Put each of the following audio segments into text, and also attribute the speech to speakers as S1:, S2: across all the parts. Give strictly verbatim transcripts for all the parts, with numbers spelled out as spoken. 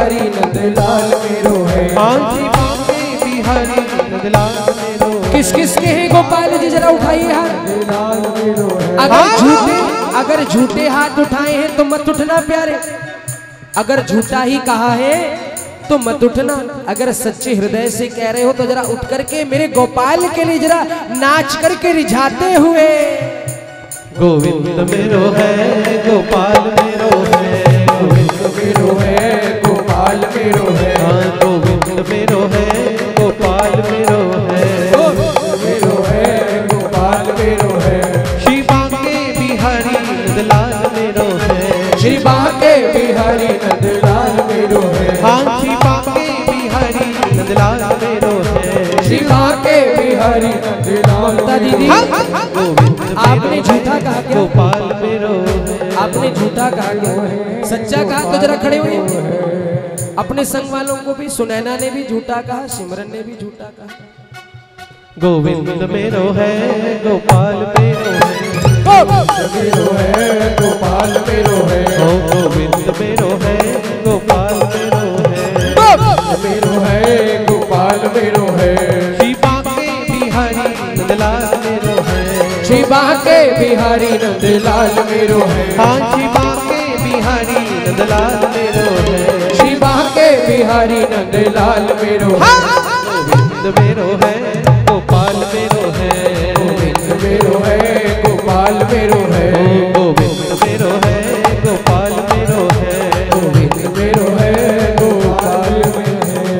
S1: बिहारी नंदलाल मेरो है।
S2: कांची बांके बिहारी नंदलाल मेरो।
S1: किस किस के हैं गोपाल जी, जरा उठाइए हाथ। अगर झूठे अगर झूठे हाथ उठाए हैं तो मत उठना प्यारे, अगर झूठा ही कहा है तो मत उठना। अगर सच्चे हृदय से कह रहे हो तो जरा उठ करके मेरे गोपाल के लिए जरा नाच करके रिझाते हुए।
S2: गोविंद मेरो है गोपाल मेरो है,
S1: गोविंद मेरो है गोपाल मेरो है।
S2: हाँ गोविंद मेरो है गोपाल मेरो है,
S1: मेरो है गोपाल मेरो है।
S2: श्री बांके बिहारी नंदलाल मेरो है,
S1: श्री बांके बिहारी नंदलाल मेरो है।
S2: हाँ श्री बांके बिहारी नंदलाल मेरो है,
S1: श्री बांके बिहारी नंदलाल। ममता दीदी आपने झूठा कहा क्या?
S2: गोपाल मेरो है।
S1: आपने झूठा कहा क्या? सच्चा कहा तो जरा खड़े हुए। अपने संग वालों को भी, सुनैना ने भी झूठा कहा, सिमरन ने भी झूठा कहा।
S2: गोविंद मेरो है गोपाल मेरो है,
S1: मेरो है गोपाल मेरो है।
S2: ओ गोविंद मेरो है गोपाल मेरो है,
S1: मेरो है गोपाल मेरो है।
S2: श्री बांके बिहारी नंदलाल मेरो है,
S1: श्री बांके बिहारी नंदलाल मेरो है।
S2: हाँ श्री बांके बिहारी नंदलाल मेरो है,
S1: श्री बांके बिहारी नंदलाल मेरो है।
S2: गोविंद मेरो है गोपाल मेरो है,
S1: गोविंद मेरो है गोपाल मेरो है।
S2: गोविंद मेरो है गोपाल मेरो है,
S1: गोविंद मेरो है गोपाल मेरो है।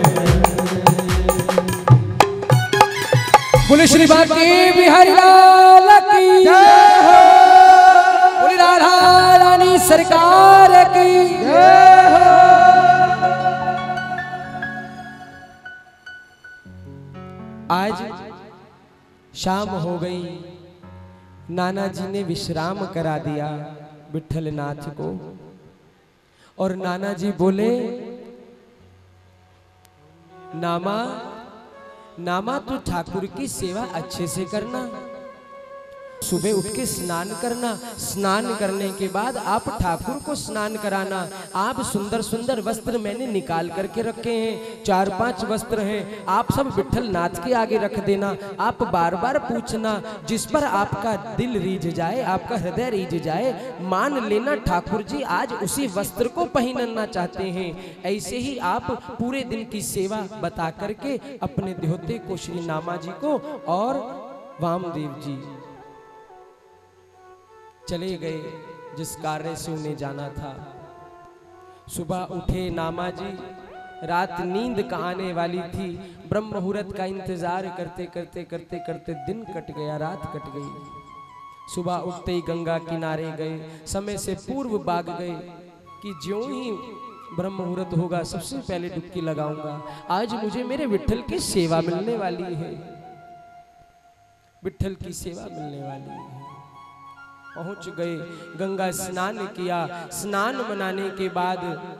S1: बोले श्री बांके बिहारी लाल की जय हो। बोले राधा रानी सरकार की जय हो। आज शाम हो गई, नाना जी ने विश्राम करा दिया विठल नाथ को, और नाना जी बोले नामा नामा तू ठाकुर की सेवा अच्छे से करना, सुबह उठ के स्नान करना, स्नान करने के बाद आप ठाकुर को स्नान कराना। आप सुंदर सुंदर वस्त्र मैंने निकाल करके रखे हैं, चार पांच वस्त्र हैं, आप सब विठल नाथ के आगे रख देना। आप बार बार पूछना, जिस पर आपका दिल रीझ जाए, आपका हृदय रीझ जाए, मान लेना ठाकुर जी आज उसी वस्त्र को पहनना चाहते हैं। ऐसे ही आप पूरे दिन की सेवा बता करके अपने देहोते को श्री नामा जी को और वामदेव जी चले गए जिस कार्य से उन्हें जाना था। सुबह उठे नामा जी, रात नींद का आने वाली थी, ब्रह्म मुहूर्त का इंतजार करते करते करते करते दिन कट गया, रात कट गई। सुबह उठते ही गंगा किनारे गए, समय से पूर्व भाग गए कि ज्यों ही ब्रह्म मुहूर्त होगा सबसे पहले डुबकी लगाऊंगा, आज मुझे मेरे विठल की सेवा मिलने वाली है, विठल की सेवा मिलने वाली है। पहुंच गए, गंगा स्नान किया, स्नान मनाने के बाद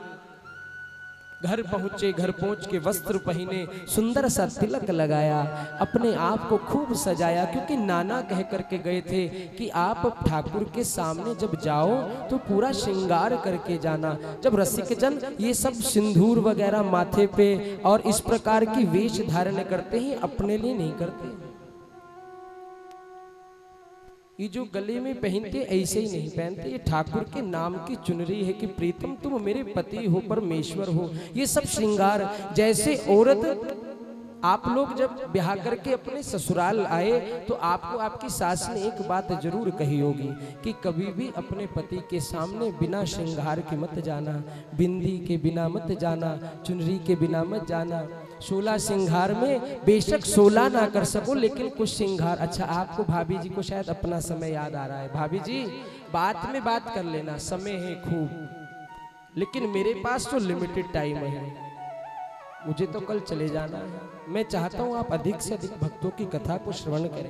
S1: घर पहुंचे, घर पहुंच के वस्त्र पहने, सुंदर सा तिलक लगाया, अपने आप को खूब सजाया, क्योंकि नाना कह करके गए थे कि आप ठाकुर के सामने जब जाओ तो पूरा श्रृंगार करके जाना। जब रसिक जन ये सब सिंदूर वगैरह माथे पे और इस प्रकार की वेश धारण करते हैं, अपने लिए नहीं करते। ये जो गले में पहनते ऐसे ही नहीं पहनते, ये ठाकुर के नाम की चुनरी है कि प्रीतम तुम मेरे पति हो, परमेश्वर हो। ये सब श्रृंगार, जैसे औरत आप लोग जब ब्याह करके अपने ससुराल आए तो आपको आपकी सास ने एक बात जरूर कही होगी कि कभी भी अपने पति के सामने बिना श्रृंगार के मत जाना, बिंदी के बिना मत जाना, चुनरी के बिना मत जाना। सोलह श्रृंगार में बेशक सोलह ना कर सको, लेकिन कुछ श्रृंगार। अच्छा, आपको भाभी जी को शायद अपना समय याद आ रहा है। भाभी जी बात में बात कर लेना, समय है खूब, लेकिन मेरे पास तो लिमिटेड टाइम है, मुझे तो कल चले जाना है। मैं चाहता हूं आप अधिक से अधिक भक्तों की कथा को श्रवण करें।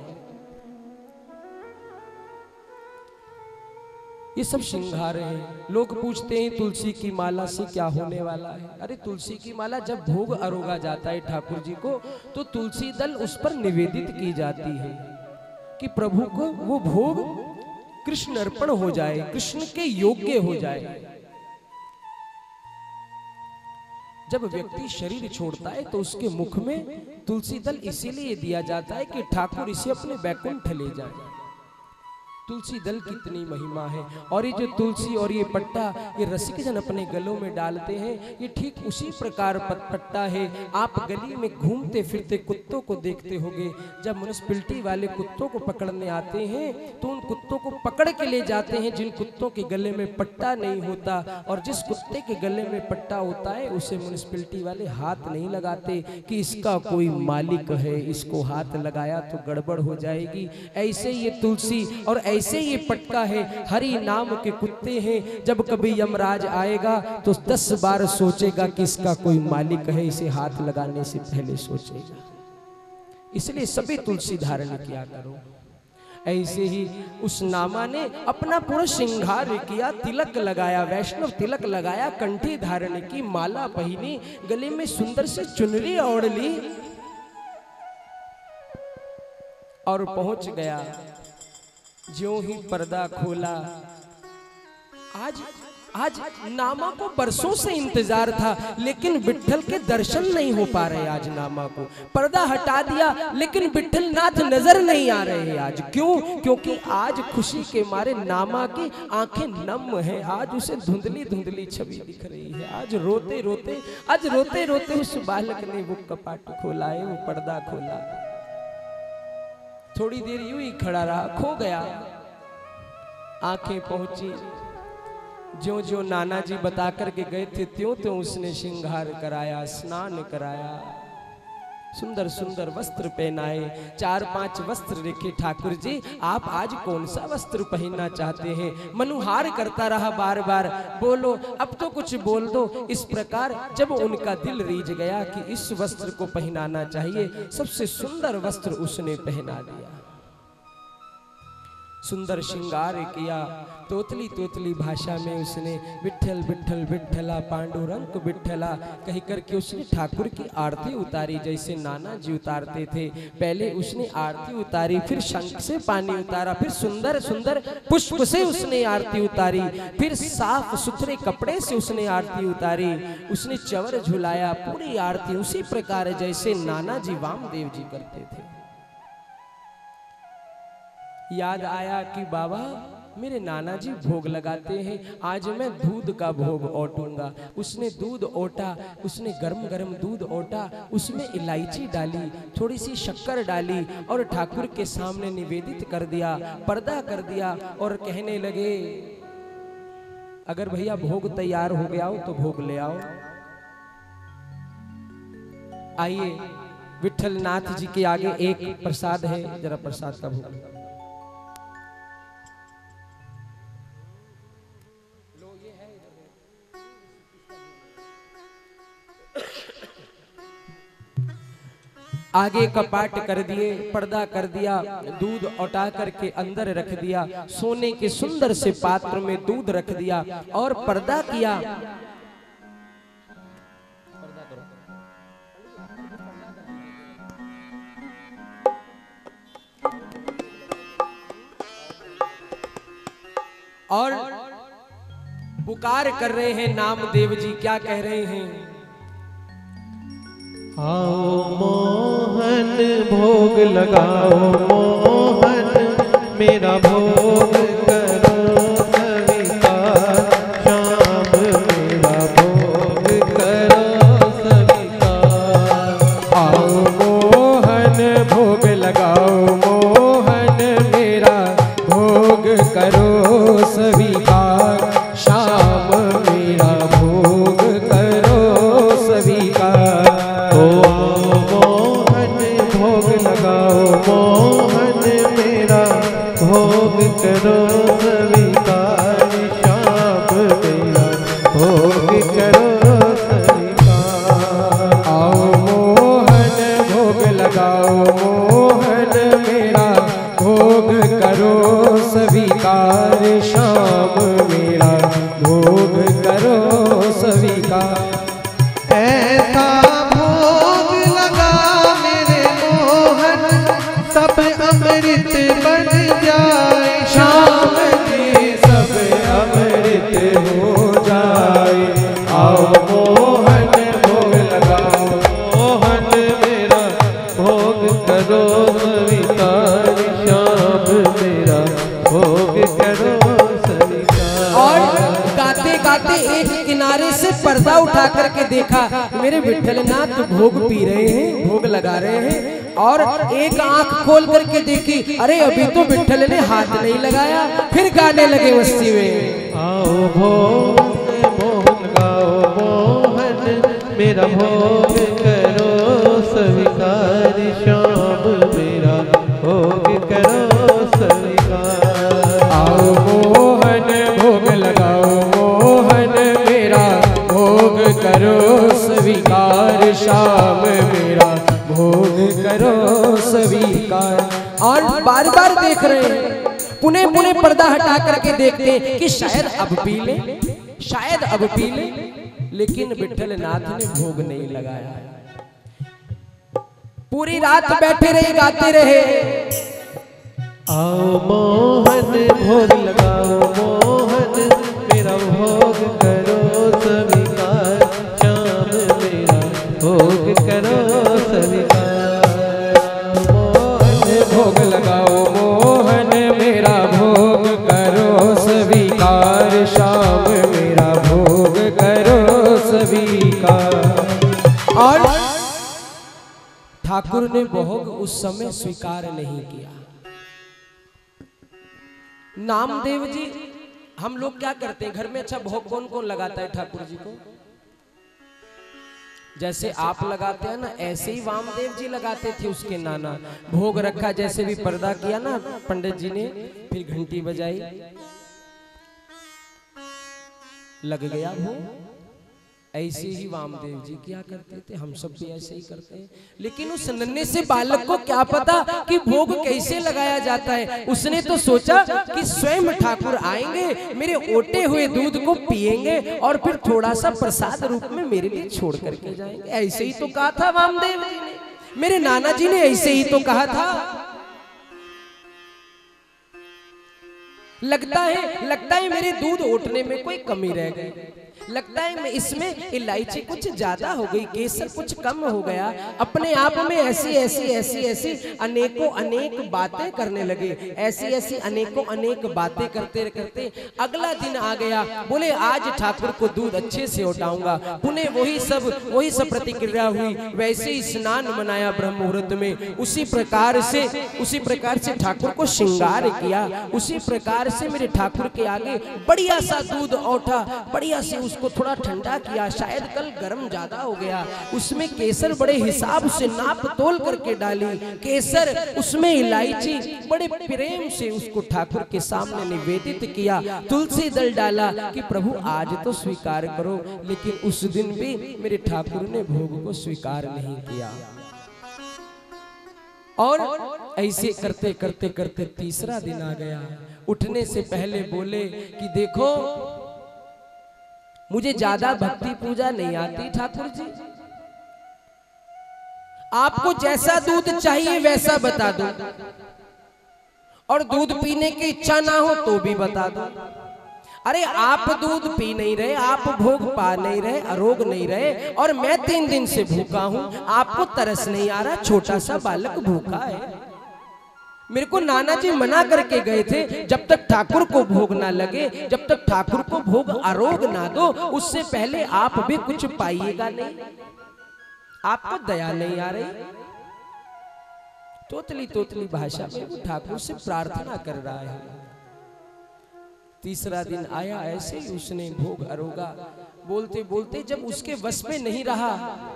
S1: ये सब श्रृंगार हैं। लोग पूछते हैं तुलसी की माला से क्या होने वाला है। अरे तुलसी की माला जब भोग अरोगा जाता है ठाकुर जी को, तो तुलसी दल उस पर निवेदित की जाती है कि प्रभु को वो भोग कृष्ण अर्पण हो जाए, कृष्ण के योग्य हो जाए। जब व्यक्ति शरीर छोड़ता है तो उसके मुख में तुलसी दल इसीलिए दिया जाता है कि ठाकुर इसे अपने बैकुंठ ले जाए। तुलसी दल कितनी महिमा है। और ये जो तुलसी और ये पट्टा ये रसिक जन अपने गलों में डालते हैं, ये ठीक उसी प्रकार पट्टा है। आप गली में घूमते फिरते कुत्तों को देखते होंगे, जब म्युनिसिपैलिटी वाले कुत्तों को पकड़ने आते हैं तो उन कुत्तों को पकड़ के ले जाते हैं जिन कुत्तों के गले में पट्टा नहीं होता, और जिस कुत्ते के गले में पट्टा होता है उसे म्युनिसिपैलिटी वाले हाथ नहीं लगाते कि इसका कोई मालिक है, इसको हाथ लगाया तो गड़बड़ हो जाएगी। ऐसे ये तुलसी और ऐसे ये पटका है, हरि नाम के कुत्ते हैं। जब कभी यमराज आएगा तो दस बार सोचेगा कि इसका कोई मालिक है, इसे हाथ लगाने से पहले सोचेगा। इसलिए सभी तुलसी धारण किया करो। ऐसे ही उस नामा ने अपना पूरा श्रृंगार किया, तिलक लगाया, वैष्णव तिलक लगाया, कंठी धारण की, माला पहनी, गले में सुंदर से चुनरी ओढ़ ली और पहुंच गया। ज्यों ही पर्दा खोला, आज आज नामा को बरसों से इंतजार था लेकिन विट्ठल के दर्शन नहीं हो पा रहे। आज नामा को पर्दा हटा दिया लेकिन विट्ठल नाथ नजर नहीं आ रहे। आज क्यों? क्योंकि आज खुशी के मारे नामा की आंखें नम हैं। आज उसे धुंधली धुंधली छवि दिख रही है। आज रोते रोते आज रोते रोते उस बालक ने वो कपाट खोला है, वो पर्दा खोला, थोड़ी देर यूं ही खड़ा रहा, खो गया। आंखें पहुंची, ज्यों ज्यों नाना जी बता करके गए थे त्यों त्यों उसने श्रृंगार कराया, स्नान कराया, सुंदर सुंदर वस्त्र पहनाए, चार पांच वस्त्र रखे। ठाकुर जी आप आज कौन सा वस्त्र पहनना चाहते हैं? मनुहार करता रहा बार बार, बोलो अब तो कुछ बोल दो। इस प्रकार जब उनका दिल रीझ गया कि इस वस्त्र को पहनाना चाहिए, सबसे सुंदर वस्त्र उसने पहना दिया, सुंदर श्रृंगार किया। तोतली तोतली भाषा में उसने विट्ठल विट्ठल विट्ठला पांडुरंग विट्ठला कह करके उसने ठाकुर की आरती उतारी, जैसे नाना जी उतारते थे। पहले उसने आरती उतारी, फिर शंख से पानी उतारा, फिर सुंदर सुंदर पुष्प से उसने आरती उतारी, फिर साफ सुथरे कपड़े से उसने आरती उतारी, उसने चवर झुलाया, पूरी आरती उसी प्रकार जैसे नाना जी वामदेव जी करते थे। याद आया कि बाबा मेरे नाना जी भोग लगाते हैं, आज मैं दूध का भोग ओटूंगा। उसने दूध ओटा, उसने गरम गरम दूध ओटा, उसमें इलायची डाली, थोड़ी सी शक्कर डाली और ठाकुर के सामने निवेदित कर दिया, पर्दा कर दिया और कहने लगे अगर भैया भोग तैयार हो गया हो तो भोग ले आओ। आइए विट्ठल नाथ जी के आगे एक प्रसाद है, जरा प्रसाद का भोग। आगे कपाट कर दिए, पर्दा कर दिया, दूध उठा करके अंदर रख दिया, सोने के सुंदर से पात्र में दूध रख दिया और पर्दा किया। और पुकार कर रहे हैं नामदेव जी, क्या कह रहे हैं?
S2: आओ मोहन भोग लगाओ, मोहन मेरा भोग करो स्वीकार, शाम मेरा भोग करो स्वीकार।
S1: आओ मोहन भोग लगाओ, मोहन मेरा भोग करो स्वीकार, शाम मेरा भोग करो स्वीकार।
S2: मोहन भोग लगाओ, मोहन मेरा भोग करो स्वीकार, शाम मेरा भोग करो स्वीकार।
S1: आओ मोहन भोग लगाओ, मोहन मेरा भोग करो स्वीकार, शाम मेरा भोग करो स्वीकार।
S2: ऐसा भोग लगा मेरे मोहन, सब अमृत बन जाए, शाम के सब अमृत हो जाए। आओ मोहन भोग
S1: करके देखा मेरे विठलनाथ भोग पी रहे हैं, भोग लगा रहे हैं, और एक आंख खोल करके देखी, अरे अभी तो विठल ने हाथ नहीं लगाया। फिर गाने लगे मस्ती में,
S2: आओ भोग मोहन गाओ मोहन, मेरा भोग करो स्वीकार, श्याम मेरा भोग करो स्वीकार।
S1: आओ मोहन भोग लगाओ मोहन, मेरा भोग करो स्वीकार, श्याम मेरा भोग करो स्वीकार। और बार बार देख रहे हैं, पुणे पुणे पर्दा हटा करके देखते हैं कि शायद अब पी ले, शायद अब पी ले, लेकिन विठलनाथ ने भोग नहीं लगाया। पूरी रात बैठे रहे, गाते रहे,
S2: आओ मोहन भोग लगाओ मोहन, मेरा भोग करो स्वीकार, श्याम मेरा भोग करो स्वीकार।
S1: मोहन भोग लगाओ मोहन, मेरा भोग करो स्वीकार, श्याम मेरा भोग करो स्वीकार। और ठाकुर ने भोग उस समय स्वीकार नहीं किया। नामदेव जी, हम लोग क्या करते हैं घर में, अच्छा भोग कौन कौन लगाता है ठाकुर जी को? जैसे आप लगाते हैं ना, ऐसे ही वामदेव जी लगाते थे। उसके नाना भोग रखा, जैसे भी पर्दा किया ना पंडित जी ने, फिर घंटी बजाई, लग गया भोग। ऐसे ही वामदेव जी क्या करते थे, हम सब भी ऐसे ही करते हैं। लेकिन उस नन्हे से बालक को क्या पता कि भोग कैसे लगाया जाता है। उसने तो सोचा कि स्वयं ठाकुर आएंगे, मेरे ओटे हुए दूध को पिएंगे और फिर थोड़ा सा प्रसाद रूप में मेरे लिए छोड़ करके जाएंगे। ऐसे ही तो कहा था वामदेव जी ने, मेरे नाना जी ने ऐसे ही तो कहा था। लगता है लगता है मेरे दूध ओटने में कोई कमी रह गई, लगता है मैं इसमें इलायची कुछ ज्यादा हो गई, केसर कुछ कम हो गया। अपने आप में ऐसी ऐसी ऐसी ऐसी अनेकों अनेक बातें करने लगे, ऐसी ऐसी अनेकों अनेक बातें करते करते अगला दिन आ गया। बोले आज ठाकुर को दूध अच्छे से उठाऊंगा। पुनः वही सब वही सब प्रतिक्रिया हुई, वैसे ही स्नान मनाया ब्रह्म मुहूर्त में। उसी प्रकार से उसी प्रकार से ठाकुर को श्रृंगार किया। उसी प्रकार से मेरे ठाकुर के आगे बढ़िया सा दूध औठा, बढ़िया से उसको थोड़ा ठंडा किया। शायद कल गर्म ज्यादा हो गया, उसमें केसर बड़े हिसाब से नाप तोल करके डाली। केसर उसमें इलायची बड़े प्रेम से उसको ठाकुर के सामने निवेदित किया। तुलसी दल डाला कि प्रभु आज तो स्वीकार करो। लेकिन उस दिन भी मेरे ठाकुर ने भोग को स्वीकार नहीं किया। और ऐसे करते करते करते तीसरा दिन आ गया। उठने से पहले बोले कि देखो मुझे ज्यादा भक्ति पूजा नहीं आती ठाकुर जी, आपको जैसा दूध चाहिए वैसा बता दो, और दूध पीने की इच्छा ना हो तो भी बता दो। अरे आप दूध पी नहीं रहे, आप भोग पा नहीं रहे, अरोग नहीं रहे, और मैं तीन दिन से भूखा हूं, आपको तरस नहीं आ रहा, छोटा सा बालक भूखा है। मेरे को नाना जी मना करके गए थे, जब तक ठाकुर को भोग ना लगे, जब तक ठाकुर को भोग आरोग ना दो, उससे पहले आप भी कुछ पाइएगा नहीं। आपको दया नहीं आ रही। तोतली तोतली भाषा में वो ठाकुर से प्रार्थना कर रहा है। तीसरा दिन आया, ऐसे ही उसने भोग आरोगा। बोलते बोलते जब उसके वश में नहीं रहा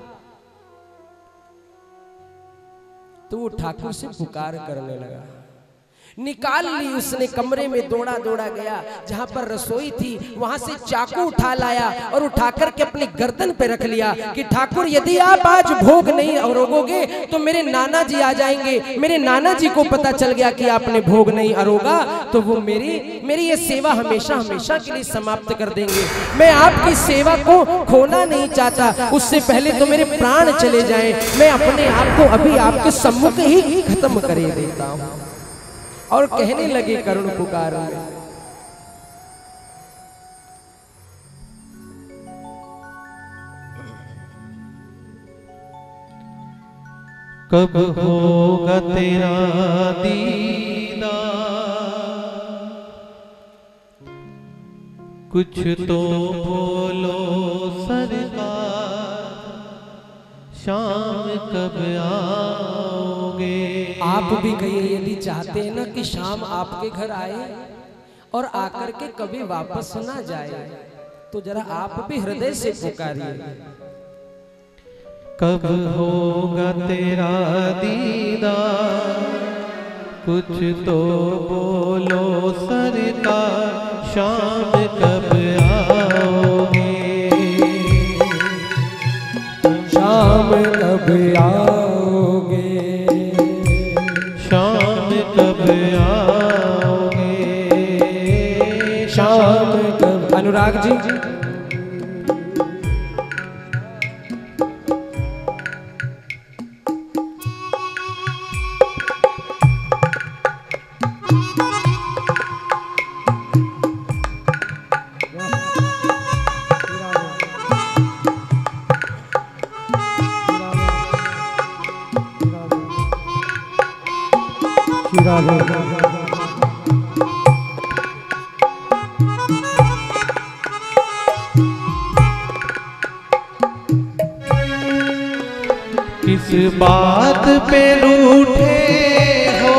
S1: तो वो ठाकुर से पुकार करने लगा। निकाल ली उसने, कमरे में दौड़ा दौड़ा गया, जहां पर रसोई थी वहां से चाकू उठा लाया और उठा करके अपनी गर्दन पे रख लिया कि ठाकुर यदि आप आज भोग नहीं अरोगोगे तो मेरे नाना जी आ जाएंगे। मेरे नाना जी को पता चल गया कि आपने भोग नहीं अरोगा तो वो मेरी मेरी ये सेवा हमेशा हमेशा के लिए समाप्त कर देंगे। मैं आपकी सेवा को खोना नहीं चाहता, उससे पहले तो मेरे प्राण चले जाएं। मैं अपने आप को अभी आपके सम्मुख ही खत्म कर देता हूं। और कहने लगे करुण पुकार में,
S2: कब होगा तेरा दीदार, कुछ तो बोलो सरकार। शाम कब आओगे।
S1: आप भी कहिए यदि चाहते हैं ना कि शाम आपके घर आए और आकर के कभी वापस ना जाए, तो जरा आप भी हृदय से पुकारिए।
S2: कब होगा तेरा दीदार, कुछ तो बोलो सरकार, शाम कब आओगे।
S1: शाम कब आओगे,
S2: शाम कब आओगे,
S1: शाम कब। अनुराग जी,
S2: किस बात पे रूठे हो,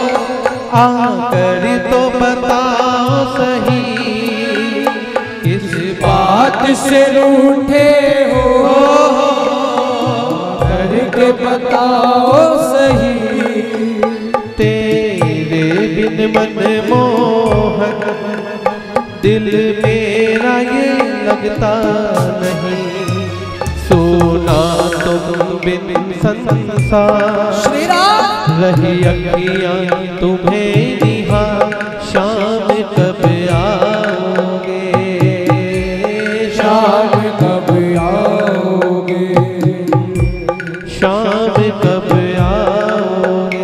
S2: आकर तो बताओ सही। किस
S1: बात से रूठे हो, करके बताओ सही।
S2: तेरे बिन मन मोहक, दिल मेरा ये लगता नहीं। सोना तुम बिन संसार,
S1: श्री राम।
S2: रही अखियाँ तुम्हें निहार, शाम कब आओगे।
S1: शाम कब आओगे,
S2: शाम कब आओगे,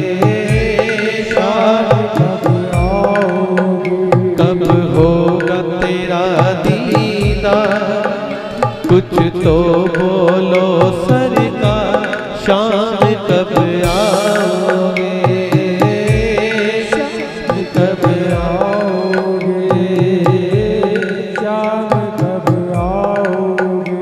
S1: शाम कब आओगे।
S2: कब होगा तेरा दीदार, कुछ तो बोलो सरकार, शाम कब आओगे। शाम कब आओगे,
S1: शाम कब आओगे।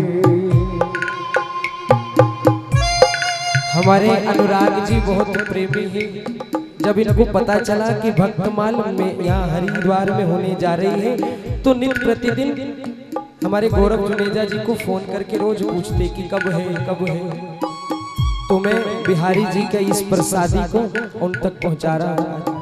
S1: हमारे अनुराग जी बहुत प्रेमी हैं। जब इनको पता चला कि भक्तमाल में यहाँ हरिद्वार में होने जा रही है, तो नित्य प्रतिदिन हमारे गौरव जुनेजा जी को फोन करके रोज पूछते कि कब है कब है। तो मैं बिहारी जी के इस प्रसादी को उन तक पहुंचा रहा हूं।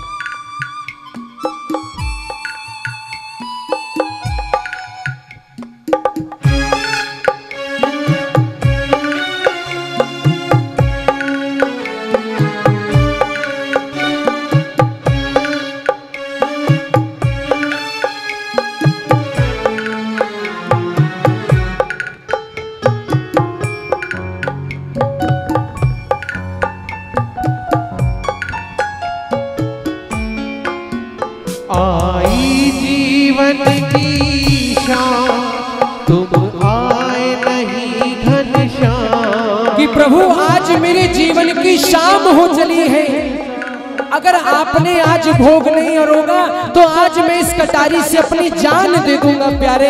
S2: आई जीवन की शाम, तुम आए नहीं घनश्याम।
S1: कि प्रभु आज मेरे जीवन की शाम हो चली है। अगर आपने आज भोग नहीं होगा तो आज मैं इस कटारी से अपनी जान दे दूंगा प्यारे।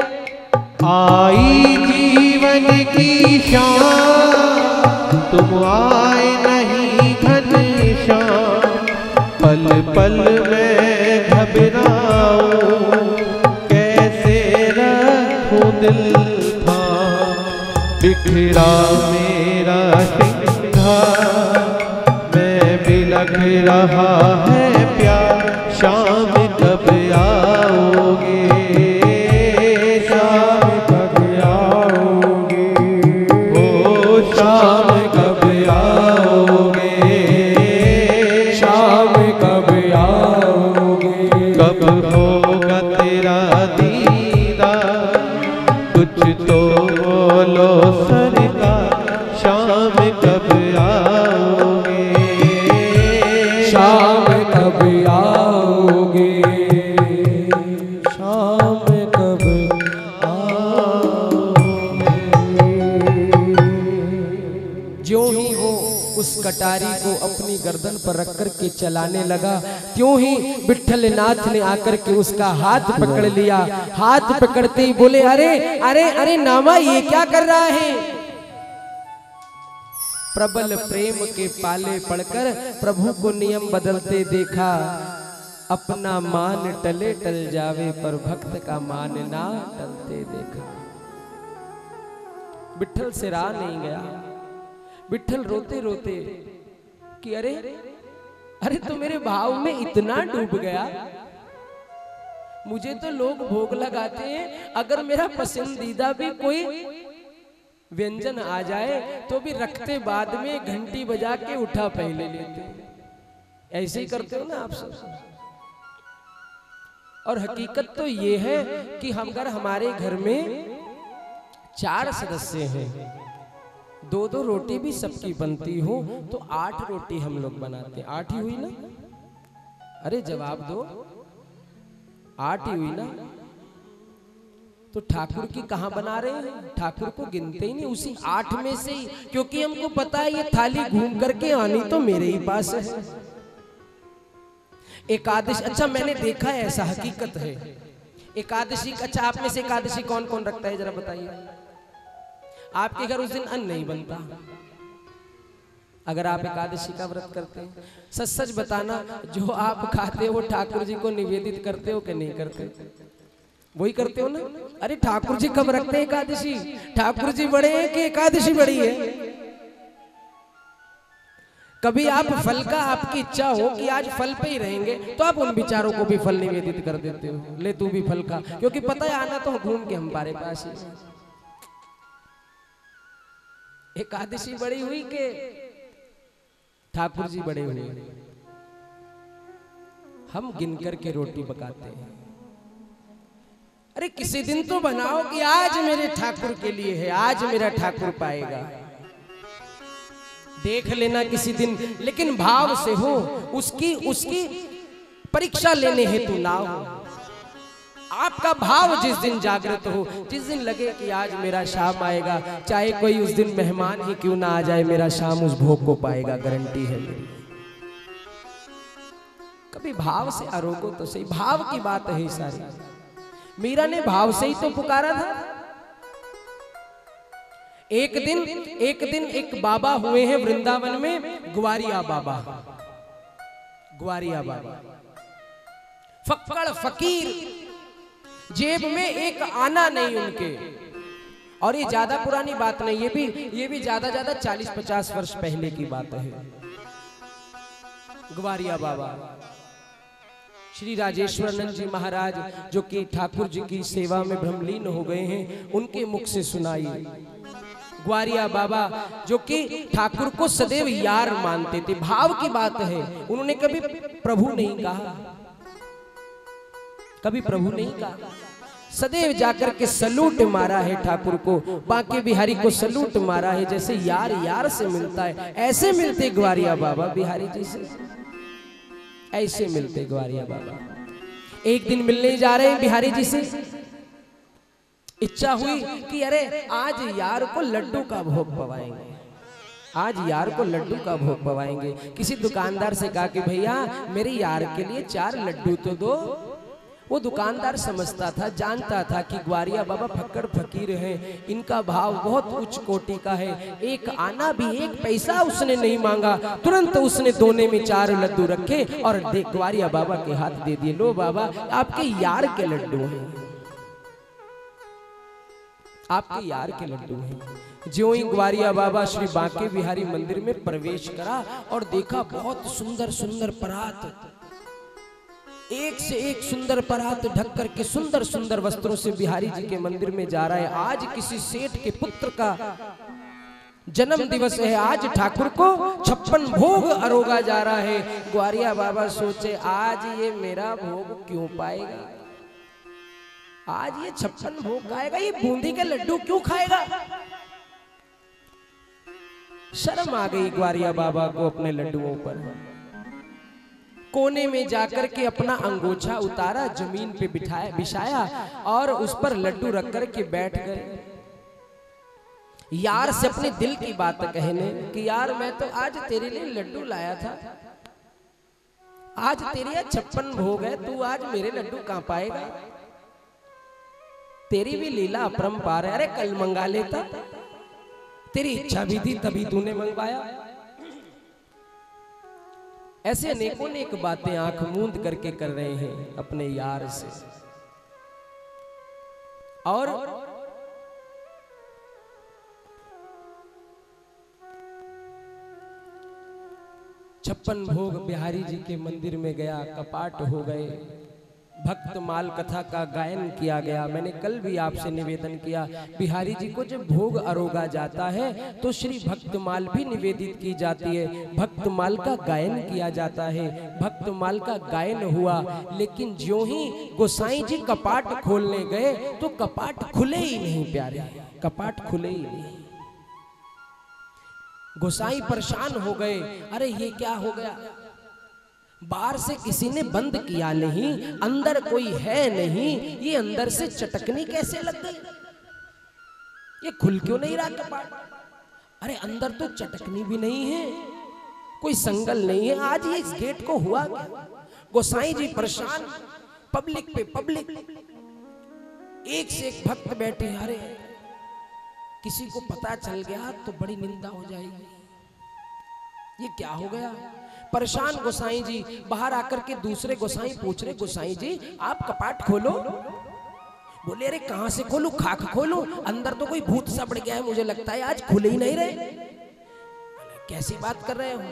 S2: आई जीवन की शाम, तुम आए नहीं घनश्याम। पल पल में घबराऊं, कैसे रखूं दिल था। बिखरा मेरा श्रृंगार, मैं बिलख रहा है प्यार। शाम कब आओगे, शाम कब आओगे। ओ शाम कब आओगे,
S1: शाम कब आओगे।
S2: कब होगा तेरा दीदार, कुछ तो बोलो सरकार। शाम कब आओगे,
S1: शाम कब आओगे, शाम कब आओगे। ज्यों ही वो उस कटारी को अपनी गर्दन पर रख कर के चलाने लगा, त्यों ही विठल नाथ ने आकर के उसका हाथ पकड़ लिया। हाथ पकड़ते ही बोले, अरे अरे अरे नामा ये क्या कर रहा है। प्रबल प्रेम के पाले पड़कर प्रभु को नियम बदलते देखा। अपना मान टले टल जावे पर भक्त का मान ना टलते देखा। विठल से रहा नहीं गया। विठल रोते रोते कि अरे अरे तो मेरे भाव में इतना डूब गया। मुझे तो लोग भोग लगाते हैं, अगर मेरा पसंदीदा भी कोई व्यंजन आ जाए तो भी रखते बाद में, घंटी बजा के उठा पहले लेते। ऐसे ही करते हो ना आप सब। और हकीकत तो ये है कि हम अगर हमारे घर में चार सदस्य हैं, दो दो रोटी भी सबकी बनती हो तो आठ रोटी हम लोग बनाते हैं। आठ ही हुई ना? अरे जवाब दो, आठ ही हुई ना? तो ठाकुर की कहां बना रहे हैं? ठाकुर को गिनते ही नहीं, उसी आठ में से ही, क्योंकि हमको पता है ये थाली घूम करके आनी तो मेरे ही पास है। एकादशी, अच्छा मैंने देखा है ऐसा, हकीकत है। एकादशी, अच्छा आप में से एकादशी कौन कौन रखता है जरा बताइए। आपके घर उस दिन अन्न नहीं बनता अगर आप एकादशी का व्रत करते हैं। सच सच बताना, जो आप खाते हो ठाकुर जी को निवेदित करते हो कि नहीं करते? वही करते हो ना? अरे ठाकुर जी कब रखते हैं एकादशी? ठाकुर जी बड़े हैं कि एकादशी बड़ी है? कभी आप फल का, आपकी इच्छा हो कि आज फल पे ही रहेंगे, तो आप उन विचारों को भी फल निवेदित कर देते हो। ले तू भी फल का, क्योंकि पता है आना तो घूम के हमारे पास ही। एकादशी बड़ी हुई के ठाकुर जी बड़े हुए? हम गिन करके रोटी पकाते हैं। अरे किसी दिन तो बनाओ कि आज मेरे ठाकुर के लिए है, आज मेरा ठाकुर पाएगा। देख लेना किसी दिन, लेकिन भाव से हो। उसकी उसकी परीक्षा लेने हेतु ना हो। आपका भाव जिस दिन जागृत हो, जिस दिन लगे कि आज मेरा शाम आएगा, चाहे कोई उस दिन मेहमान ही क्यों ना आ जाए, मेरा शाम उस भोग को पाएगा, गारंटी है मेरी। कभी भाव से अरोगो तो सही, भाव की बात है सारी। मीरा ने भाव से ही तो पुकारा था। एक दिन एक दिन एक बाबा हुए हैं वृंदावन में, ग्वारिया बाबा। ग्वारिया बाबा फक्कड़ फकीर, जेब में एक आना नहीं उनके। और ये ज्यादा पुरानी बात नहीं, ये भी ये भी ज्यादा ज्यादा चालीस पचास वर्ष पहले की बात है। ग्वारिया बाबा श्री राजेश्वरानंद जी महाराज, जो कि ठाकुर जी की सेवा में भ्रमलीन हो गए हैं, उनके मुख से सुनाई। ग्वारिया बाबा जो कि ठाकुर को सदैव यार मानते थे, भाव की बात है। उन्होंने कभी प्रभु नहीं कहा, कभी प्रभु नहीं कहा। सदैव जाकर के सलूट मारा है ठाकुर को, बांके बिहारी को सलूट मारा है, जैसे यार यार से मिलता है ऐसे मिलते ग्वारिया बाबा बिहारी जी से, ऐसे मिलते ग्वारिया बाबा। एक दिन मिलने जा रहे हैं बिहारी जी से, इच्छा हुई कि अरे आज यार को लड्डू का भोग पवाएंगे, आज यार को लड्डू का भोग पवाएंगे। किसी दुकानदार से कहा कि भैया मेरे यार के लिए चार लड्डू तो दो। वो दुकानदार समझता था, जानता था कि ग्वारिया बाबा फक्कड़ फकीर हैं, इनका भाव बहुत उच्च कोटि का है। एक आना भी, एक पैसा उसने नहीं मांगा, तुरंत उसने दोने में चार लड्डू रखे और ग्वारिया बाबा के हाथ दे दिए। लो बाबा आपके यार के लड्डू हैं, आपके यार के लड्डू हैं। ज्यों ही ग्वारिया बाबा श्री बांके बिहारी मंदिर में प्रवेश करा और देखा बहुत सुंदर सुंदर परात, एक से एक सुंदर परात ढक करके सुंदर सुंदर वस्त्रों से बिहारी जी के मंदिर में जा रहा है। आज किसी सेठ के पुत्र का जन्म दिवस है, आज ठाकुर को छप्पन भोग अरोगा जा रहा है। ग्वारिया बाबा सोचे आज ये मेरा भोग क्यों पाएगा, आज ये छप्पन भोग खाएगा, ये बूंदी के लड्डू क्यों खाएगा। शर्म आ गई ग्वारिया बाबा को अपने लड्डुओं पर। कोने में जाकर के अपना अंगोछा उतारा, जमीन पे बिठाया बिछाया और उस पर लड्डू रख कर के बैठ गए। यार से अपने दिल की बात कहने कि यार मैं तो आज तेरे लिए लड्डू लाया था, आज तेरे यहाँ छप्पन भोग है, तू आज मेरे लड्डू कहां पाएगा, तेरी भी लीला अपरंपार है। अरे कल मंगा लेता, तेरी इच्छा भी थी तभी तूने मंगवाया। ऐसे अनेकों अनेक बातें आंख मूंद करके कर रहे हैं अपने यार से। और छप्पन भोग बिहारी जी के मंदिर में गया, कपाट हो गए, भक्त माल कथा का गायन किया गया। मैंने कल भी आपसे निवेदन किया, बिहारी जी को जब भोग अरोगा जाता है तो श्री भक्तमाल भी निवेदित की जाती है, भक्तमाल का गायन किया जाता है। भक्तमाल का गायन हुआ, लेकिन ज्यों ही गोसाई जी कपाट खोलने गए तो कपाट खुले ही नहीं प्यारे, कपाट खुले ही नहीं। गोसाई परेशान हो गए, अरे ये क्या हो गया, बाहर से किसी ने बंद किया नहीं, अंदर कोई है नहीं, ये अंदर से चटकनी कैसे लग गई, ये खुल क्यों नहीं रहा कपाट। अरे अंदर तो चटकनी भी नहीं है, कोई संगल नहीं है, आज ये इस गेट को हुआ क्या। गोसाई जी परेशान, पब्लिक पे पब्लिक, एक से एक भक्त बैठे, अरे किसी को पता चल गया तो बड़ी निंदा हो जाएगी, ये क्या हो गया। परेशान गोसाई जी बाहर आकर के दूसरे गोसाई पूछ रहे, गोसाई जी आप कपाट खोलो। बोले अरे कहां से खोलूं, खाक खोलूं, अंदर तो कोई भूत सा बढ़ गया है, मुझे लगता है आज खुले ही नहीं रहे। कैसी बात कर रहे हो,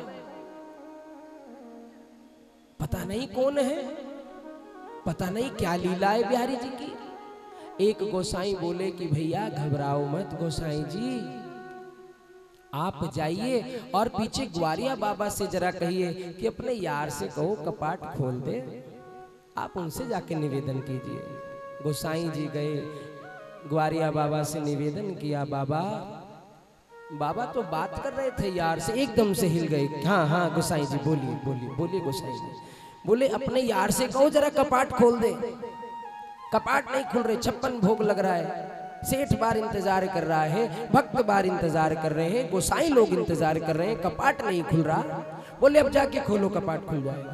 S1: पता नहीं कौन है, पता नहीं क्या लीला है बिहारी जी की। एक गोसाई बोले कि भैया घबराओ मत गोसाई जी, आप जाइए और पीछे ग्वारिया बाबा से जरा कहिए कि अपने यार से कहो कपाट खोल दे, आप उनसे जाके निवेदन कीजिए। गोसाई जी गए, ग्वारिया बाबा से निवेदन किया, बाबा बाबा तो बात कर रहे थे यार से, एकदम से हिल गए। हाँ हाँ गोसाई जी बोलिए बोलिए बोलिए। गोसाई जी बोले अपने यार से कहो जरा कपाट खोल दे। कपाट नहीं खुल रहे, छप्पन भोग लग रहा है, सेठ बार इंतजार कर रहा है, भक्त बार इंतजार कर रहे हैं, गोसाई लोग इंतजार कर रहे हैं, कपाट नहीं खुल रहा। बोले अब जाके खोलो कपाट खुल जाएगा।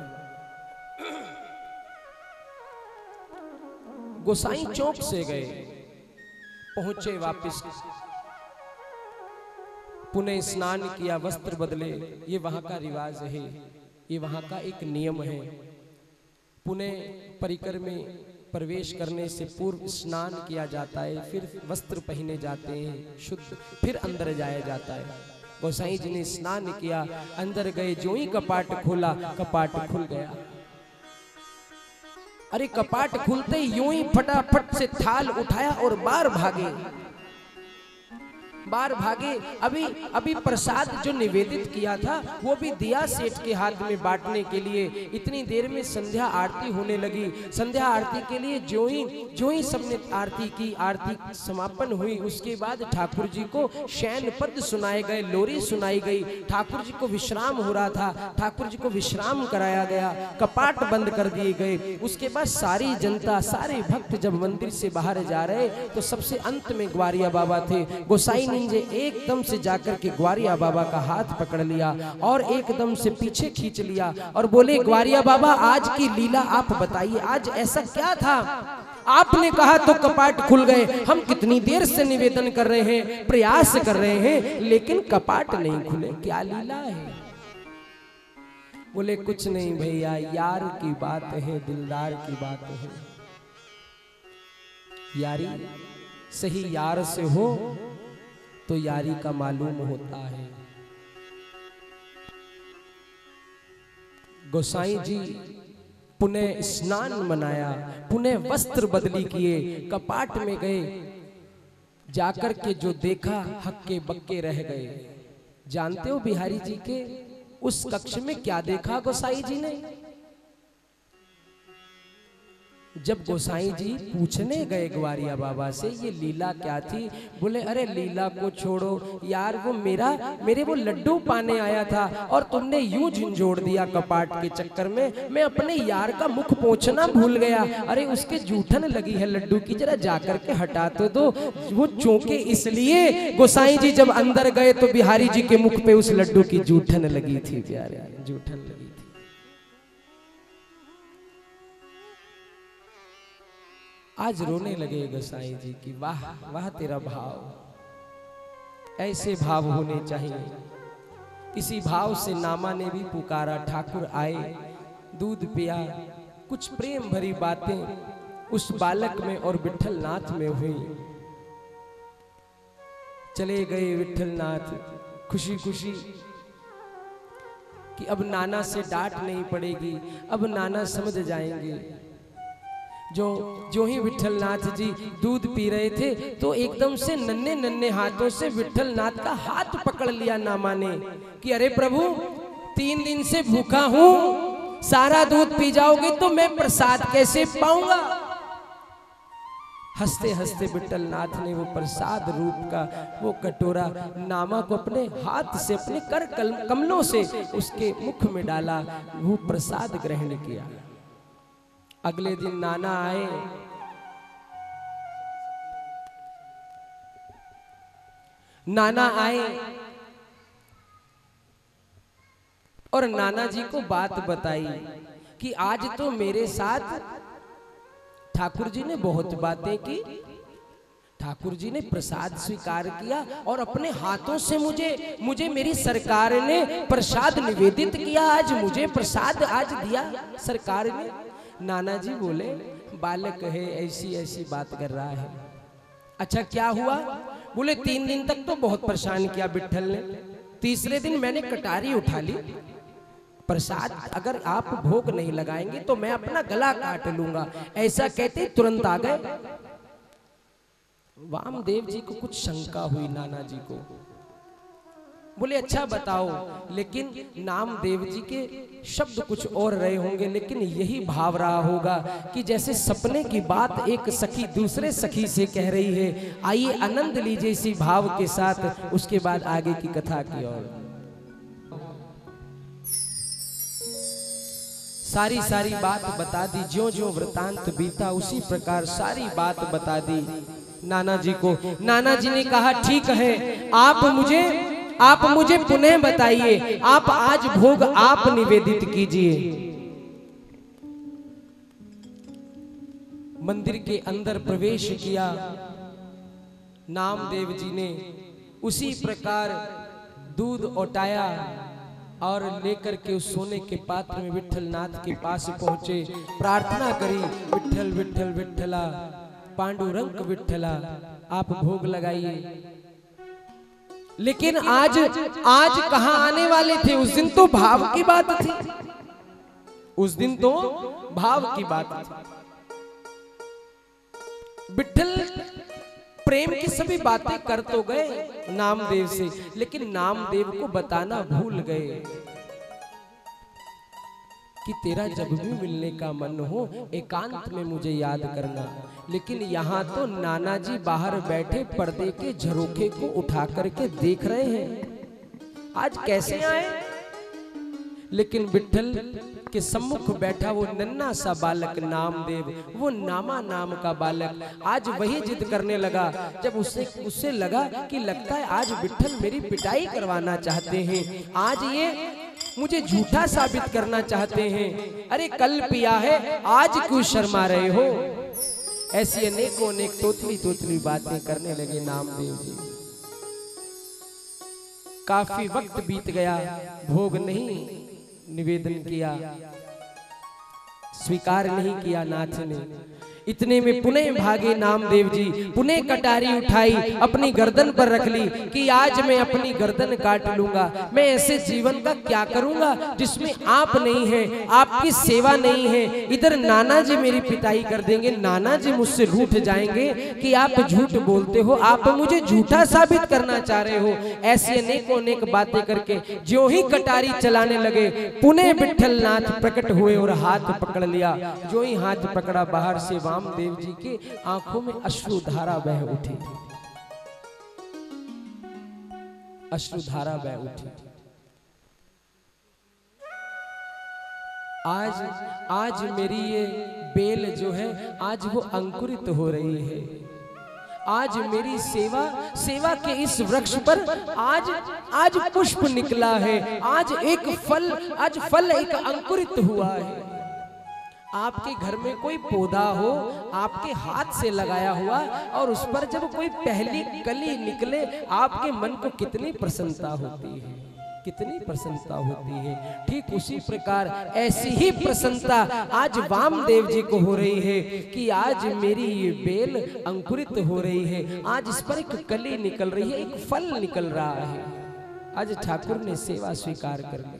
S1: गोसाई चौक से गए, पहुंचे वापस, पुनः स्नान किया, वस्त्र बदले, ये वहां का रिवाज है, ये वहां का एक नियम है। पुनः परिकर में प्रवेश करने से पूर्व स्नान किया जाता है, फिर वस्त्र पहने जाते हैं शुद्ध, फिर अंदर जाया जाता है। गोसाई जी ने स्नान किया, अंदर गए, जो ही कपाट खोला कपाट खुल गया। अरे कपाट खुलते ही यूं ही फटाफट से थाल उठाया और बाहर भागे, बाहर भागे। अभी अभी प्रसाद जो निवेदित किया था वो भी दिया सेठ के हाथ में बांटने के लिए। इतनी देर में संध्या आरती होने लगी। संध्या आरती के लिए जो ही जो ही सबने आरती की, आरती समापन हुई, उसके बाद ठाकुर जी को शयन पद सुनाए गए, लोरी सुनाई गई, ठाकुर जी को विश्राम हो रहा था, ठाकुर जी को विश्राम कराया गया, कपाट बंद कर दिए गए। उसके बाद सारी जनता, सारे भक्त जब मंदिर से बाहर जा रहे तो सबसे अंत में ग्वारिया बाबा थे। गोसाई ने एकदम से जाकर के ग्वारिया बाबा का हाथ पकड़ लिया और एकदम से पीछे खींच लिया और बोले ग्वारिया बाबा आज की लीला आप बताइए, आज ऐसा क्या था, आपने कहा तो कपाट खुल गए, हम कितनी देर से निवेदन कर रहे हैं, प्रयास कर रहे हैं, लेकिन कपाट नहीं खुले, क्या लीला है। बोले कुछ नहीं भैया, यार की बात है, दिलदार की बात है, यारी सही यार से हो तो यारी का मालूम होता है। गोसाई जी पुनः स्नान मनाया, पुनः वस्त्र बदली किए, कपाट में गए, जाकर के जो देखा हक्के बक्के रह गए। जानते हो बिहारी जी के उस कक्ष में क्या देखा गोसाई जी ने? जब गोसाई जी पूछने गए ग्वारिया बाबा से ये लीला क्या थी, बोले अरे लीला को छोड़ो यार, वो मेरा मेरे वो लड्डू पाने आया था और तुमने यूं झंझोड़ दिया कपाट के चक्कर में, मैं अपने यार का मुख पोंछना भूल गया। अरे उसके जूठन लगी है लड्डू की, जरा जाकर के हटा तो दो। वो चौंके इसलिए गोसाई जी जब अंदर गए तो बिहारी जी के मुख पे उस लड्डू की जूठन लगी थी, प्यारे जूठन लगी थी। आज रोने लगे गोसाई जी की, वाह वाह तेरा भाव, ऐसे भाव होने चाहिए। इसी भाव से नामा ने भी पुकारा, ठाकुर आए, दूध पिया, कुछ प्रेम भरी बातें उस बालक में और विट्ठलनाथ में हुई। चले गए विट्ठलनाथ खुशी खुशी कि अब नाना से डांट नहीं पड़ेगी, अब नाना समझ जाएंगे। जो जो ही विट्ठलनाथ जी दूध पी रहे थे तो एकदम से नन्हे नन्हे हाथों से विट्ठलनाथ का हाथ पकड़ लिया नामा ने कि अरे प्रभु, तीन दिन से भूखा हूं, सारा दूध पी जाओगे तो मैं प्रसाद कैसे पाऊंगा। हंसते हंसते विट्ठलनाथ ने वो प्रसाद रूप का वो कटोरा नामा को अपने हाथ से, अपने कर कमलों से उसके मुख में डाला, वो प्रसाद ग्रहण किया। अगले दिन नाना आए, नाना आए और नाना जी को बात बताई कि आज तो मेरे साथ ठाकुर जी ने बहुत बातें की, ठाकुर जी ने प्रसाद स्वीकार किया और अपने हाथों से मुझे मुझे मेरी सरकार ने प्रसाद निवेदित किया, आज मुझे प्रसाद आज दिया सरकार ने। नाना जी बोले, बालक है, ऐसी ऐसी बात कर रहा है। अच्छा क्या हुआ? बोले तीन दिन तक तो बहुत परेशान किया विट्ठल ने, तीसरे दिन मैंने कटारी उठा ली, प्रसाद अगर आप भोग नहीं लगाएंगे तो मैं अपना गला काट लूंगा। ऐसा कहते तुरंत आ गए। वामदेव जी को कुछ शंका हुई नाना जी को, बोले अच्छा बताओ, लेकिन नामदेव जी के शब्द कुछ और रहे होंगे, लेकिन यही भाव रहा होगा कि जैसे सपने की बात एक सखी दूसरे सखी से कह रही है। आइए आनंद लीजिए इसी भाव के साथ, उसके बाद आगे की कथा की ओर। सारी सारी बात बता दी, ज्यों ज्यों वृतांत बीता उसी प्रकार सारी बात बता दी नाना जी को। नाना जी ने कहा ठीक है, आप मुझे आप मुझे पुनः बताइए, आप आज भोग आप निवेदित कीजिए। मंदिर के अंदर प्रवेश किया नामदेव जी ने, उसी प्रकार दूध उठाया और लेकर के उस सोने के पात्र में विट्ठलनाथ के पास पहुंचे, प्रार्थना करी, विट्ठल विट्ठल विट्ठला पांडुरंग विट्ठला, आप भोग लगाइए। लेकिन आज आज कहां आने वाले थे? उस दिन तो भाव की बात थी, उस दिन तो भाव की बात थी। विट्ठल प्रेम की सभी बातें कर तो गए नामदेव से, लेकिन नामदेव को बताना भूल गए कि तेरा जब भी मिलने का मन हो एकांत में मुझे याद करना। लेकिन यहाँ तो नाना जी बाहर बैठे पर्दे के झरोखे को उठा करके देख रहे हैं, आज कैसे आए? लेकिन विट्ठल के सम्मुख बैठा वो नन्हा सा बालक नामदेव, वो नामा नाम का बालक आज वही जिद करने लगा। जब उससे उससे लगा कि लगता है आज विट्ठल मेरी पिटाई करवाना चाहते हैं, आज ये मुझे झूठा साबित करना चाहते हैं। अरे कल पिया है, आज क्यों शर्मा रहे हो? ऐसी अनेकों अनेक तोतली तोतली बातें करने लगे नामदेव जी। काफी वक्त बीत गया, भोग नहीं निवेदन किया, स्वीकार नहीं किया नाथ ने। इतने में पुनः भागे नामदेव जी, पुनः कटारी उठाई, अपनी गर्दन पर रख ली कि आज मैं अपनी गर्दन काट लूंगा। मैं ऐसे जीवन का क्या करूंगा जिसमें आप नहीं हैं, आपकी सेवा नहीं है। इधर नाना जी मेरी पिटाई कर देंगे, नाना जी मुझसे रूठ जाएंगे कि आप झूठ बोलते हो, आप मुझे झूठा साबित करना चाह रहे हो। ऐसी अनेकों अनेक बातें करके ज्यों ही कटारी चलाने लगे, पुनः विट्ठलनाथ प्रकट हुए और हाथ पकड़ लिया। जो ही हाथ पकड़ा, बाहर से वामदेव जी के आंखों में अश्रुधारा बह उठी, अश्रुधारा बह उठी। आज आज मेरी ये बेल जो है आज वो अंकुरित हो रही है। आज मेरी सेवा सेवा के इस वृक्ष पर आज आज पुष्प निकला है, आज एक फल आज फल एक अंकुरित हुआ है। आपके घर में कोई पौधा हो आपके हाथ से लगाया हुआ और उस पर जब कोई पहली कली निकले आपके मन को कितनी प्रसन्नता होती है, कितनी प्रसन्नता होती है। ठीक उसी प्रकार ऐसी ही प्रसन्नता आज वामदेव जी को हो रही है कि आज मेरी ये बेल अंकुरित हो रही है, आज इस पर एक कली निकल रही है, एक फल निकल रहा है। आज ठाकुर ने सेवा स्वीकार कर ली।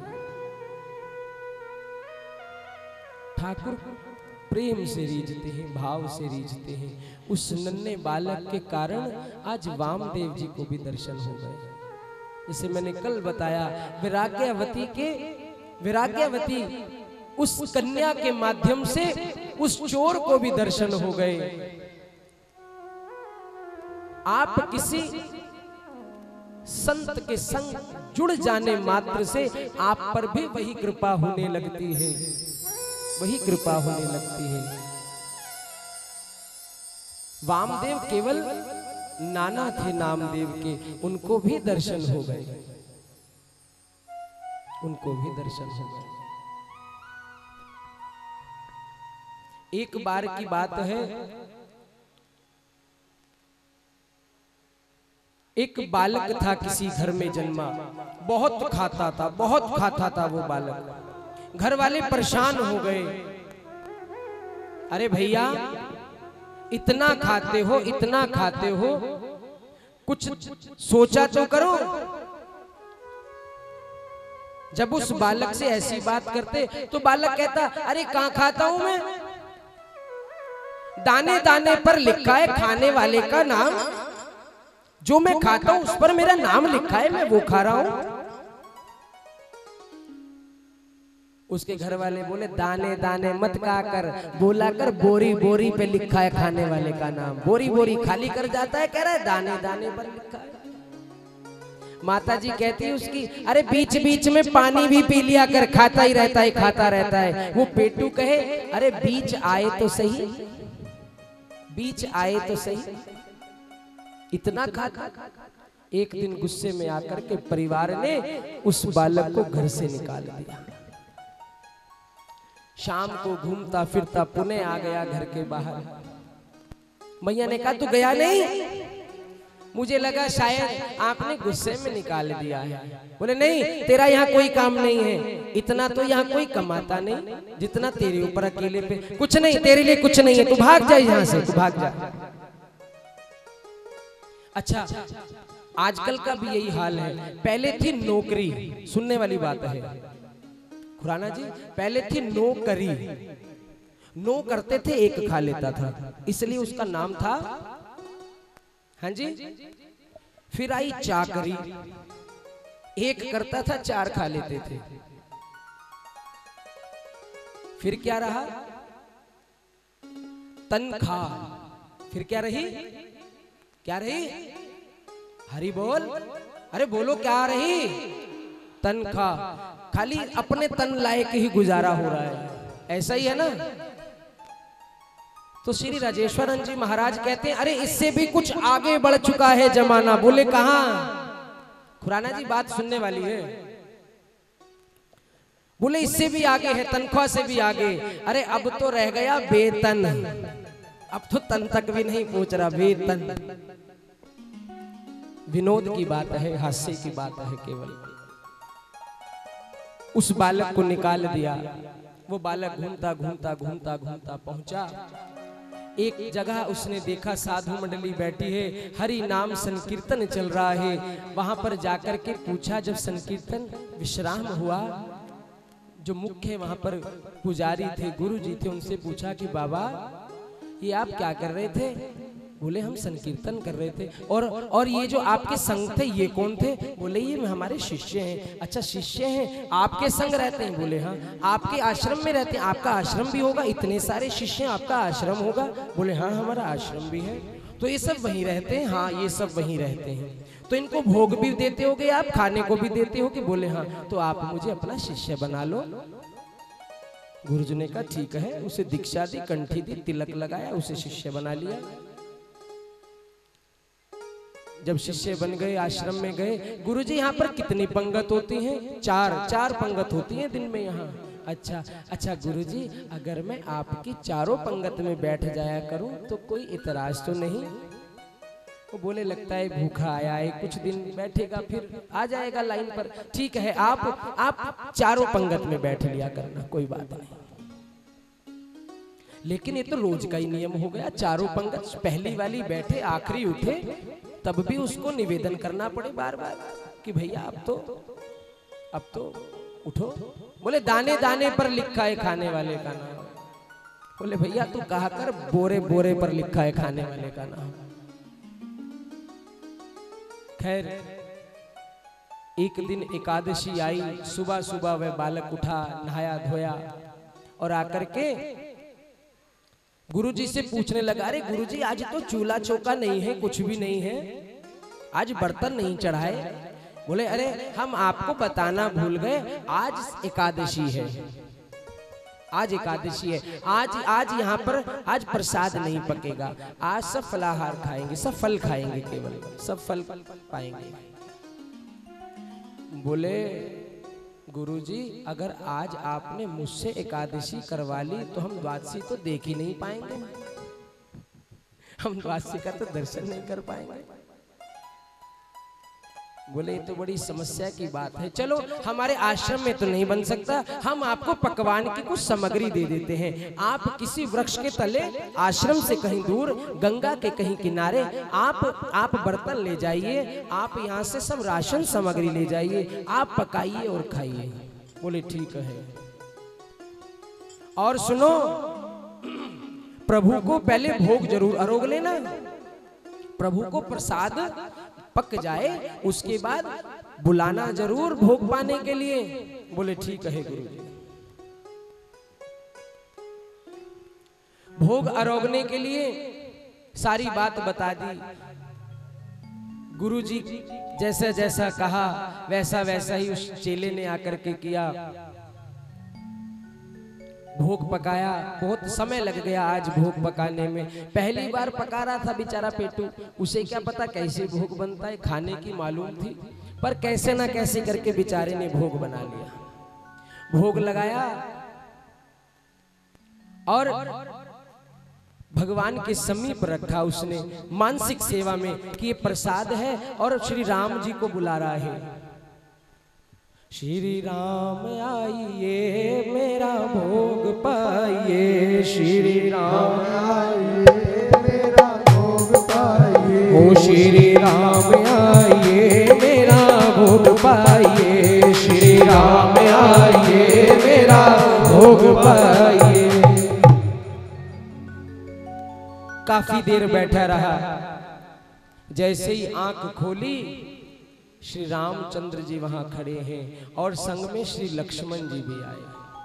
S1: ठाकुर प्रेम से रीझते हैं, भाव से रीझते हैं। उस नन्हे बालक के कारण आज वामदेव जी को भी दर्शन हो गए। जैसे मैंने कल बताया, विराग्यवती के विराग्यवती उस कन्या के माध्यम से उस चोर को भी दर्शन हो गए। आप किसी संत के संग जुड़ जाने मात्र से आप पर भी वही कृपा होने लगती है, वही कृपा होने लगती है। वामदेव केवल नाना थे नामदेव के, उनको भी दर्शन हो गए, उनको भी दर्शन हो गए। एक बार की बात है, एक बालक था किसी घर में जन्मा, बहुत खाता था, बहुत खाता था वो बालक। घर वाले परेशान हो गए, अरे भैया इतना खाते हो, इतना खाते हो, कुछ सोचा तो करो। जब उस बालक से ऐसी बात करते तो बालक कहता, अरे कहां खाता हूं मैं, दाने दाने पर लिखा है खाने वाले का नाम, जो मैं खाता हूं उस पर मेरा नाम लिखा है, मैं वो खा रहा हूं। उसके घर वाले बोले, दाने दाने मत कहा कर, बोला कर बोरी बोरी पे लिखा है खाने वाले का नाम, बोरी बोरी खाली कर जाता है, कह रहा है दाने दाने पर लिखा है। माता जी कहती है उसकी, अरे बीच बीच में पानी भी पी लिया कर, खाता ही रहता है, खाता रहता है। वो पेटू कहे, अरे बीच आए तो सही, बीच आए तो सही, इतना खाता। एक दिन गुस्से में आकर के परिवार ने उस बालक को घर से निकाल दिया। शाम को घूमता फिरता पुनः आ गया घर के बाहर। मैया ने कहा, तू गया नहीं? मुझे लगा शायद आपने गुस्से में निकाल दिया है। बोले नहीं, तेरा यहाँ कोई काम नहीं है, इतना तो यहाँ कोई कमाता नहीं जितना तेरे ऊपर अकेले पे। कुछ नहीं, तेरे लिए कुछ नहीं है, तू भाग जा यहाँ से, तू भाग जा। अच्छा, आजकल का भी यही हाल है। पहले थी नौकरी, सुनने वाली बात है खुराना जी, पहले थी नौकरी, नो करते थे एक खा लेता था, इसलिए उसका नाम था, हाँ जी। फिर आई चाकरी, एक करता था चार खा लेते थे। फिर क्या रहा? तनख्वाह। फिर क्या रही? क्या रही? हरि बोल, अरे बोलो क्या रही? तनख्वाह। खाली अपने तन लायक ही गुजारा हो रहा है, ऐसा ही है ना। तो श्री राजेश्वरन जी महाराज कहते हैं, अरे इससे भी कुछ आगे बढ़ चुका है जमाना। बोले कहां? खुराना जी बात सुनने वाली है। बोले इससे भी आगे है, तनख्वाह से भी आगे। अरे अब तो रह गया वेतन, अब तो तन तक भी नहीं पहुंच रहा, वेतन। विनोद की बात है, हास्य की बात है केवल। उस बालक को निकाल दिया। वो बालक घूमता घूमता घूमता घूमता पहुंचा एक जगह। उसने देखा साधु मंडली बैठी है, हरि नाम संकीर्तन चल रहा है। वहां पर जाकर के पूछा, जब संकीर्तन विश्राम हुआ, जो मुख्य वहां पर पुजारी थे, गुरु जी थे, उनसे पूछा कि बाबा ये आप क्या कर रहे थे? बोले हम संकीर्तन कर रहे थे। और और ये जो आपके संग थे ये कौन थे? बोले ये हमारे शिष्य हैं। अच्छा शिष्य हैं, आपके संग रहते हैं? बोले हाँ। आपके आश्रम में रहते हैं? आपका आश्रम भी होगा, इतने सारे शिष्य हैं, आपका आश्रम होगा? बोले हाँ हमारा आश्रम भी है। तो ये सब वहीं रहते हैं? हाँ ये सब वहीं रहते हैं। तो इनको भोग भी देते होगे आप, खाने को भी देते होगे? बोले हाँ। तो आप मुझे अपना शिष्य बना लो। गुरुजी ने कहा ठीक है। उसे दीक्षा दी, कंठी दी, तिलक लगाया, उसे शिष्य बना लिया। जब शिष्य बन गए, आश्रम में गए। गुरुजी यहाँ पर कितनी पंगत होती हैं? चार चार पंगत होती हैं दिन में यहाँ। अच्छा अच्छा गुरुजी, अगर मैं आपकी चारों पंगत में बैठ जाया करूं तो कोई इतराज तो नहीं? वो बोले लगता है भूखा आया है, कुछ दिन बैठेगा फिर आ जाएगा लाइन पर। ठीक है, आप आप चारों पंगत में बैठ लिया करना, कोई बात नहीं। लेकिन ये तो रोज का ही नियम हो गया, चारों पंगत पहली वाली बैठे आखिरी उठे, तब भी उसको निवेदन करना पड़े बार बार कि भैया अब तो अब तो उठो। बोले दाने दाने पर लिखा है खाने वाले का नाम। बोले भैया तू कहा कर बोरे बोरे पर लिखा है खाने वाले का नाम। खैर एक दिन एकादशी आई, सुबह सुबह वह बालक उठा, नहाया धोया और आकर के गुरुजी से पूछने लगा, अरे गुरुजी आज तो चूल्हा चौका नहीं है, कुछ भी नहीं है, आज बर्तन नहीं चढ़ाए। बोले अरे हम आपको बताना भूल गए, आज एकादशी है, आज एकादशी है, आज आज यहाँ पर आज प्रसाद नहीं पकेगा, आज सब फलाहार खाएंगे, सब फल खाएंगे, केवल सब फल पाएंगे। बोले गुरुजी अगर आज आपने मुझसे एकादशी करवा ली तो हम द्वादशी तो देख ही नहीं पाएंगे, हम द्वादशी का तो दर्शन नहीं कर पाएंगे। बोले ये तो बड़ी समस्या की बात है, चलो हमारे आश्रम में तो नहीं बन सकता, हम आपको पकवान की कुछ सामग्री दे देते हैं। आप किसी वृक्ष के तले आश्रम से कहीं दूर गंगा के कहीं किनारे आप आप बर्तन ले जाइए, आप यहाँ से सब राशन सामग्री ले जाइए, आप पकाइए और खाइए। बोले ठीक है। और सुनो, प्रभु को पहले भोग जरूर अरोग लेना, प्रभु को प्रसाद पक जाए उसके बाद बुलाना जरूर भोग पाने के लिए। बोले ठीक है गुरुजी। भोग आरोगने के लिए सारी बात बता दी गुरुजी, जैसा जैसा कहा वैसा वैसा ही उस चेले ने आकर के किया, भोग पकाया। बहुत समय लग गया आज भोग पकाने में, पहली बार पका रहा था बेचारा पेटू, उसे क्या पता कैसे भोग बनता है, खाने की मालूम थी, पर कैसे ना कैसे करके बेचारे ने भोग बना लिया। भोग लगाया और भगवान के समीप रखा उसने मानसिक सेवा में कि ये प्रसाद है और श्री राम जी को बुला रहा है। श्री राम आइए मेरा भोग पाइए, श्री राम आइए मेरा भोग पाइए, ओ श्री राम आइए मेरा भोग पाइए, श्री राम आइए मेरा भोग पाइए। काफी देर बैठा रहा, जैसे ही आंख खोली श्री रामचंद्र जी वहां खड़े हैं और संग में श्री लक्ष्मण जी भी आए।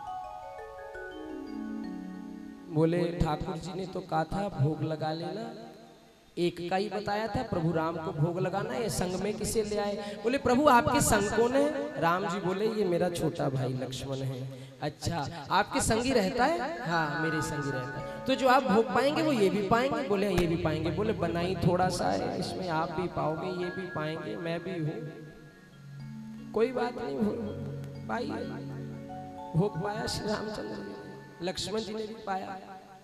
S1: बोले ठाकुर जी ने तो कहा था भोग लगा लेना, एक का ही बताया था प्रभु राम को भोग लगाना, ये संग में किसे ले आए? बोले प्रभु आपके संग कौन है? राम जी बोले ये मेरा छोटा भाई लक्ष्मण है। अच्छा आपके संगी रहता है? हाँ मेरे संगी रहता है। तो जो आप भोग पाएंगे वो ये भी पाएंगे? बोले ये भी पाएंगे। बोले बनाई थोड़ा सा है, इसमें आप भी पाओगे, ये भी पाएंगे, मैं भी हूँ, कोई बात नहीं, पाइए। भोग पाया श्री रामचंद्र जी, लक्ष्मण जी ने भी पाया।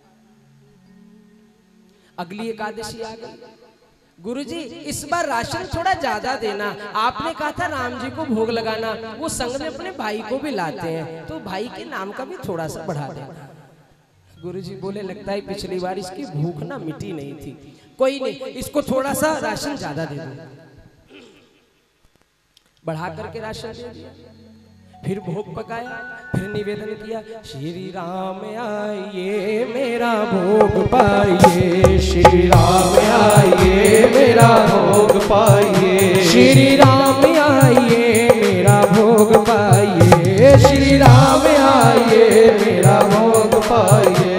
S1: अगली एकादशी आ गई। गुरुजी इस बार राशन थोड़ा ज्यादा देना, आपने कहा था राम जी को भोग लगाना, वो संग में अपने भाई को भी लाते हैं, तो भाई के नाम का भी थोड़ा सा बढ़ा देना। गुरुजी बोले लगता है पिछली बार इसकी भूख ना मिटी नहीं थी, कोई नहीं इसको थोड़ा सा राशन ज्यादा दे दो। बढ़ा करके राशन दे दिया, फिर भोग पकाया, फिर निवेदन किया, श्री राम आइए मेरा भोग पाइए, श्री राम आइए मेरा भोग पाइए, श्री राम आइए मेरा भोग पाइए, श्री राम आइए मेरा भोग पाइए।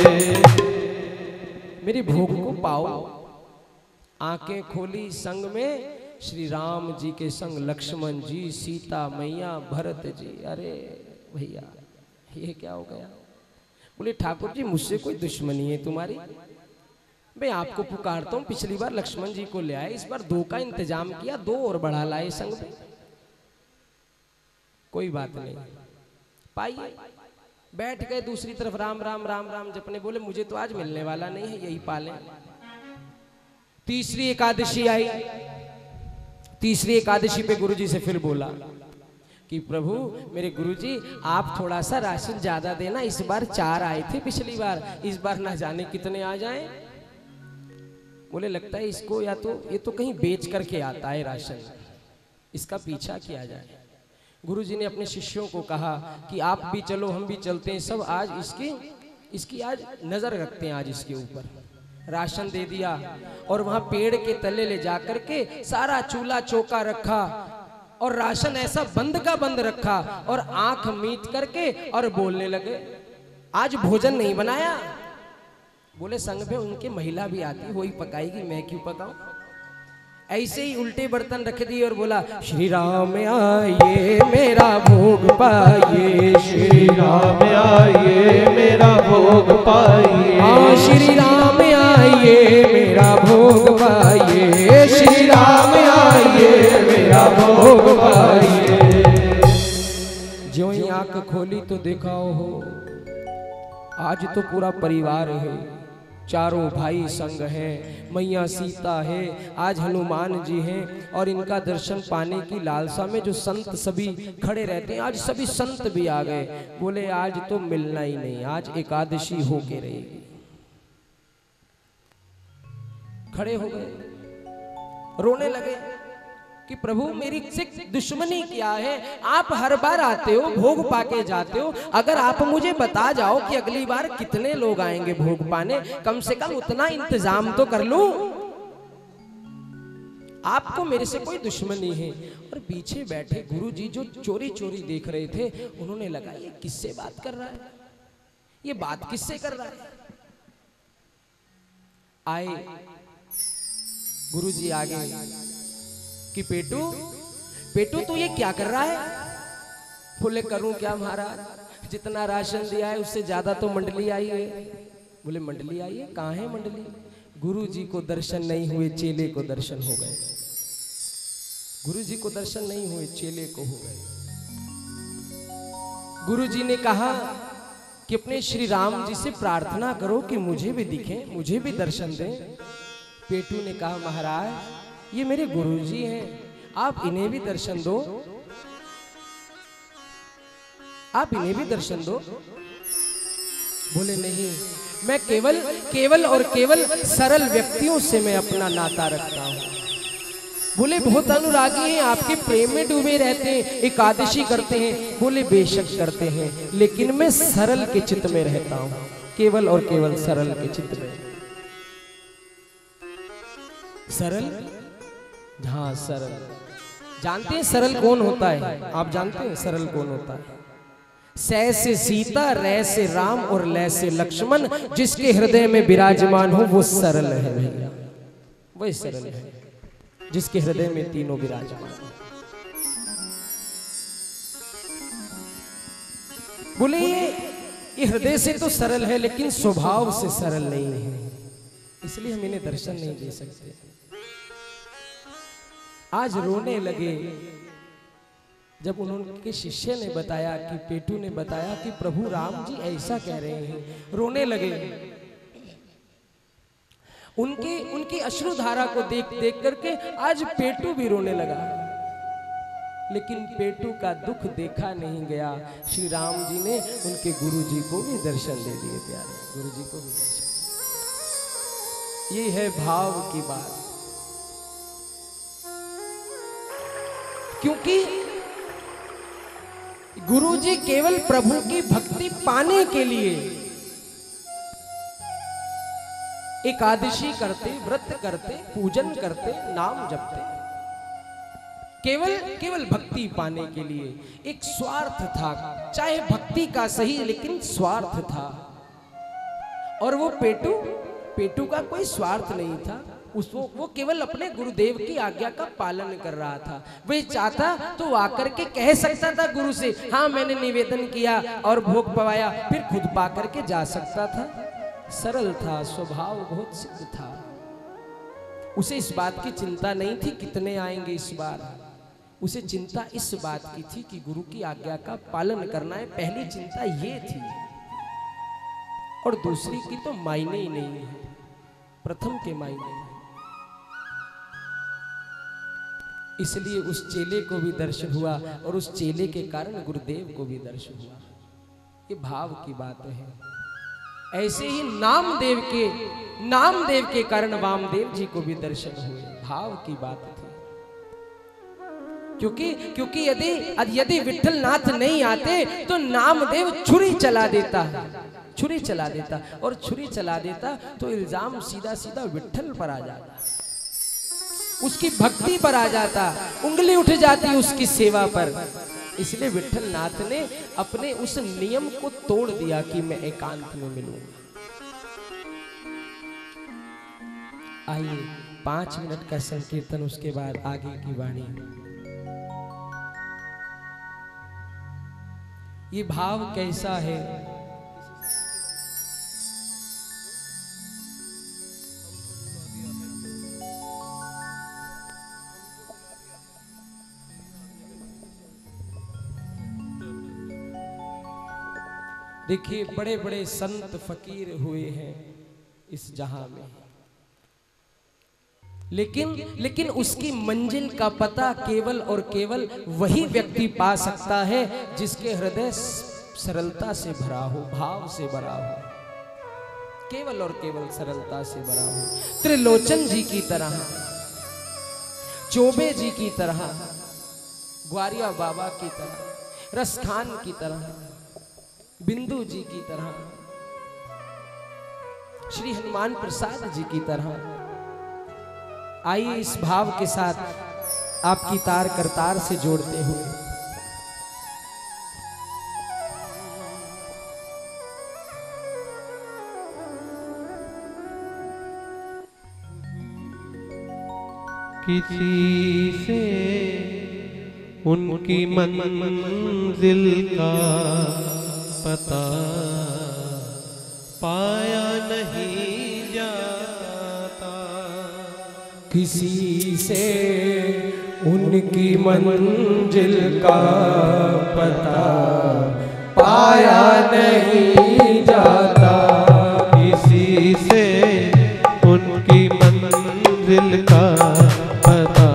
S1: मेरे भोग को पाओ। आंखें खोली, संग में श्री राम जी के संग लक्ष्मण जी, सीता मैया, भरत जी। अरे भैया ये क्या हो गया? बोले ठाकुर जी मुझसे कोई दुश्मनी है तुम्हारी? मैं आपको पुकारता हूँ, पिछली बार लक्ष्मण जी को ले आए, इस बार दो का इंतजाम किया, दो और बढ़ा लाए संग में, कोई बात नहीं, पाइए। बैठ गए, दूसरी तरफ राम राम राम राम जपने, बोले मुझे तो आज मिलने वाला नहीं है, यही पाले। तीसरी एकादशी आई, तीसरी एकादशी पे गुरुजी से फिर बोला कि प्रभु मेरे गुरुजी आप थोड़ा सा राशन ज्यादा देना, इस बार चार आए थे पिछली बार, इस बार ना जाने कितने आ जाएं। बोले लगता है इसको या तो ये तो कहीं बेच करके आता है राशन, इसका पीछा किया जाए। गुरुजी ने अपने शिष्यों को कहा कि आप भी चलो, हम भी चलते हैं, सब आज इसकी इसकी आज नजर रखते हैं, आज इसके ऊपर। राशन दे दिया और वहां पेड़ के तले ले जाकर के सारा चूल्हा चौका रखा और राशन ऐसा बंद का बंद रखा और आंख मीट करके और बोलने लगे आज भोजन नहीं बनाया। बोले संग में उनके महिला भी आती, वही पकाएगी, मैं क्यों पकाऊं। ऐसे ही उल्टे बर्तन रख दिए और बोला श्री राम आइए मेरा भोग पाइए,
S2: श्री राम आइए मेरा भोग पाइए,
S1: हाँ श्री राम आइए मेरा भोग पाइए,
S2: श्री राम आइए मेरा भोग पाइए।
S1: ज्यों ही आंख खोली तो देखा हो आज तो पूरा परिवार है, चारों भाई संग हैं, मैया सीता है, आज हनुमान जी हैं और इनका दर्शन पाने की लालसा में जो संत सभी खड़े रहते हैं, आज सभी संत भी आ गए। बोले आज तो मिलना ही नहीं, आज एकादशी होके रहेगी। खड़े हो गए, रोने लगे कि प्रभु मेरी से दुश्मनी क्या है, आप हर बार आते हो भोग पाके जाते हो, अगर आप मुझे बता जाओ कि अगली बार कितने लोग आएंगे भोग पाने, कम से कम उतना इंतजाम तो कर लूं। आपको मेरे से कोई दुश्मनी है। और पीछे बैठे गुरुजी जो चोरी चोरी देख रहे थे, उन्होंने लगा ये किससे बात कर रहा है, ये बात किससे कर रहा है। आए गुरुजी आगे कि पेटू पेटू तू ये क्या कर रहा है। बोले करूं क्या महाराज, जितना राशन दिया है उससे ज्यादा तो मंडली आई है। बोले मंडली आई है, कहाँ है मंडली। गुरुजी को दर्शन नहीं हुए, चेले को दर्शन हो गए। गुरुजी को दर्शन नहीं हुए, चेले को हो गए। गुरुजी ने कहा कि अपने श्री राम जी से प्रार्थना करो कि मुझे भी दिखें, मुझे भी दर्शन दें। पेटू ने कहा महाराज ये मेरे गुरुजी हैं, आप इन्हें भी दर्शन दो, आप इन्हें भी दर्शन दो। बोले नहीं, मैं केवल केवल और केवल सरल व्यक्तियों से मैं अपना नाता रखता हूं। बोले बहुत अनुरागी हैं, आपके प्रेम में डूबे रहते हैं, एकादशी करते हैं। बोले बेशक करते हैं, लेकिन मैं सरल के चित्त में रहता हूं, केवल और केवल सरल के चित्त में। सरल, हाँ सरल। जानते हैं सरल कौन होता है, आप जानते हैं सरल कौन होता है। सै से सीता, रै से राम और लै से लक्ष्मण, जिसके हृदय में विराजमान हो वो सरल है भैया, वही सरल है जिसके हृदय में तीनों विराजमान है। बोले ये ये हृदय से तो सरल है लेकिन स्वभाव से सरल नहीं है, इसलिए हम इन्हें दर्शन नहीं दे सकते। आज रोने लगे जब उन्होंने शिष्य ने बताया कि पेटू ने बताया कि प्रभु राम जी ऐसा कह रहे हैं, रोने लगे। उनके उनकी अश्रुधारा को देख देख करके आज पेटू भी रोने लगा, लेकिन पेटू का दुख देखा नहीं गया। श्री राम जी ने उनके गुरु जी को भी दर्शन दे दिए, प्यारे गुरु जी को भी दर्शन। ये है भाव की बात, क्योंकि गुरुजी केवल प्रभु की भक्ति पाने के लिए एकादशी करते, व्रत करते, पूजन करते, नाम जपते, केवल केवल भक्ति पाने के लिए। एक स्वार्थ था, चाहे भक्ति का सही लेकिन स्वार्थ था। और वो पेटू पेटू का कोई स्वार्थ नहीं था, उसको वो केवल अपने गुरुदेव की आज्ञा का पालन कर रहा था। वह चाहता तो आकर के कह सकता था गुरु से, हाँ मैंने निवेदन किया और भोग पवाया, फिर खुद पा करके जा सकता था। सरल था, स्वभाव बहुत सिद्ध था, उसे इस बात की चिंता नहीं थी कितने आएंगे इस बार। उसे चिंता इस बात की थी कि गुरु की आज्ञा का पालन करना है, पहली चिंता ये थी। और दूसरी की तो मायने ही नहीं है, प्रथम के मायने हैं। इसलिए उस चेले को भी दर्शन हुआ और उस चेले के कारण गुरुदेव को भी दर्शन हुआ। ये भाव की बात है। ऐसे ही नामदेव के नामदेव के कारण वामदेव जी को भी दर्शन हुए। भाव की बात थी। क्योंकि क्योंकि यदि यदि विठल नाथ नहीं आते तो नामदेव छुरी चला देता छुरी चला देता और छुरी चला देता तो इल्जाम सीधा सीधा विठल पर आ जाता, उसकी भक्ति पर आ जाता, उंगली उठ जाती उसकी सेवा पर। इसलिए विठल नाथ ने अपने उस नियम को तोड़ दिया कि मैं एकांत में मिलूंगा। आइए पांच मिनट का संकीर्तन, उसके बाद आगे की वाणी। ये भाव कैसा है? देखिए बड़े बड़े संत फकीर हुए हैं इस जहां में, लेकिन लेकिन उसकी मंजिल का पता केवल और केवल वही व्यक्ति पा सकता है जिसके हृदय सरलता से भरा हो, भाव से भरा हो, केवल और केवल सरलता से भरा हो। त्रिलोचन जी की तरह, चौबे जी की तरह, ग्वारिया बाबा की तरह, रसखान की तरह, बिंदु जी की तरह, श्री हनुमान प्रसाद जी की तरह। आइए इस भाव के साथ आपकी तार करतार से जोड़ते हुए
S2: किसी से उनकी मंजिल का पता पाया नहीं जाता,
S1: किसी से उनकी मंजिल का पता पाया नहीं जाता,
S2: किसी से उनकी मंजिल का पता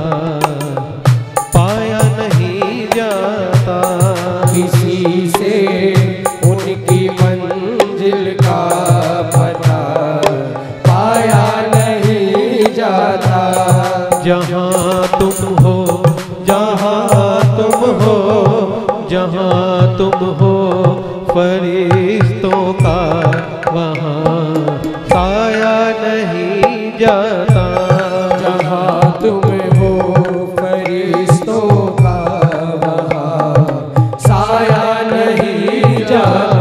S2: पाया नहीं जाता,
S1: किसी से उनकी मंजिल का पता पाया नहीं जाता।
S2: जहाँ तुम हो, जहाँ तुम हो, जहाँ तुम हो फरिश्तों का वहाँ साया नहीं जाता,
S1: जहाँ तुम हो फरिश्तों का वहाँ साया नहीं जाता।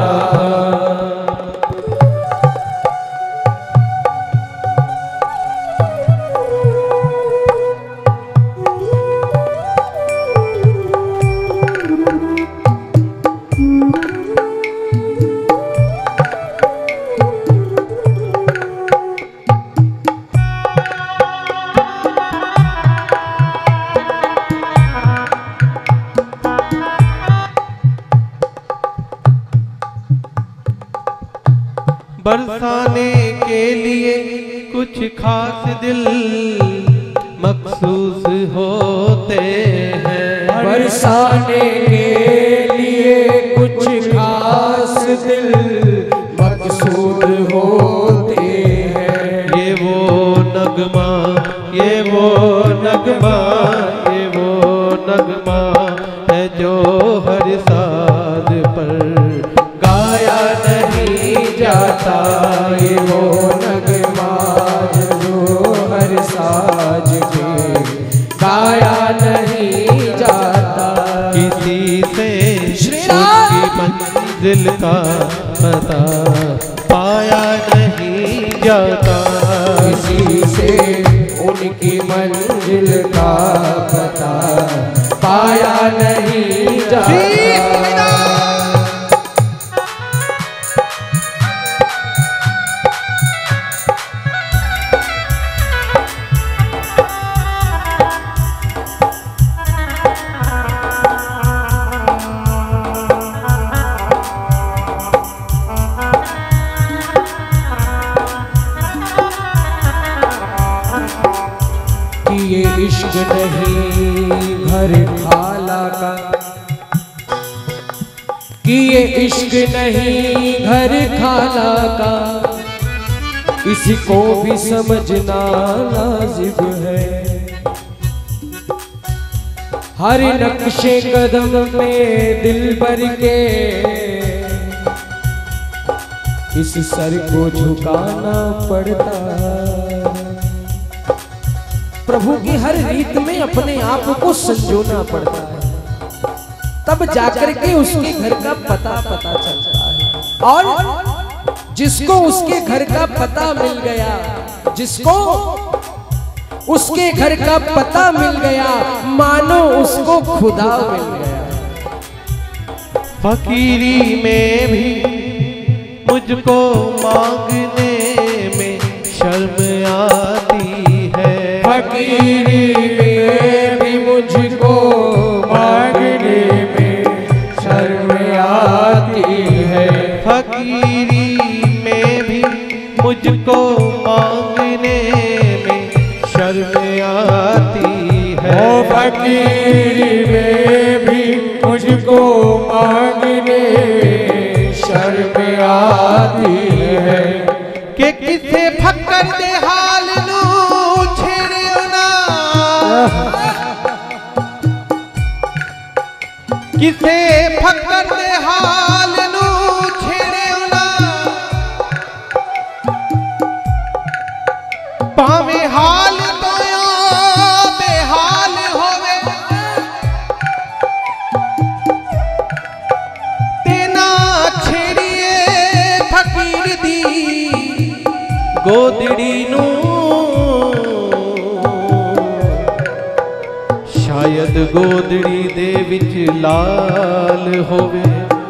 S2: बरसाने के लिए कुछ खास दिल मखसूस होते हैं,
S1: बरसाने के लिए कुछ खास दिल मकसूद होते हैं।
S2: ये वो नगमा, ये वो नगमा, ये वो नगमा है जो हर साज पर
S1: गाया नहीं जाता, ये वो नगमा जो हर साज पे गाया नहीं जाता।
S2: किसी से उनकी मंजिल का पता पाया नहीं जाता,
S1: किसी से उनकी मंजिल का पता पाया नहीं जाता। खाला का, कि ये इश्क नहीं घर खाला का, किसी को भी समझना लाजिम है। हर नक्शे कदम में दिल भर के इस सर को झुकाना पड़ता। प्रभु की हर रीत में अपने आप को संजोना पड़ता है, तब जाकर के उसके घर का पता पता चलता है। और जिसको उसके घर का पता मिल गया, जिसको उसके घर का पता मिल गया, मानो उसको खुदा मिल गया।
S2: फकीरी में भी मुझको मांगने में शर्म आती है,
S1: फकीरी में भी मुझको मांगने में शर्म आती है,
S2: फकीरी में भी मुझको मांगने में शर्म आती है,
S1: ओ फकीरी में भी मुझको मांगने में शर्म आती है।
S2: कि किसे फक्कर दे हाल नू छेड़ियो ना, किसे फक्कर दे हाल नू छेड़ियो ना, पावे हाल तो बेहाल होवे, तेना छेड़िए फकीर दी गोदड़ी नू, शायद गोदड़ी दे विच लाल होवे।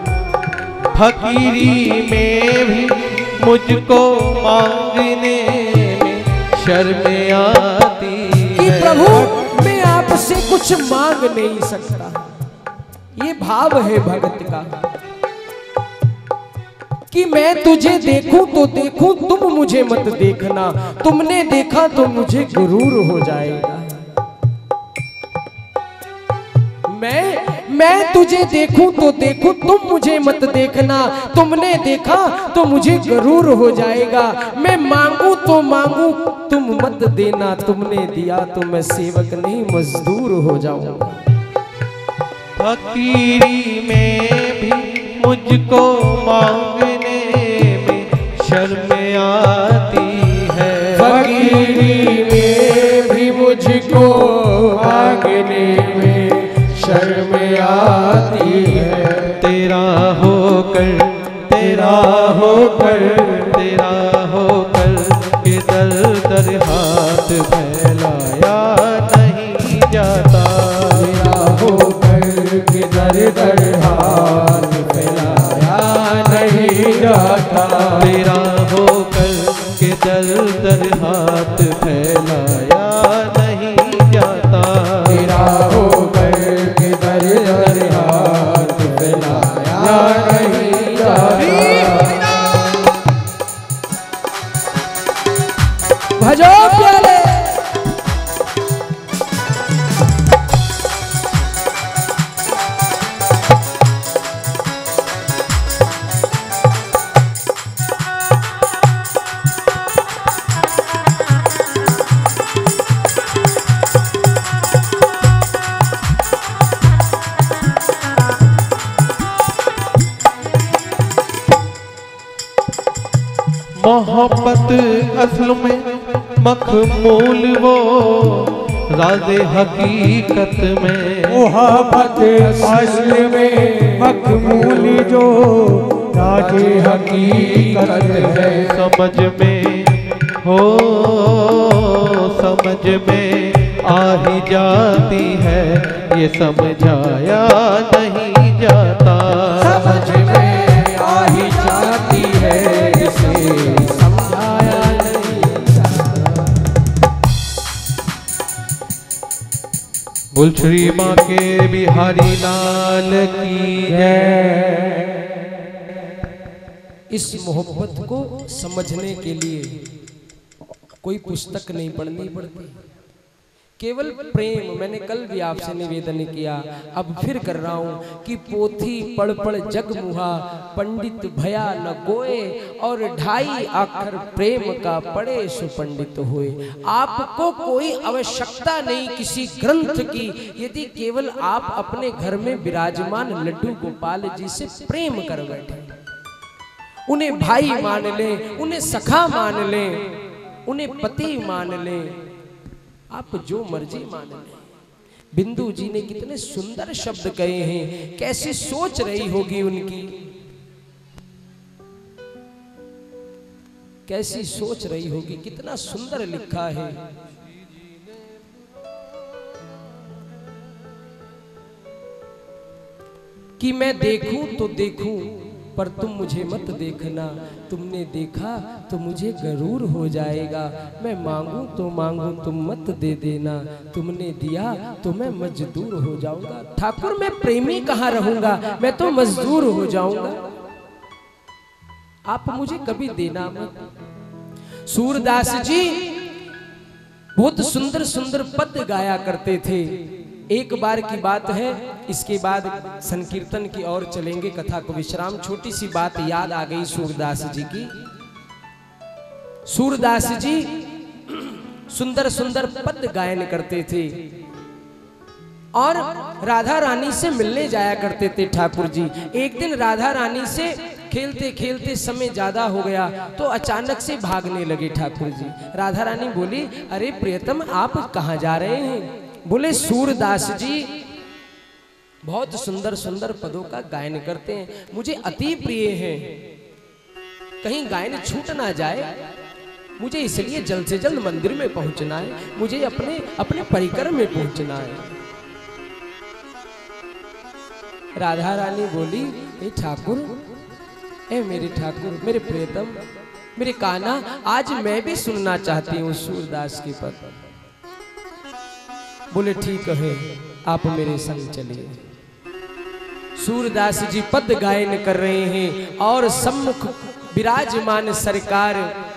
S2: फकीरी में भी मुझको मांगने में शर्म आती है।
S1: प्रभु मैं आपसे कुछ मांग नहीं सकता, ये भाव है भगत का, कि मैं तुझे देखूं तो देखूं, तुम मुझे मत देखना, तुमने देखा तो मुझे गुरूर हो जाएगा। मैं मैं तुझे देखूं तो देखूं, तुम मुझे मत देखना, तुमने देखा तो मुझे गरूर हो जाएगा। मैं मांगू तो मांगू, तुम मत देना, तुमने दिया तो मैं सेवक नहीं मजदूर हो जाऊंगा।
S2: फकीरी में भी मुझको मांगने में शर्म आती है,
S1: फकीरी में भी मुझको मांगने में शर्म आती है।
S2: तेरा होकर तेरा होकर तेरा होकर के दर दर हाथ फैलाया नहीं जाता,
S1: तेरा होकर के दर दर हाथ फैलाया नहीं जाता,
S2: तेरा होकर के दर दर हाथ फैलाया नहीं जाता,
S1: तेरा होकर के दर दर हाथ फैलाया नहीं जाता। भजो प्याले
S2: मोहब्बत असल में मखमूल वो राज़े हकीकत में,
S1: मोहब्बत असल में मखमूल जो राज़े हकीकत है।
S2: समझ में हो समझ में आ ही जाती है, ये समझाया नहीं जाता,
S1: समझ में आ ही जाती है, इसे समझाया नहीं जाता।
S2: बोल श्री माँ के बिहारी लाल की जय।
S1: इस मोहब्बत को समझने के लिए कोई पुस्तक नहीं पढ़नी पड़ती, केवल प्रेम। मैंने कल भी आपसे निवेदन किया, अब फिर कर रहा हूँ कि पोथी पढ़ पढ़ जग मुहा, पंडित भया न कोय, और ढाई अक्षर प्रेम का पढ़े सुपंडित होए। आपको कोई आवश्यकता नहीं किसी ग्रंथ की, यदि केवल आप अपने घर में विराजमान लड्डू गोपाल जी से प्रेम कर बैठे, उन्हें भाई मान लें, उन्हें सखा मान लें, उन्हें पति मान लें, आप जो मर्जी मान लें। बिंदु जी ने कितने सुंदर शब्द कहे हैं, कैसी सोच रही होगी उनकी, कैसी सोच रही होगी, कितना सुंदर लिखा है। कि मैं देखूं तो देखूं पर तुम मुझे मत देखना, तुमने देखा तो मुझे गरूर हो जाएगा। मैं मांगूं तो मांगूं तुम मत दे देना, तुमने दिया तो मैं मजदूर हो जाऊंगा। ठाकुर मैं प्रेमी कहाँ रहूंगा, मैं तो मजदूर हो जाऊंगा, आप मुझे कभी देना मत। सूरदास जी बहुत सुंदर सुंदर पद गाया करते थे। एक बार की बात है, इसके बाद संकीर्तन की ओर चलेंगे, कथा को विश्राम। छोटी सी बात याद आ गई सूरदास जी की। सूरदास जी सुंदर सुंदर पद गायन करते थे और राधा रानी से मिलने जाया करते थे ठाकुर जी। एक दिन राधा रानी से खेलते खेलते समय ज्यादा हो गया तो अचानक से भागने लगे ठाकुर जी। राधा रानी बोली, अरे प्रियतम आप कहाँ जा रहे हैं? बोले, सूरदास जी बहुत सुंदर सुंदर पदों का गायन करते हैं, मुझे अति प्रिय हैं, कहीं गायन छूट ना जाए, मुझे इसलिए जल्द से जल्द मंदिर में पहुंचना है, मुझे अपने अपने परिकर में पहुंचना है। राधा रानी बोली, ए ठाकुर, ए मेरे ठाकुर, मेरे प्रियतम, मेरे कान्हा, आज मैं भी सुनना चाहती हूँ सूरदास के पद। बोले, ठीक है, आप मेरे संग चलिए। सूरदास जी पद गायन कर रहे हैं और सम्मुख विराजमान सरकार,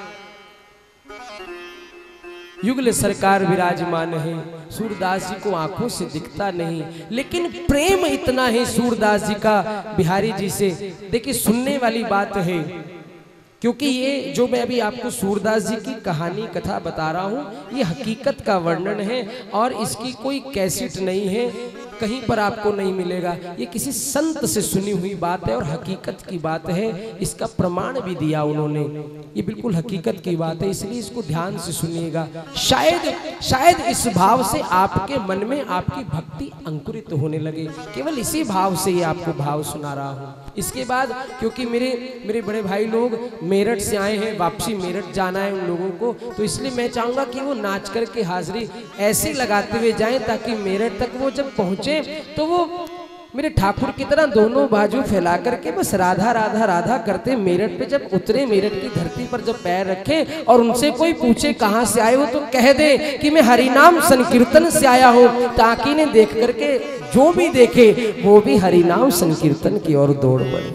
S1: युगल सरकार विराजमान है। सूरदास जी को आंखों से दिखता नहीं, लेकिन प्रेम इतना है सूरदास जी का बिहारी जी से। देखिए, सुनने वाली बात है, क्योंकि ये जो मैं अभी आपको सूरदास जी की कहानी कथा बता रहा हूँ, ये हकीकत का वर्णन है और इसकी कोई कैसेट नहीं है, कहीं पर आपको नहीं मिलेगा। ये किसी संत से सुनी हुई बात है और हकीकत की बात है, इसका प्रमाण भी दिया उन्होंने, ये बिल्कुल हकीकत की बात है, इसलिए इसको ध्यान से सुनिएगा। शायद शायद इस भाव से आपके मन में आपकी भक्ति अंकुरित होने लगे, केवल इसी भाव से ये आपको भाव सुना रहा हूँ। इसके बाद क्योंकि मेरे मेरे बड़े भाई लोग मेरठ से आए हैं, वापसी मेरठ जाना है उन लोगों को, तो इसलिए मैं चाहूंगा कि वो नाच करके हाजिरी ऐसे लगाते हुए जाएं ताकि मेरठ तक वो जब पहुंचे तो वो मेरे ठाकुर की तरह दोनों बाजू फैला करके बस राधा राधा राधा करते मेरठ पे जब उतरे, मेरठ की धरती पर जब पैर रखे और उनसे कोई पूछे कहाँ से आए हो तो कह दे कि मैं हरिनाम संकीर्तन से आया हूँ, ताकि ने देख करके जो भी देखे वो भी हरिनाम संकीर्तन की ओर दौड़ पड़े।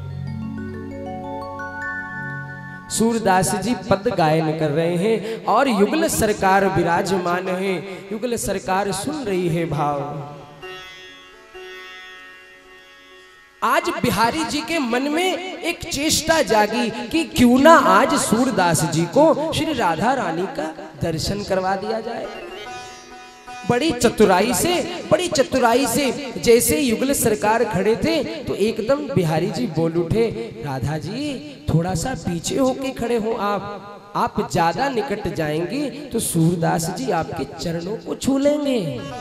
S1: सूरदास जी पद गायन कर रहे हैं और युगल सरकार विराजमान है, युगल सरकार सुन रही है भाव। आज बिहारी जी के मन में एक चेष्टा जागी कि क्यों ना आज सूरदास जी को श्री राधा रानी का दर्शन करवा दिया जाए। बड़ी चतुराई से बड़ी चतुराई से जैसे युगल सरकार खड़े थे तो एकदम बिहारी जी बोल उठे, राधा जी थोड़ा सा पीछे होके खड़े हो आप, आप ज्यादा निकट जाएंगे तो सूरदास जी आपके चरणों को छू लेंगे।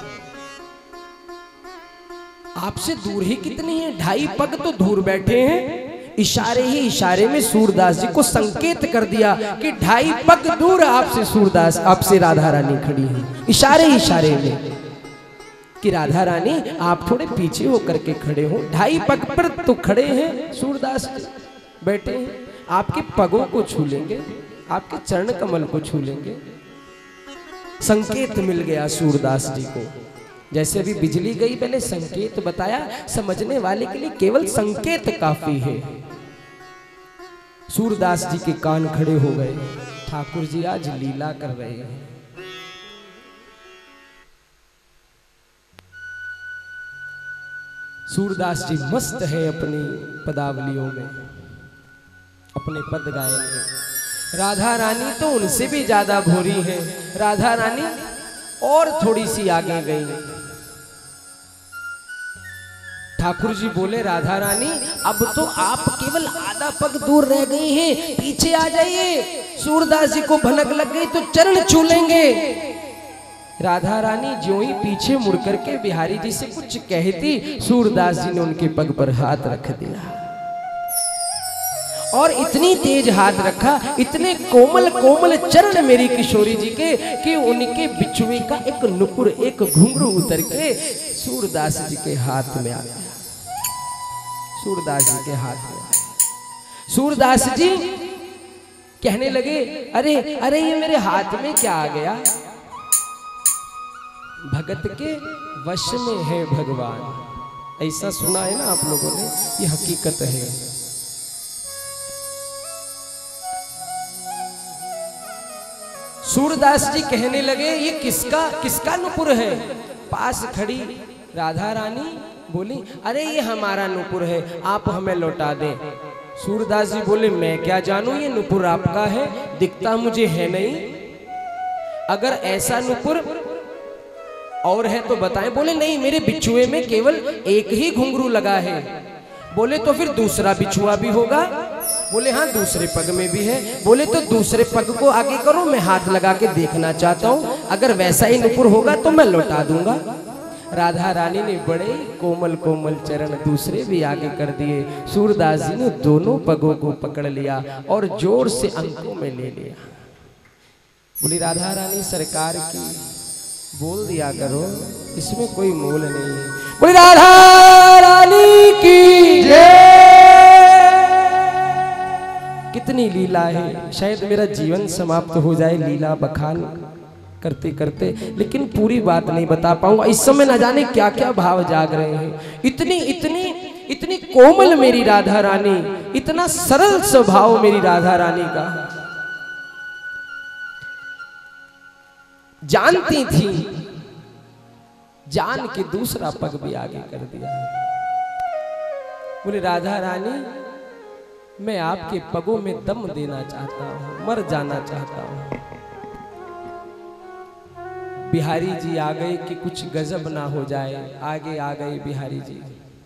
S1: आपसे दूर ही कितनी है, ढाई पग तो दूर बैठे हैं। इशारे ही इशारे में सूरदास जी को संकेत कर दिया कि ढाई पग दूर आपसे सूरदास आपसे राधा रानी खड़ी है, इशारे ही इशारे में कि राधा रानी आप थोड़े पीछे होकर के खड़े हो। ढाई पग पर तो खड़े हैं सूरदास जी, बैठे हैं, आपके पगों को छू लेंगे, आपके चरण कमल को छू लेंगे। संकेत मिल गया सूरदास जी को, जैसे अभी बिजली गई मैंने संकेत बताया, समझने वाले के लिए केवल संकेत काफी है। सूरदास जी के कान खड़े हो गए, ठाकुर जी आज लीला कर रहे हैं। सूरदास जी मस्त है अपनी पदावलियों में, अपने पद गायन में। राधा रानी तो उनसे भी ज्यादा भोरी है। राधा रानी और थोड़ी सी आगे गई। ठाकुर जी बोले, राधा रानी अब तो आप केवल आधा पग दूर रह गई हैं, पीछे आ जाइए। सूरदास जी को भनक लग गई तो चरण छू लेंगे। राधा रानी ज्यों ही पीछे मुड़ करके बिहारी जी से कुछ कहती, सूरदास जी ने उनके पग पर हाथ रख दिया और इतनी तेज हाथ रखा, इतने कोमल कोमल चरण मेरी किशोरी जी के, कि उनके बिछुए का एक नुपुर, एक घुंघरू उतर के सूरदास जी के हाथ में आ गया। सूरदास जी के हाथ में सूरदास जी कहने लगे, अरे अरे ये मेरे हाथ में क्या आ गया? भगत के वश में है भगवान। ऐसा सुना है ना आप लोगों ने, ये हकीकत है। सूरदास जी कहने लगे, ये किसका किसका नुपुर है? पास खड़ी राधा रानी बोली, अरे ये हमारा नुपुर है, आप हमें लौटा दें। सूरदास जी बोले, मैं क्या जानूं ये नुपुर आपका है, दिखता मुझे है नहीं। अगर ऐसा नुपुर और है तो बताएं। बोले, नहीं, मेरे बिछुए में केवल एक ही घुंघरू लगा है। बोले, तो फिर दूसरा बिछुआ भी होगा? बोले, हाँ, दूसरे पग में भी है। बोले, तो दूसरे पग को आगे करो, मैं हाथ लगा के देखना चाहता हूँ, अगर वैसा ही नुपुर होगा तो मैं लौटा दूंगा। राधा रानी ने बड़े कोमल कोमल चरण दूसरे भी आगे कर दिए। सूरदास जी ने दोनों पगों को पकड़ लिया और जोर से अंकों में ले लिया। बोली, राधा रानी सरकार की बोल दिया करो, इसमें कोई मोल नहीं है। बोली, राधा रानी की जय। कितनी लीला है, शायद मेरा जीवन समाप्त हो जाए लीला बखान करते करते, लेकिन पूरी बात नहीं बता पाऊंगा। इस समय न जाने क्या क्या भाव जाग रहे हैं। इतनी इतनी इतनी कोमल मेरी राधा रानी, इतना सरल स्वभाव मेरी राधा रानी का। जानती थी, जान के दूसरा पग भी आगे कर दिया। बोले, राधा रानी मैं आपके पगों में दम देना चाहता हूं, मर जाना चाहता हूं। बिहारी जी आ गए कि कुछ गजब ना हो जाए। आगे आ गए बिहारी जी।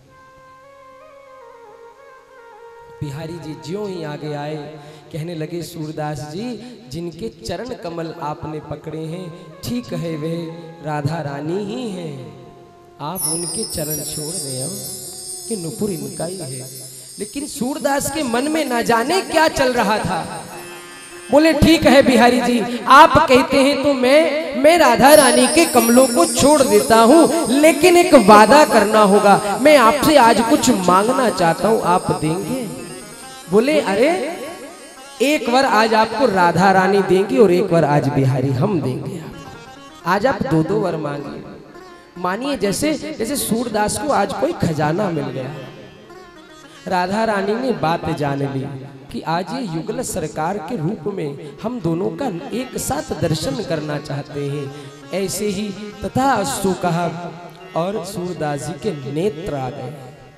S1: बिहारी जी ज्यों ही आगे आए, कहने लगे, सूरदास जी जिनके चरण कमल आपने पकड़े हैं, ठीक है वे राधा रानी ही हैं, आप उनके चरण छोड़ दें, अब कि नुपुर इनका ही है। लेकिन सूरदास के मन में ना जाने क्या चल रहा था। बोले, ठीक है बिहारी जी, आप कहते हैं तो मैं मैं राधा रानी के कमलों को छोड़ देता हूँ, लेकिन एक वादा करना होगा। मैं आपसे आज कुछ मांगना चाहता हूँ, आप देंगे? बोले, अरे एक बार आज आपको राधा रानी देंगी और एक बार आज बिहारी हम देंगे आपको। आज आप दो दो बार मांगिए। मानिए जैसे जैसे सूरदास को आज कोई खजाना मिल गया। राधा रानी ने बात जान ली कि आज ये युगल सरकार के रूप में हम दोनों का एक साथ दर्शन करना चाहते हैं। ऐसे ही तथा अस्तु कहा और सूरदास जी के नेत्र आ गए।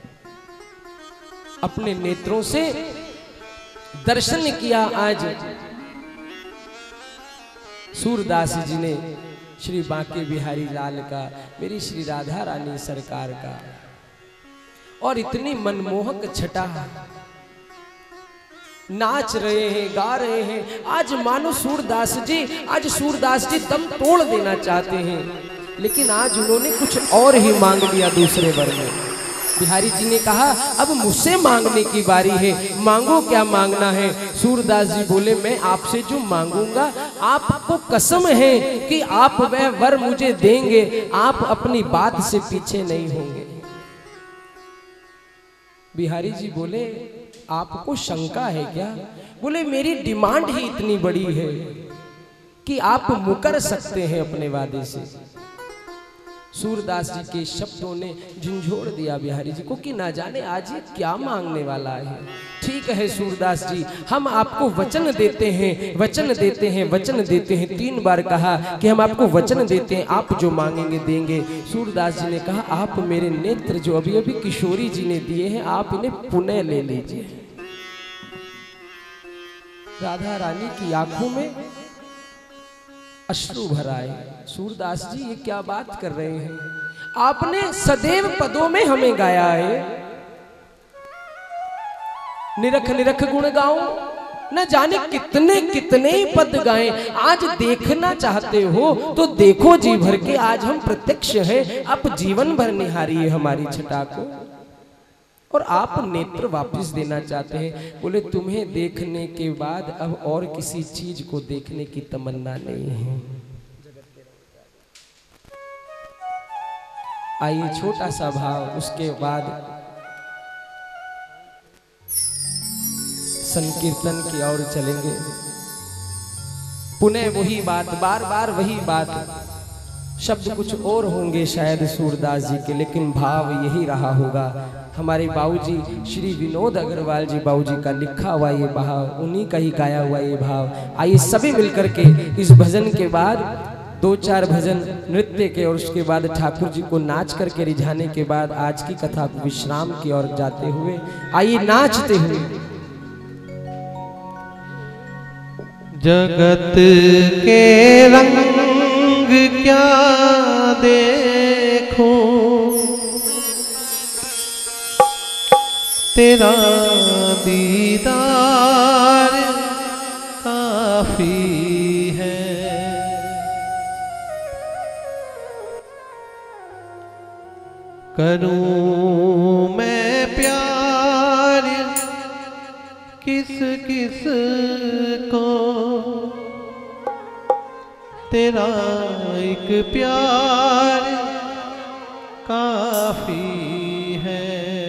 S1: अपने नेत्रों से दर्शन किया आज सूरदास जी ने श्री बांके बिहारी लाल का, मेरी श्री राधा रानी सरकार का। और इतनी मनमोहक छटा, नाच रहे हैं, गा रहे हैं। आज मानो सूरदास जी आज सूरदास जी दम तोड़ देना चाहते हैं, लेकिन आज उन्होंने कुछ और ही मांग लिया दूसरे वर में। बिहारी जी ने कहा, अब मुझसे मांगने की बारी है, मांगो क्या मांगना है। सूरदास जी बोले, मैं आपसे जो मांगूंगा, आपको कसम है कि आप वह वर मुझे देंगे, आप अपनी बात से पीछे नहीं होंगे। बिहारी जी बोले, आपको शंका है क्या? बोले, मेरी डिमांड ही इतनी बड़ी है कि आप मुकर सकते हैं अपने वादे से। सूरदास जी के शब्दों ने झंझोड़ दिया बिहारी जी को कि ना जाने आज ये क्या मांगने वाला है। ठीक है सूरदास जी, हम आपको वचन देते हैं, वचन देते हैं, वचन देते हैं। तीन बार कहा कि हम आपको वचन देते हैं, आप जो मांगेंगे देंगे। सूरदास जी ने कहा आप मेरे नेत्र जो अभी अभी किशोरी जी ने दिए हैं, आप इन्हें पुनः ले लीजिए। राधा रानी की आंखों में अश्रु भर आए। सूरदास जी ये क्या बात कर रहे हैं, आपने सदैव पदों में हमें गाया है, निरख निरख गुण गाओ, न जाने कितने कितने पद गाएं। आज देखना चाहते हो तो देखो जी भर के, आज हम प्रत्यक्ष हैं, आप जीवन भर निहारिए हमारी छटा को। और आप नेत्र वापस देना चाहते हैं। बोले तुम्हें देखने के बाद अब और किसी चीज को देखने की तमन्ना नहीं है। आइए छोटा सा भाव, उसके बाद संकीर्तन की ओर चलेंगे। पुनः वही बात, बार बार वही बात। शब्द कुछ और होंगे शायद सूरदास जी के, लेकिन भाव यही रहा होगा। हमारे बाबूजी श्री विनोद अग्रवाल जी बाबूजी का लिखा हुआ ये भाव, उन्हीं का ही गाया हुआ ये भाव। आइए सभी मिलकर के इस भजन के बाद दो चार भजन नृत्य के और उसके बाद ठाकुर जी को नाच करके रिझाने के बाद आज की कथा को विश्राम की ओर जाते हुए आइए नाचते हुए।
S2: जगत के रंग क्या देखो, तेरा दीदार काफी है। करूं मैं प्यार किस किस को, तेरा एक प्यार काफी है।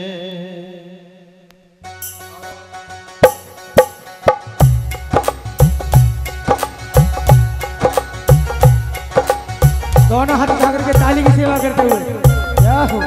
S3: दोनों हाथ उठा करके ताली की सेवा करते हुए क्या हो।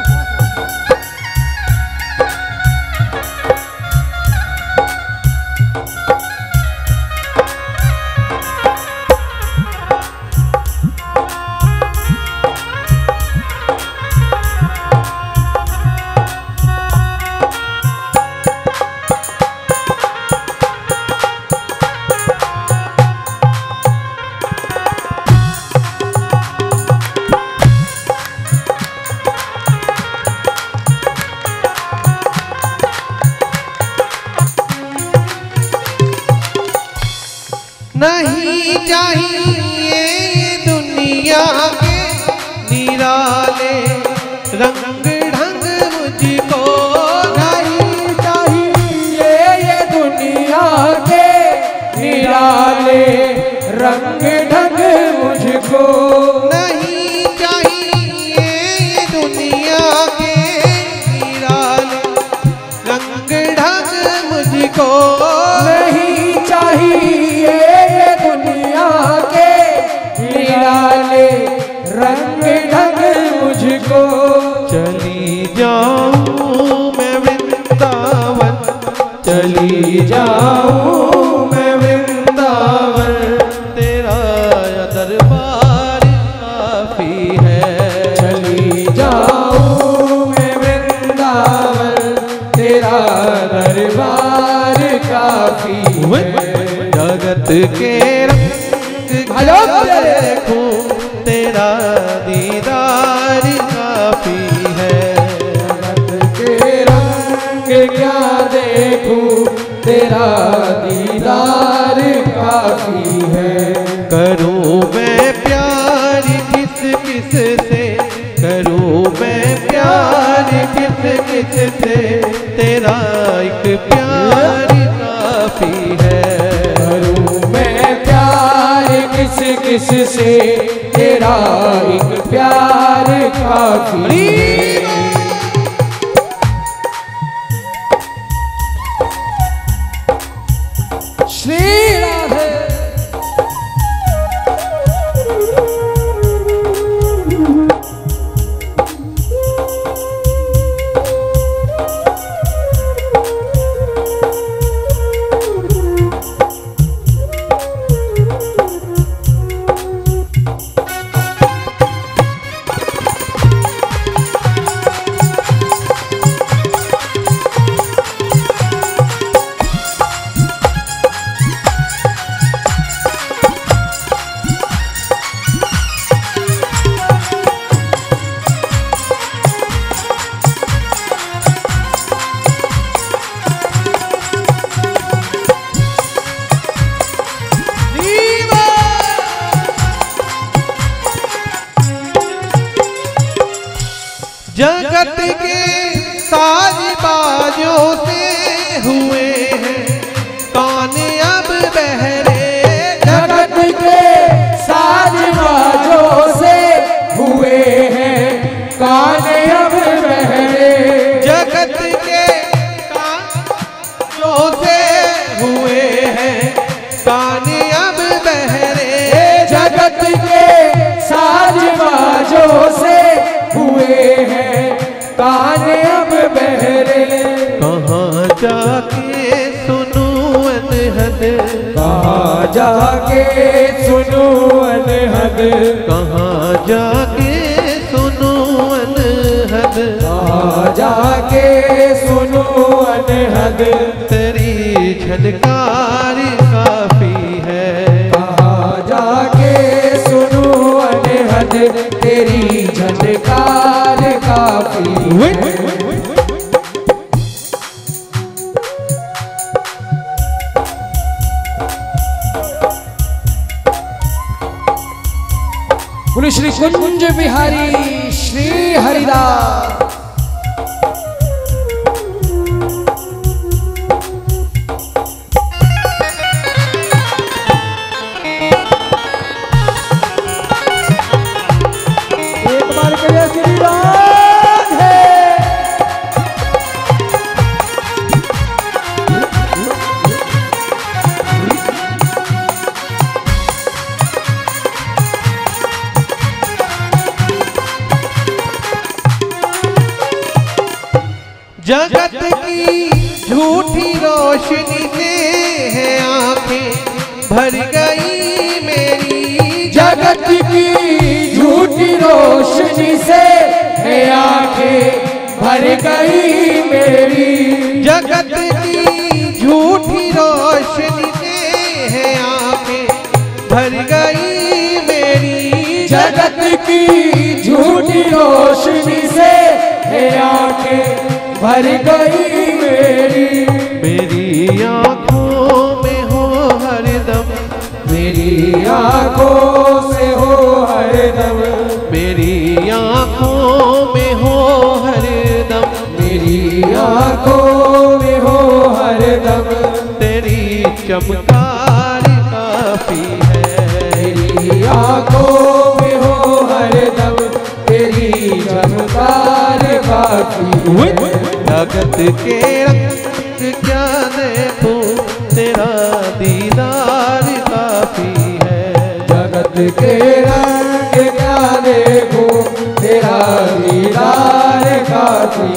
S2: नहीं चाहिए दुनिया के निराले रंग ढंग मुझको,
S3: नहीं चाहिए ये दुनिया के निराले रंग ढंग मुझको,
S2: नहीं चाहिए दुनिया के निराले रंग ढंग मुझको,
S3: नहीं चाहिए ये दुनिया के निराले रंग ढंग मुझको।
S2: चली जाऊं मैं वृंदावन,
S3: चली जाऊं मैं वृंदावन,
S2: तेरा दरबार काफी है।
S3: चली जाऊं मैं वृंदावन, तेरा दरबार काफी है।
S2: जगत के रंग क्या देखूं, तेरा दीदार काफी है।
S3: जगत के रंग क्या देखूं, तेरा दीदार काफी है।
S2: करूं मैं प्यार किस किस से, करूं मैं प्यार किस किस से, तेरा एक प्यार काफी है।
S3: करूं मैं प्यार किस किस से, तेरा एक प्यार काफी है। श्री राधे
S2: के साज बाजों से हुए हैं कान अब बहरे।
S1: जगत के साज बाजों से हुए हैं कान अब बहरे।
S2: जगत के साजों से हुए हैं कान अब बहरे।
S1: जगत के साज बाजों से हुए हैं कान अब बहरे।
S2: कहाँ जाके सुनूं अनहद,
S1: कहाँ जाके सुनूं अनहद,
S2: कहाँ जाके सुनूं अनहद,
S1: कहाँ जाके सुनूं अनहद।
S2: तेरी झनकार काफी है।
S1: कहाँ जाके सुनूं अनहद, तेरी झनकार काफी। बोले श्री कुंज बिहारी श्री हरिदास।
S3: एक बार के लिए श्री राधे।
S2: जगत की झूठी रोशनी से है आंखें भर गई मेरी।
S1: जगत की झूठी रोशनी से है आंखें भर गई मेरी।
S2: जगत की झूठी रोशनी से है आंखें भर गई मेरी।
S1: जगत की झूठी रोशनी से है आंखें भर गई मेरी।
S2: मेरी आंखों में हो हरदम,
S1: मेरी आंखों से हो हरदम,
S2: मेरी आंखों में हो हरदम,
S1: मेरी आंखों में हो हरदम।
S2: तेरी चमकार काफी है।
S1: मेरी आंखों में हो हरदम, तेरी चमकार काफी।
S2: जगत के रंग क्या देखूं, तेरा दीदार काफी है।
S1: जगत के रंग क्या देखूं, तेरा दीदार काफी।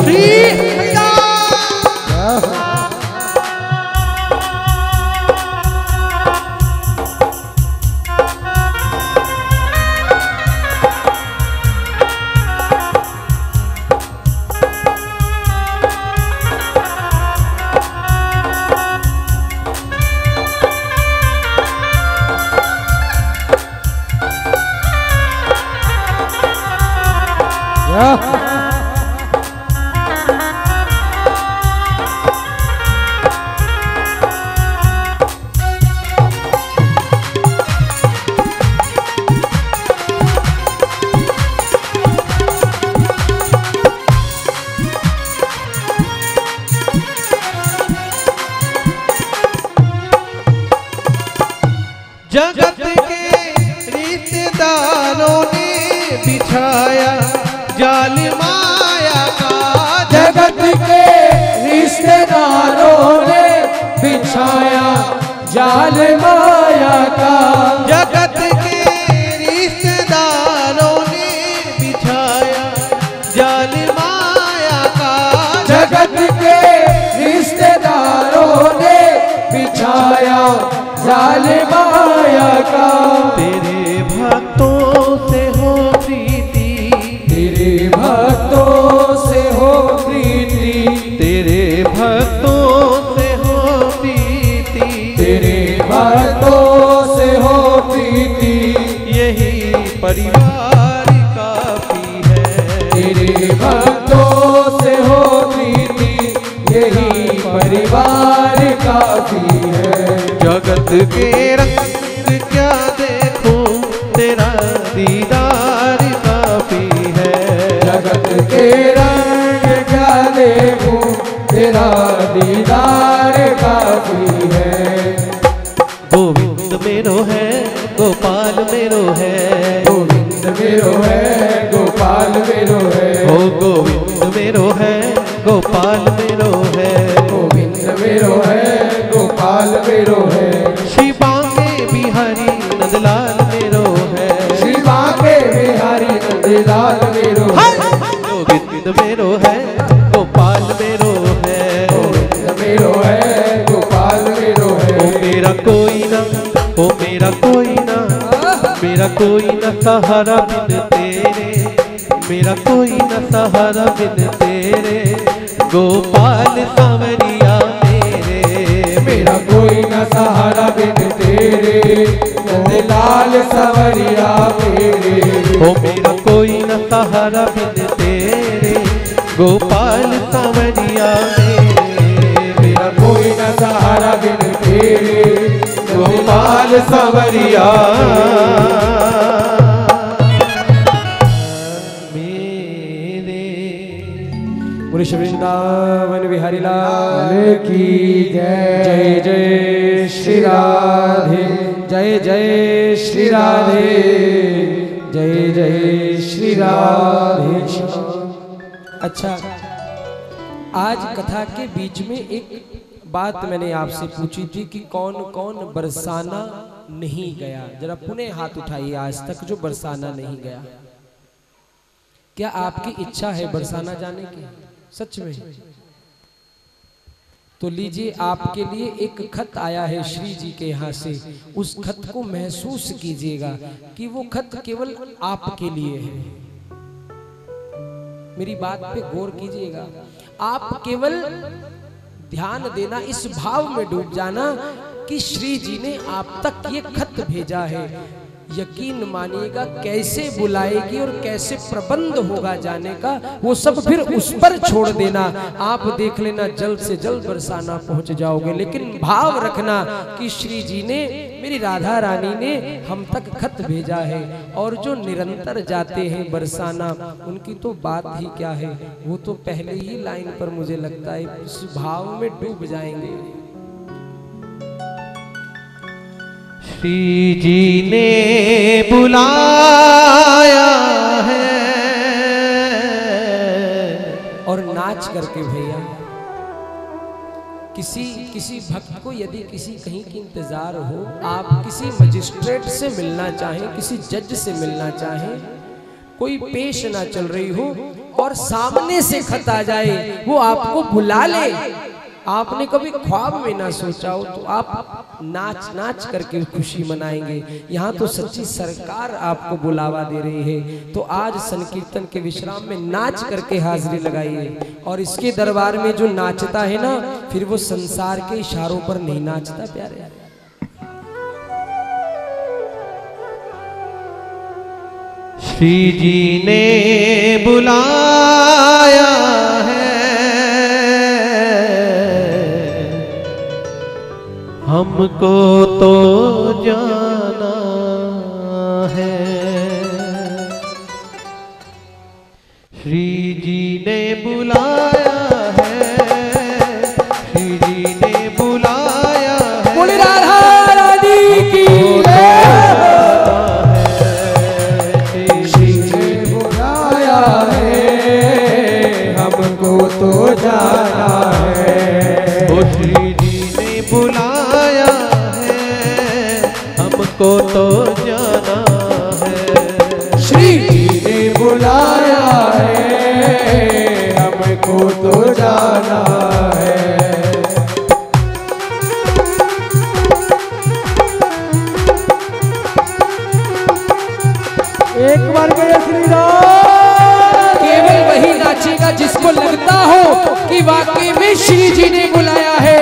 S2: जगत के रिश्तेदारों ने बिछाया जाल माया का।
S1: जगत के रिश्तेदारों ने बिछाया जाल माया का।
S2: जगत के रिश्तेदारों ने बिछाया जाल माया का।
S1: जगत के रिश्तेदारों ने बिछाया जाल माया का।
S2: तेरे भक्तों से हो प्रीति,
S1: तेरे भक्तों से हो प्रीति,
S2: तेरे भक्तों से हो प्रीति,
S1: तेरे भक्तों से हो प्रीति।
S2: यही परिवार काफी है।
S1: तेरे भक्तों से हो प्रीति, यही परिवार काफी है।
S2: जगत के रंग क्या देखूं, तेरा दीदार काफी है।
S1: जगत के रंग
S3: तेरा दीदार काफी है।
S2: गोविंद मेरो है गोपाल मेरो है,
S3: गोविंद मेरो है गोपाल मेरो है,
S2: ओ गोविंद मेरो है गोपाल मेरो है,
S3: गोविंद मेरो है गोपाल मेरो है।
S2: श्री बांके बिहारी नंदलाल मेरो है,
S3: श्री बांके बिहारी नंदलाल मेरो है।
S2: गोविंद मेरो है गोपाल मेरो है,
S3: गोविंद मेरो है गोपाल मेरो है।
S2: ओ मेरा कोई ना, ओ मेरा कोई ना, मेरा कोई न सहारा बिन तेरे, मेरा कोई न सहारा बिन तेरे, गोपाल सांवरिया मेरे,
S3: मेरा कोई न सहारा बिन तेरे, नंदलाल सांवरिया मेरे।
S2: ओ मेरा कोई न सहारा बिन तेरे, गोपाल सांवरिया मेरे,
S3: मेरा कोई न सहारा बिन तेरे,
S2: गोपाल सांवरिया
S1: बोले श्री वृंदावन बिहारी लाल
S3: की जय।
S1: जय जय श्री राधे, जय जय श्री राधे, जय जय श्री राधे। अच्छा, आज कथा के बीच में एक बात मैंने आपसे पूछी थी कि कौन कौन बरसाना नहीं गया। जरा पुनः हाथ उठाइए आज तक जो बरसाना नहीं गया। क्या आपकी इच्छा है बरसाना जाने की? सच में? तो लीजिए, आपके लिए एक खत आया है श्री जी के यहाँ से। उस खत को महसूस कीजिएगा कि वो खत केवल आपके लिए है। मेरी बात पे गौर कीजिएगा। आप केवल ध्यान देना, इस भाव में डूब जाना कि श्री जी ने आप तक ये खत भेजा है। यकीन मानिएगा, कैसे बुलाएगी और कैसे प्रबंध होगा जाने का, वो सब फिर उस पर छोड़ देना। आप देख लेना, जल्द से जल्द बरसाना पहुंच जाओगे। लेकिन भाव रखना कि श्री जी ने, मेरी राधा रानी ने हम तक खत भेजा है। और जो निरंतर जाते हैं बरसाना, उनकी तो बात ही क्या है। वो तो पहले ही लाइन पर मुझे लगता है इस भाव में डूब जाएंगे।
S2: श्री जी ने बुलाया है,
S1: और नाच करके भैया, किसी किसी भक्त को यदि किसी कहीं की इंतजार हो, आप किसी मजिस्ट्रेट से मिलना चाहें, किसी जज से मिलना चाहें, कोई पेश ना चल रही हो और सामने से खत आ जाए, वो आपको बुला ले, आपने कभी ख्वाब में ना सोचा हो, तो आप नाच नाच करके खुशी मनाएंगे। यहाँ तो सच्ची सरकार आपको बुलावा दे रही है। तो आज संकीर्तन के विश्राम में नाच करके हाजिरी लगाइए। और इसके दरबार में जो नाचता है ना, फिर वो संसार के इशारों पर नहीं नाचता प्यारे।
S2: श्री जी ने बुलाया है, हमको तो जाना है। श्री जी ने बुलाया है, श्री जी ने बुलाया है,
S1: बोले राधा रानी की
S3: श्री जी ने बुलाया है, हमको तो जाना है।
S2: ओ श्री जी ने बुलाया है, हमको तो जाना है।
S3: श्री जी ने बुलाया है, हमको तो जाना है। एक बार कहे श्री राम।
S1: केवल वही नाचेगा जिसको लगता हो कि वाकई में श्री जी ने बुलाया है।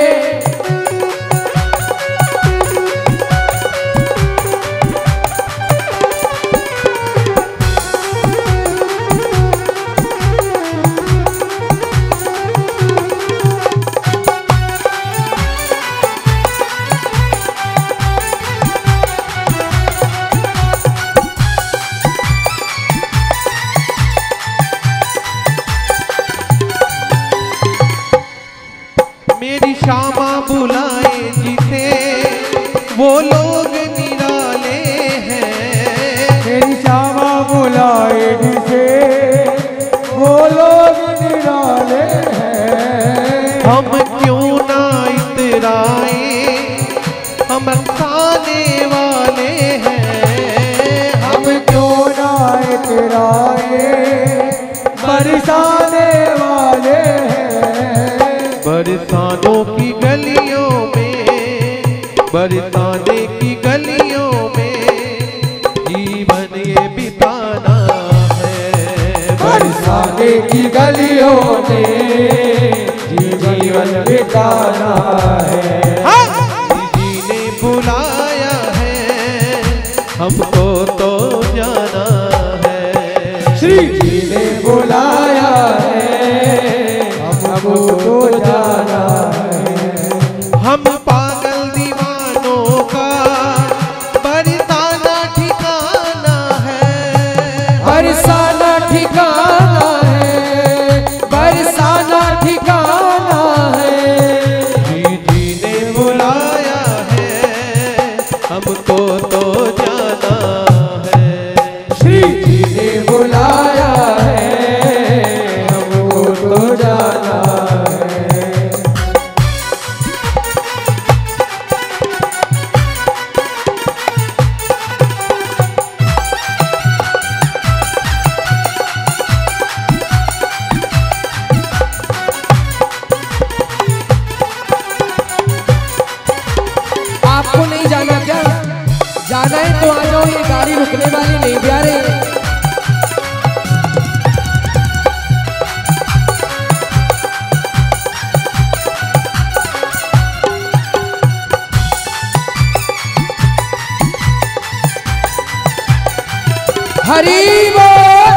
S2: श्यामा बुलाए जिसे वो लोग निराले हैं।
S3: मेरी श्यामा बुलाए जिसे वो लोग निराले हैं।
S2: हम क्यों ना इतराए, हम खाने वाले हैं।
S3: हम क्यों ना इतराए, बरसाने वाले हैं।
S2: बरसानों की गलियों में, बरसाने की गलियों में जीवन ये बिताना है।
S3: बरसाने की गलियों में जीवन बिताना है।
S2: हाँ! जी ने बुलाया है, हमको तो जाना है।
S3: श्री जी ने बुलाया है, हमको तो जाना है।
S2: हम पागल दीवानों का बरसाना ठिकाना है।
S1: बरसाना ठिकाना है, बरसाना ठिकाना है।
S2: जी जी ने बुलाया है, हमको तो जाना है।
S3: श्री जी ने बुलाया है, हमको तो जाना है।
S1: आपको नहीं जाना क्या? जाना है तो आ जाओ, ये गाड़ी रुकने वाली नहीं प्यारे। हरी बोल।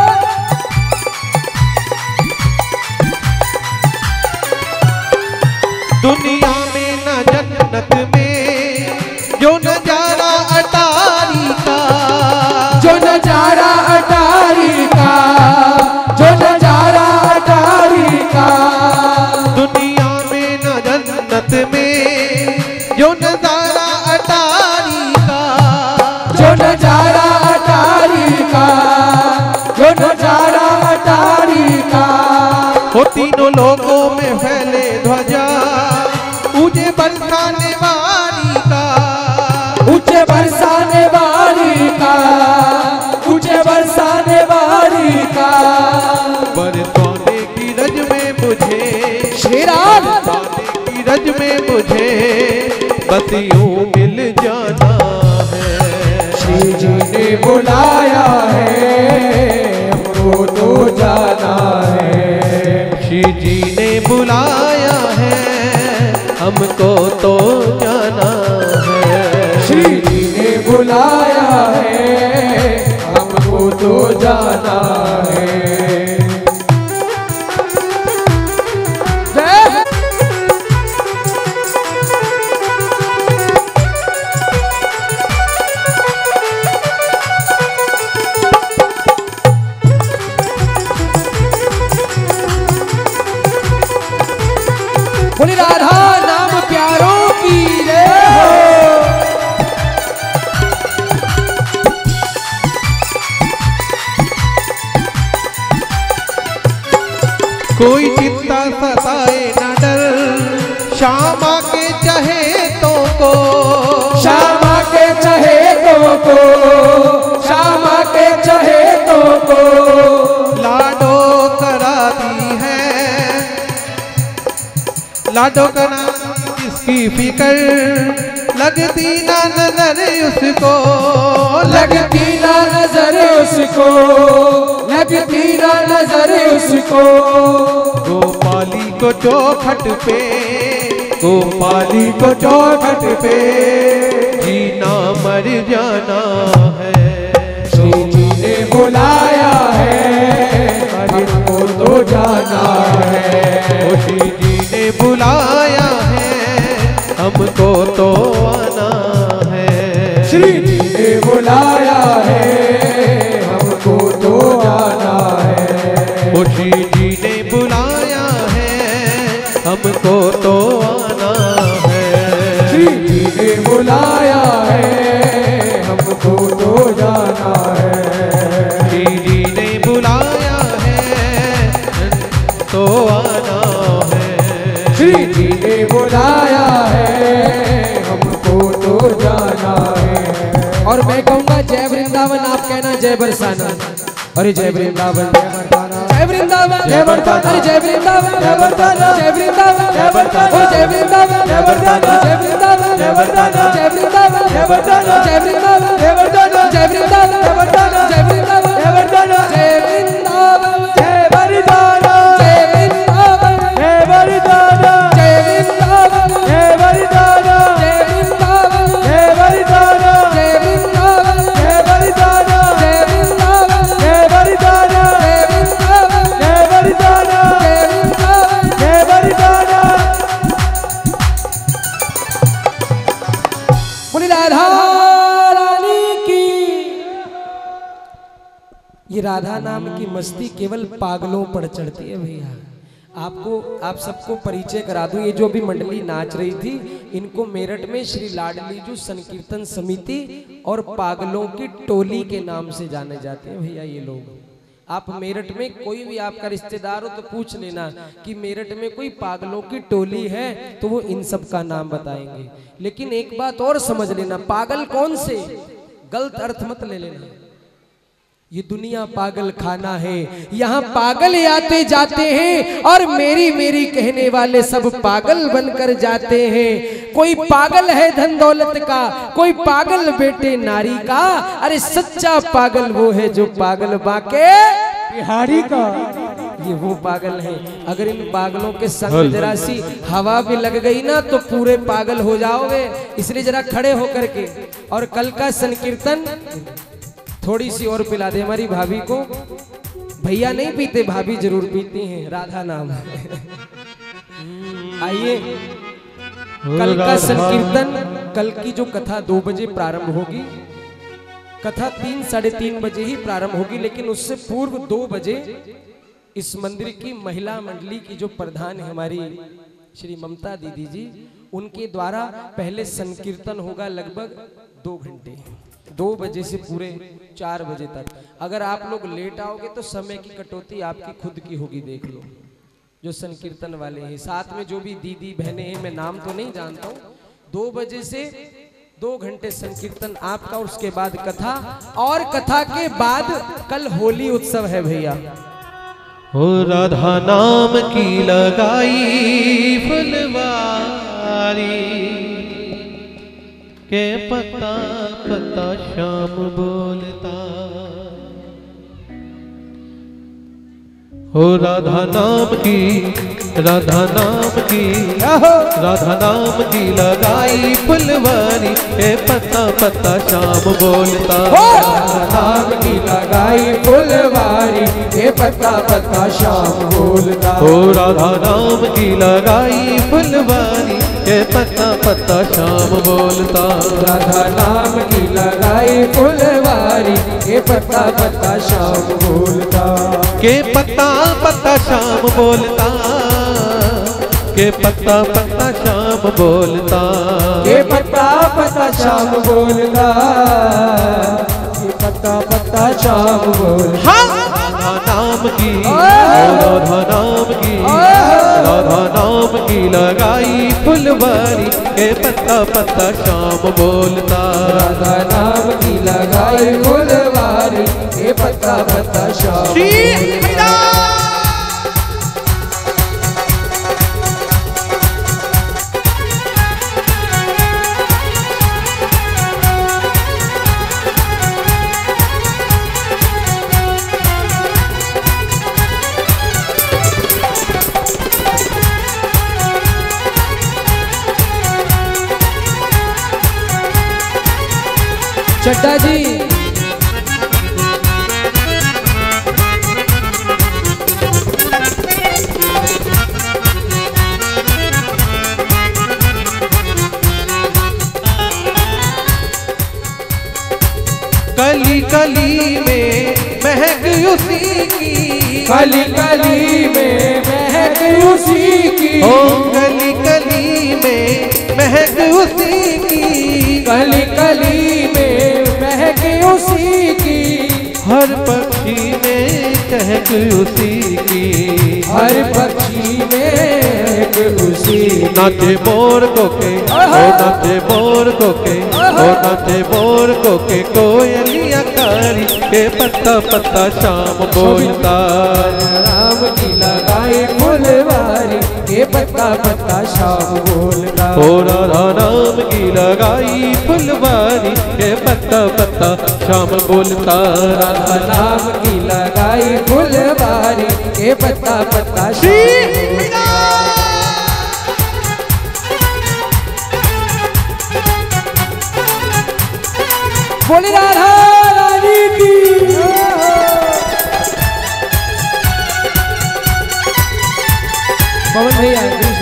S2: दुनिया में न जन्नत में जो नजारा अटारी का,
S1: जो नजारा अटारी का, जो नजारा अटारी का।
S2: दुनिया में न जन्नत में जो नजारा अटारी का,
S1: जो नजारा अटारी का, जो नजारा अटारी का।
S2: वो तीनों लोगों में फैले ध्वजा ऊंचे बरसाने वाली का,
S1: ऊंचे बरसाने वाली का, ऊंचे बरसाने वाली का।
S2: बरसाने की रज में मुझे,
S1: श्री राम।
S2: बरसाने की रज में मुझे बस यूं मिल जाना है।
S3: श्री जी ने बुलाया है, हमको तो जाना है।
S2: श्री जी ने बुलाया है, हमको तो जाना है।
S3: श्री जी ने बुलाया है, हमको तो जाना है।
S1: बोली राधा नाम प्यारों की जय हो।
S2: कोई चिंता सताए न डर, श्यामा के चहेतों को,
S1: श्यामा के चहेतों को, श्यामा के चहेतों को।
S2: लाडो कराती है, लाडो करा जिसकी फिकर लगती ना नजर उसको,
S1: लगती ना नजर उसको, लगती ना नजर उसको।
S2: गोपाली को चौखट पे,
S3: गोपाली को चौखट पे
S2: जीना मर जाना है।
S3: श्री जी ने बुलाया है, हमको तो जाना है।
S2: श्री जी ने बुलाया है, हमको तो आना है।
S3: श्री जी ने बुलाया है, हमको तो जाना है।
S2: श्री जी ने बुलाया है, हमको तो आना
S3: श्री जी ने बुलाया है, हमको तो जाना है।
S2: श्री जी ने बुलाया है, तो आना है।
S3: श्री जी ने बुलाया है, हमको तो जाना है।
S1: और मैं कहूँगा जय वृंदावन, आप कहना जय बरसाना। अरे जय वृंदावन, जय वृंदावन, जय वरदाना, अरे जय वृंदावन, जय वरदाना, जय वृंदावन, जय वरदाना, जय वृंदावन, जय वरदाना, जय वृंदावन, जय वरदाना, जय वृंदावन, जय वरदाना, जय वृंदावन, जय वरदाना, जय वृंदावन, जय वरदाना, जय वृंदावन, जय वरदाना, जय वृंदावन, जय वरदाना, जय वृंदावन, जय वरदाना, जय वृंदावन, जय वरदाना, जय वृंदावन, जय वरदाना, जय वृंदावन, जय वरदाना, जय वृंदावन, जय वरदाना, जय वृंदावन, जय वरदाना, जय वृंदावन, जय वरदाना। बोली राधा रानी की। ये राधा नाम की मस्ती केवल पागलों पर चढ़ती है भैया। आपको आप सबको परिचय करा दूं, ये जो भी मंडली नाच रही थी, इनको मेरठ में श्री लाडलीजू संकीर्तन समिति और पागलों की टोली के नाम से जाने जाते हैं भैया ये लोग। आप मेरठ में कोई भी आपका रिश्तेदार हो तो पूछ लेना कि मेरठ में कोई पागलों की टोली है, तो वो इन सब का नाम बताएंगे। लेकिन एक बात और समझ लेना, पागल कौन से, गलत अर्थ मत ले लेना। ये दुनिया पागल खाना है, यहाँ पागल आते जाते हैं और मेरी मेरी कहने वाले सब पागल बनकर जाते हैं। कोई पागल है धन दौलत का, कोई पागल बेटे नारी का, अरे सच्चा पागल वो है जो पागल बाके बिहारी का, ये वो पागल है। अगर इन पागलों के संग जरा सी हवा भी लग गई ना तो पूरे पागल हो जाओगे। इसलिए जरा खड़े होकर के, और कल का संकीर्तन थोड़ी सी और पिला दे हमारी भाभी को। भैया नहीं पीते, भाभी जरूर पीती हैं, राधा नाम है। आइए, कल का संकीर्तन, कल की जो कथा दो बजे प्रारंभ होगी, कथा तीन साढ़े तीन बजे ही प्रारंभ होगी, लेकिन उससे पूर्व दो बजे इस मंदिर की महिला मंडली की जो प्रधान है हमारी श्री ममता दीदी जी, उनके द्वारा पहले संकीर्तन होगा लगभग दो घंटे, दो बजे से पूरे चार बजे तक। अगर आप लोग लेट आओगे तो समय की कटौती आपकी खुद की होगी, देख लो। जो संकीर्तन वाले हैं, साथ में जो भी दीदी बहनें हैं, मैं नाम तो नहीं जानता हूँ, दो बजे से दो घंटे संकीर्तन आपका, और उसके बाद कथा, और कथा के बाद कल होली उत्सव है भैया।
S2: हो राधा नाम की लगाई फुलवारी, के पता पता शाम बोलता। हो राधा नाम की, राधा नाम की, राधा नाम की लगाई फुलवारी, के पता पता शाम बोलता।
S3: राधा नाम की लगाई फुलवारी, के पता पता शाम बोलता।
S2: हो राधा नाम की लगाई फुलवारी, के पता पता शाम बोलता।
S3: राधा नाम की लगाई फुलवारी, के पता पता शाम बोलता।
S2: के पता पता शाम बोलता, के पता पता शाम बोलता,
S3: के पता पता शाम बोलता, के पता पता शाम बोलता।
S2: राधा नाम की, राधा नाम की, राधा नाम की लगाई फुलवारी, के पता पता शाम बोलता।
S3: राधा नाम की लगाई फुलवारी, के पता पता शाम बोलता।
S1: चड्डा जी,
S2: कली कली में महक उसी की,
S3: कली कली में महक उसी की,
S2: ओ कली कली में महक महक उसी की,
S3: कली कली में महक उसी की,
S2: हर पक्षी में चहक उसी की,
S3: हर पक्षी में उसी।
S2: नाचे मोर को के ओ नाचे मोर को के ओ नाचे मोर को के कोयलिया कारी के पत्ता पत्ता शाम बोलता।
S3: राम की लगाई फुलवारी के पत्ता पत्ता शाम बोलता।
S2: ओ राम की लगाई फुलवारी के पत्ता पत्ता शाम बोलता।
S3: राम की लगाई फुलवारी के पत्ता पत्ता शाम बोलता। बोले राधा रानी की। पवन भैया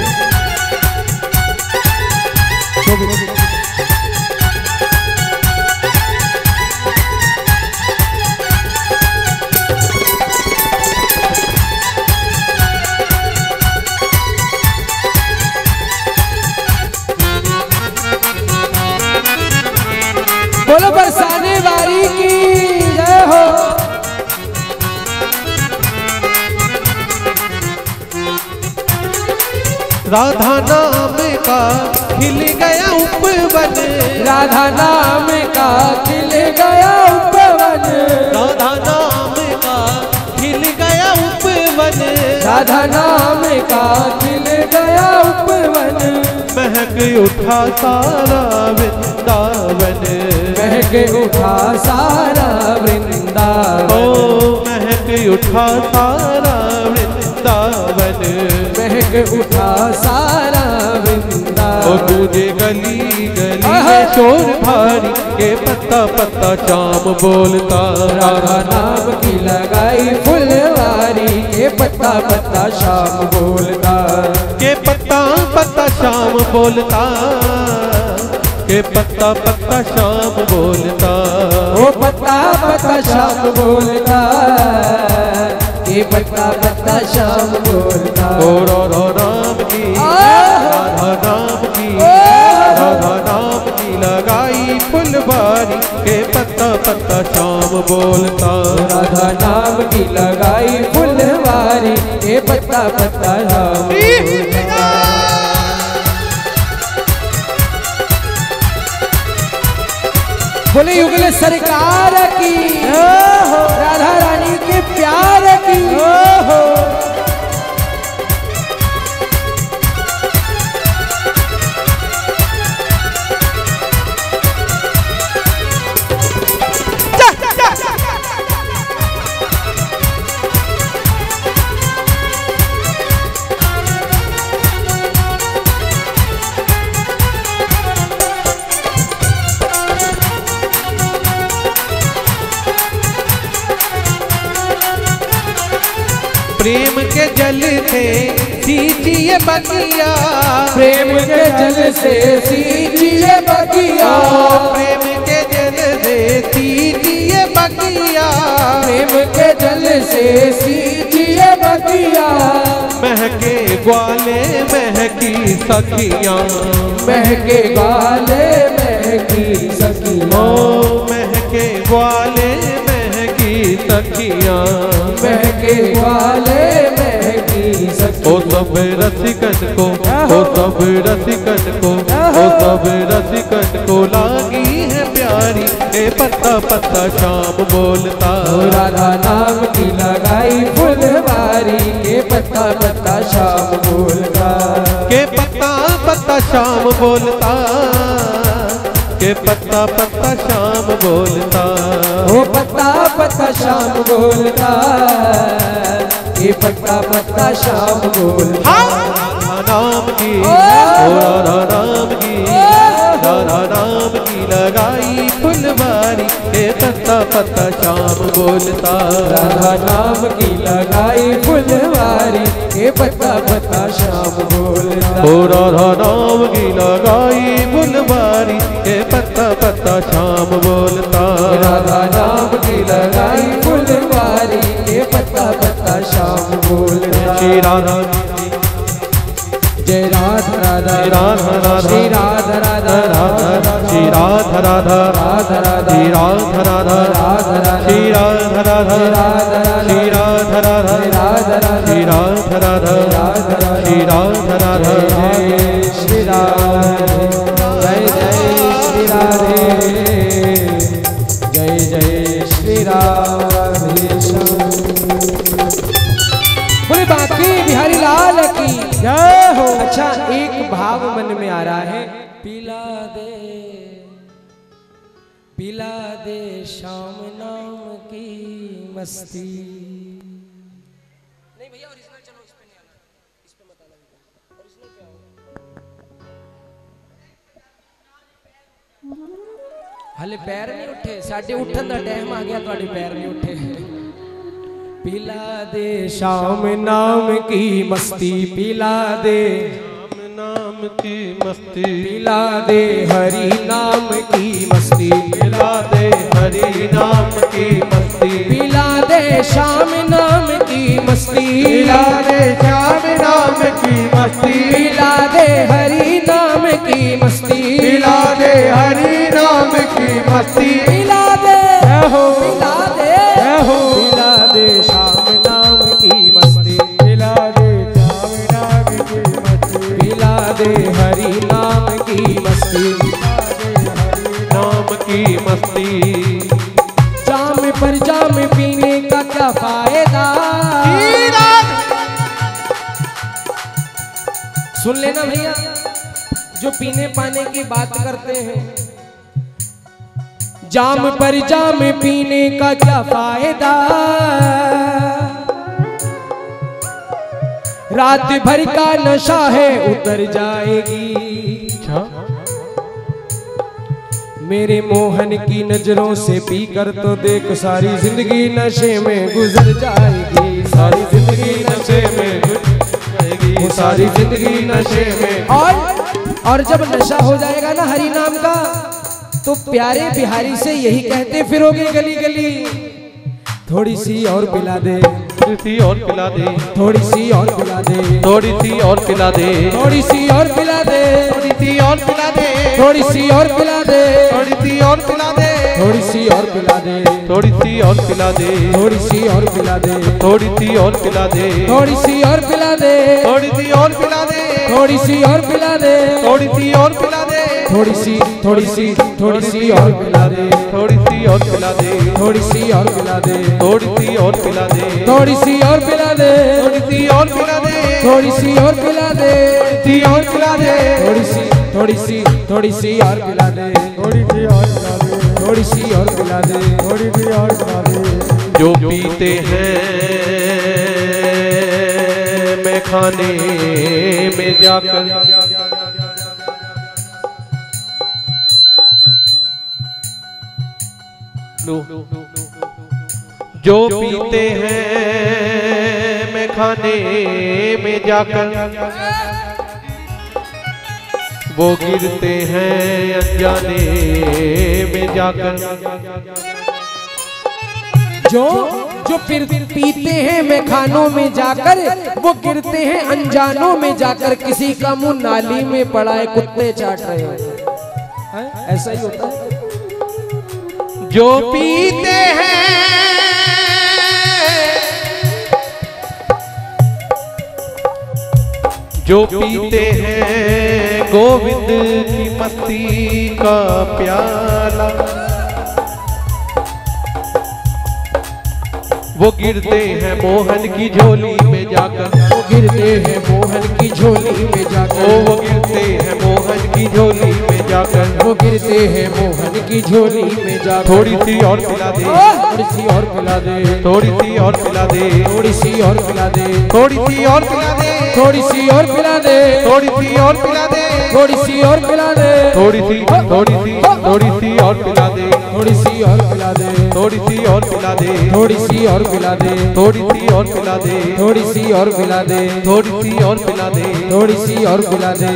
S3: बोलो बरसाने वाली की जय हो।
S2: राधा नाम का खिल गया उपवन,
S3: राधा नाम का खिल गया उपवन,
S2: राधा नाम का खिल गया उपवन,
S3: राधा नाम का खिल गया उपवन।
S2: महक उठा सारा वृंदावन,
S3: महक उठा सारा वृंदावन,
S2: ओ महक उठा सारा वृंदावन,
S3: महक उठा सारा वृंदावन।
S2: ओ तुझे गली गली में शोर भारी के पत्ता पत्ता शाम बोलता।
S3: राधा नाम की लगाई फुलवारी के पत्ता पत्ता शाम बोलता।
S2: के पत्ता पत्ता शाम बोलता, के पत्ता पत्ता शाम बोलता।
S3: ओ पत्ता पत्ता शाम बोलता, ये पत्ता पत्ता शाम बोलता।
S2: ओ राधा नाम की, राधा नाम की, राधा नाम की लगाई फुलवारी के पत्ता पत्ता शाम बोलता।
S3: राधा नाम की लगाई फुलवारी के पत्ता पत्ता शाम बोलता। बोले युगल सरकार की, राधा रानी के प्यार की।
S2: प्रेम के जल थे सींचिए बगिया,
S3: प्रेम के जल से सींचिए बगिया,
S2: प्रेम के जल से सींचिए बगिया,
S3: प्रेम के जल से सींचिए बगिया।
S2: महके ग्वाले महकी सखियाँ,
S3: महके ग्वाले महकी सखियाँ,
S2: ओ महके ग्वाले महकी सखियाँ,
S3: महके ग्वाले महकी सखियाँ।
S2: ओ सब रसिकन को, ओ सब रसिकन को, ओ सब रसिकन को लागी है प्यारी ए पत्ता पत्ता शाम बोलता।
S3: राधा नाम की लगाई फुलवारी के पत्ता पत्ता शाम बोलता।
S2: के पत्ता पत्ता शाम बोलता, के पत्ता पत्ता शाम बोलता।
S3: ओ पत्ता पत्ता शाम बोलता, ये पत्ता पत्ता शाम बोलता।
S2: राधा नाम की, ओ राधा नाम की, राधा नाम की लगाई फुलवारी के पत्ता पत्ता शाम बोलता।
S3: राधा नाम की लगाई फुलवारी के पत्ता पत्ता शाम बोलता।
S2: ओ राधा नाम की लगाई फुलवारी के पत्ता पत्ता शाम बोलता।
S3: राधा नाम की लगाई फुलवारी के पत्ता पत्ता शाम बोलता।
S2: श्री राधा
S1: जय राधा राधा
S2: राधा राधा
S1: श्री राधा राधा
S2: राधा श्री राधा राधा
S1: राधा राधा
S2: श्री राधा राधा
S1: राधा राधा
S2: श्री राधा राधा श्री राधा राधा श्री राधा राधा श्री राधा राधा
S1: जय श्री राधे जय जय श्री राधे जय जय श्री राधे बोले बाकी बिहारी लाल की जय हो। अच्छा एक भाव मन में आ रहा है, पिला दे पिला दे शाम नाम की मस्ती। नहीं भैया ओरिजिनल चलो, इस पे नहीं आना, इस पे मत आना भैया। ओरिजिनल क्या होगा? हले पैर नहीं उठे, साडे उठन दा टाइम आ गया, तुहाडे पैर नहीं उठे। पिला दे शाम नाम की मस्ती, पिला दे
S2: नाम की मस्ती,
S1: पिला दे हरि नाम की मस्ती,
S2: पिला दे हरि नाम की मस्ती,
S1: पिला दे शाम नाम की मस्ती,
S2: पिला दे श्याम नाम की मस्ती,
S1: पिला दे हरि नाम की मस्ती,
S2: पिला दे हरि नाम की मस्ती,
S1: पिला दे हो पिला दे हो पिला दे शाम नाम की मस्ती,
S2: पिला दे श्याम नाम की मस्ती,
S1: पिला दे हरि नाम की मस्ती,
S2: नाम की मस्ती।
S1: जाम पर जाम पीने का क्या फायदा, सुन लेना भैया, जो पीने पाने की बात करते हैं, जाम पर जाम पीने का क्या फायदा, रात भर का नशा है उतर जाएगी, मेरे मोहन की नजरों से पीकर तो देख सारी जिंदगी नशे में गुजर जाएगी, सारी जिंदगी नशे में
S2: जाएगी,
S1: वो सारी जिंदगी नशे में। और और जब नशा हो जाएगा ना हरि नाम का, तो प्यारे बिहारी से यही कहते फिरोगे गली गली, थोड़ी सी और पिला दे,
S2: थोड़ी सी और पिला दे,
S1: थोड़ी सी और पिला दे,
S2: थोड़ी सी और पिला दे,
S1: थोड़ी सी और पिला दे,
S2: थोड़ी सी और पिला दे,
S1: थोड़ी सी और पिला दे,
S2: थोड़ी सी और पिला दे,
S1: थोड़ी सी और पिला दे,
S2: थोड़ी सी और पिला दे,
S1: थोड़ी सी और पिला दे,
S2: थोड़ी सी और पिला दे,
S1: थोड़ी सी और पिला दे,
S2: थोड़ी सी और पिला दे,
S1: थोड़ी सी और पिला दे,
S2: थोड़ी सी और पिला दे,
S1: थोड़ी सी थोड़ी सी थोड़ी सी और पिला दे,
S2: थोड़ी सी और पिला दे,
S1: थोड़ी सी और पिला दे,
S2: थोड़ी सी और पिला दे,
S1: थोड़ी सी और पिला दे,
S2: थोड़ी सी और पिला दे,
S1: थोड़ी सी और पिला दे,
S2: सी और पिला दे,
S1: थोड़ी सी थोड़ी सी थोड़ी सी और पिला दे,
S2: थोड़ी सी और पिला दे,
S1: थोड़ी सी और पिला दे,
S2: थोड़ी सी और पिला दे। जो पीते हैं मैं खाने में जाकर, जो पीते हैं मैं खाने में जाकर, वो गिरते हैं अनजाने में जाकर।
S1: जो जो फिर पीते हैं मैं खानों में जाकर, वो गिरते हैं अनजानों में जाकर, किसी का मुंह नाली में पड़ा है कुत्ते चाट रहे हैं, ऐसा ही होता है।
S2: जो पीते हैं जो पीते हैं गोविंद की मस्ती का प्याला, वो गिरते हैं मोहन की झोली में जाकर,
S1: वो गिरते हैं मोहन की झोली में जाकर,
S2: ओ वो गिरते हैं मोहन की झोली में जाकर,
S1: वो गिरते हैं मोहन की झोली में जाकर।
S2: थोड़ी सी और पिला दे,
S1: थोड़ी सी और पिला दे,
S2: थोड़ी सी और पिला दे,
S1: थोड़ी सी और पिला दे,
S2: थोड़ी सी और पिला दे,
S1: थोड़ी सी और पिला दे,
S2: थोड़ी सी और पिला दे,
S1: थोड़ी सी और पिला दे,
S2: थोड़ी सी थोड़ी सी थोड़ी सी और पिला दे,
S1: थोड़ी सी और पिला दे,
S2: थोड़ी सी और पिला दे,
S1: थोड़ी सी और पिला दे,
S2: थोड़ी सी और पिला दे,
S1: थोड़ी सी और पिला दे,
S2: थोड़ी सी और पिला दे,
S1: थोड़ी सी और पिला दे।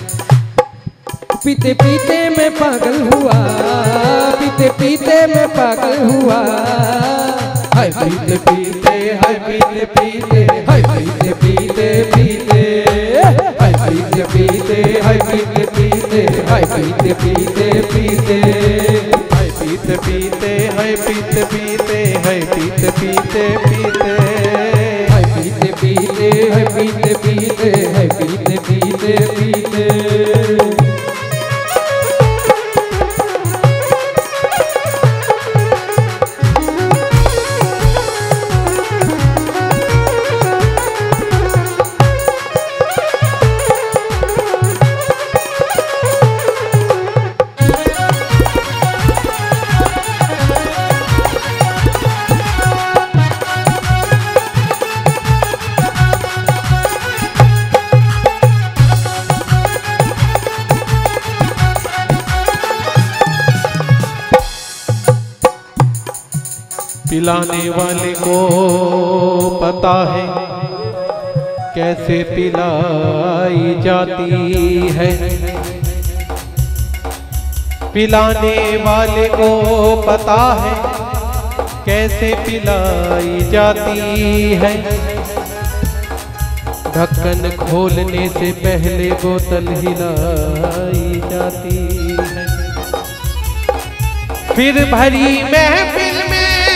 S1: पीते पीते मैं पागल हुआ, पीते पीते मैं पागल हुआ, हाय पीते पीते हाय पीते पीते हाय पीते पीते पीते हाय पीते
S3: पीते पीते पीते
S2: है पीते पीते है पीते पीते है पीते पीते पीते
S3: है पीते पीते है पीते पीते है पीते पीते पीते
S2: पिलाने वाले को पता है कैसे पिलाई जाती है, पिलाने वाले को पता है कैसे पिलाई जाती है। ढक्कन खोलने से पहले बोतल हिलाई जाती है, फिर भरी महफिल में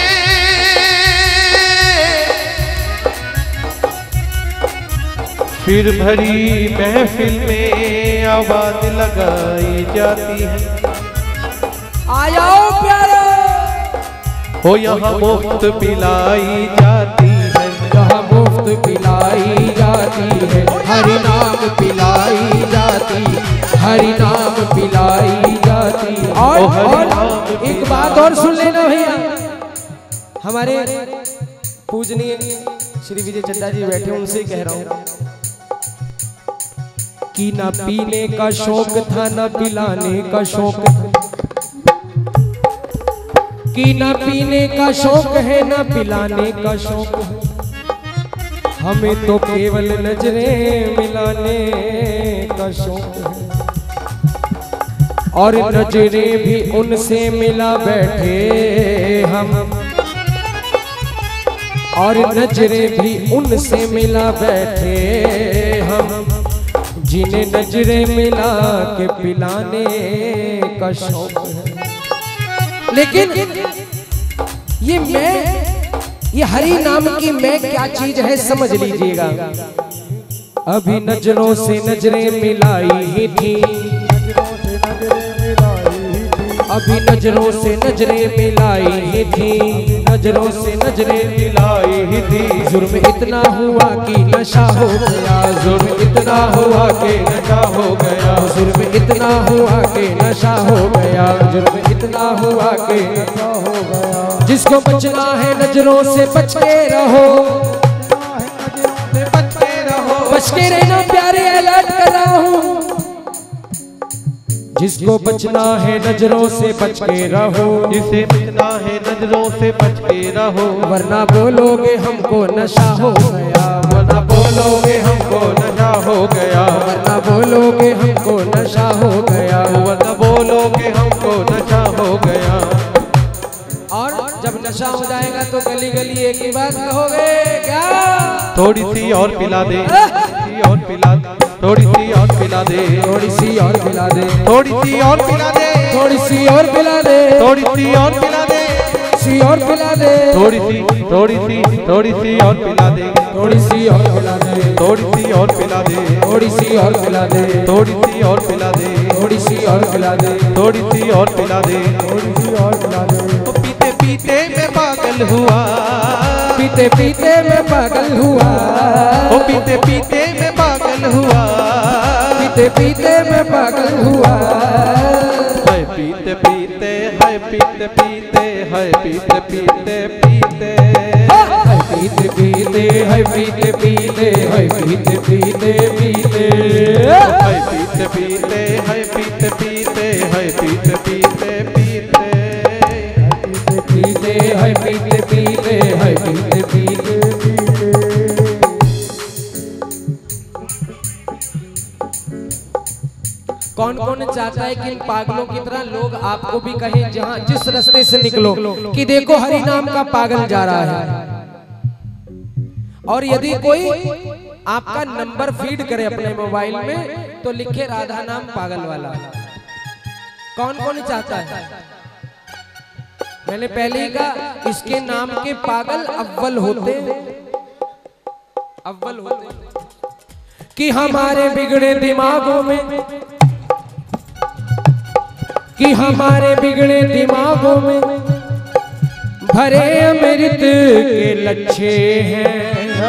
S2: फिर भरी महफिल में आवाज लगाई जाती है।
S1: आयाओ प्यारे
S2: हो यहाँ मुफ्त पिलाई जाती है,
S3: यहाँ मुफ्त पिलाई जाती है, हरि नाम पिलाई जाती, हरि नाम पिलाई जाती।
S1: और,
S2: ओ हरि
S1: और
S2: नाम
S1: एक बात और सुन लेना भैया, हमारे पूजनीय श्री विजय चड्डा जी बैठे, उनसे कह रहा हूँ कि ना पीने का शौक था ना पिलाने का शौक था, कि ना पीने का शौक है ना पिलाने का शौक है, हमें तो केवल नजरें मिलाने का शौक है। और नजरें भी उनसे मिला बैठे हम, और नजरें भी उनसे मिला बैठे हम, जिन्हें नजरें मिला के पिलाने का शौक है। लेकिन ये मैं, ये हरि नाम की मैं क्या चीज है समझ लीजिएगा। अभी नजरों से नजरें मिलाई ही थी, अभी नजरों से नजरें मिलाई ही थी, नजरों से नजरें मिलाई ही थी। जुर्म इतना हुआ कि नशा हो गया, जुर्म इतना हुआ कि नशा हो गया, जुर्म इतना हुआ कि नशा हो गया, जुर्म इतना हुआ कि नशा हो गया। जिसको बचना है नजरों से बच के रहो, बच के रहना प्यारे, अलर्ट कर रहा हूँ। जिसको बचना है नजरों से बच के रहो,
S2: जिसे बचना है नजरों से बच के रहो,
S1: वरना बोलोगे हमको नशा हो गया,
S2: वरना बोलोगे हमको नशा हो गया,
S1: वरना बोलोगे हमको नशा हो गया,
S2: वरना बोलोगे हमको नशा हो गया।
S1: और जब नशा हो जाएगा तो गली गली एक ही बात कहोगे क्या?
S2: थोड़ी सी और पिला दे, और पिला दे, थोड़ी सी और पिला दे,
S1: थोड़ी सी और पिला दे,
S2: थोड़ी सी और पिला दे,
S1: थोड़ी सी और पिला दे,
S2: थोड़ी सी और पिला दे,
S1: सी और पिला दे,
S2: थोड़ी सी थोड़ी सी थोड़ी सी और पिला दे,
S1: थोड़ी सी और पिला दे,
S2: थोड़ी सी और पिला दे,
S1: थोड़ी सी और पिला दे,
S2: थोड़ी सी और पिला दे,
S1: थोड़ी सी और पिला दे,
S2: थोड़ी सी और पिला दे,
S1: थोड़ी सी और पिला दे।
S2: तो पीते पीते मैं पागल हुआ,
S1: पीते पीते मैं पागल हुआ,
S2: ओ पीते पीते मैं पागल हुआ,
S1: पीते पीते मैं पागल हुआ।
S2: हाय पीते पीते, हाय पीते पीते, हाय पीते पीते पीते,
S1: हाय पीते पीते, हाय पीते पीते, हाय पीते पीते पीते,
S2: हाय पीते पीते, हाय पीते पीते, हाय पीते पीते पीते,
S1: पीते हाय पीते पीते, हाय पीते पीते पीते। कौन कौन चाहता है कि इन पागलों की तरह लोग आपको भी कहें जहां जिस रास्ते से निकलो कि देखो हरि नाम का पागल जा रहा है। और यदि कोई आपका नंबर फीड करे अपने मोबाइल में तो लिखे राधा नाम पागल वाला, कौन कौन चाहता है? मैंने पहले ही कहा इसके नाम के पागल अव्वल होते अव्वल होते कि हमारे बिगड़े दिमागों में कि हमारे बिगड़े दिमागों में भरे अमृत के लच्छे हैं,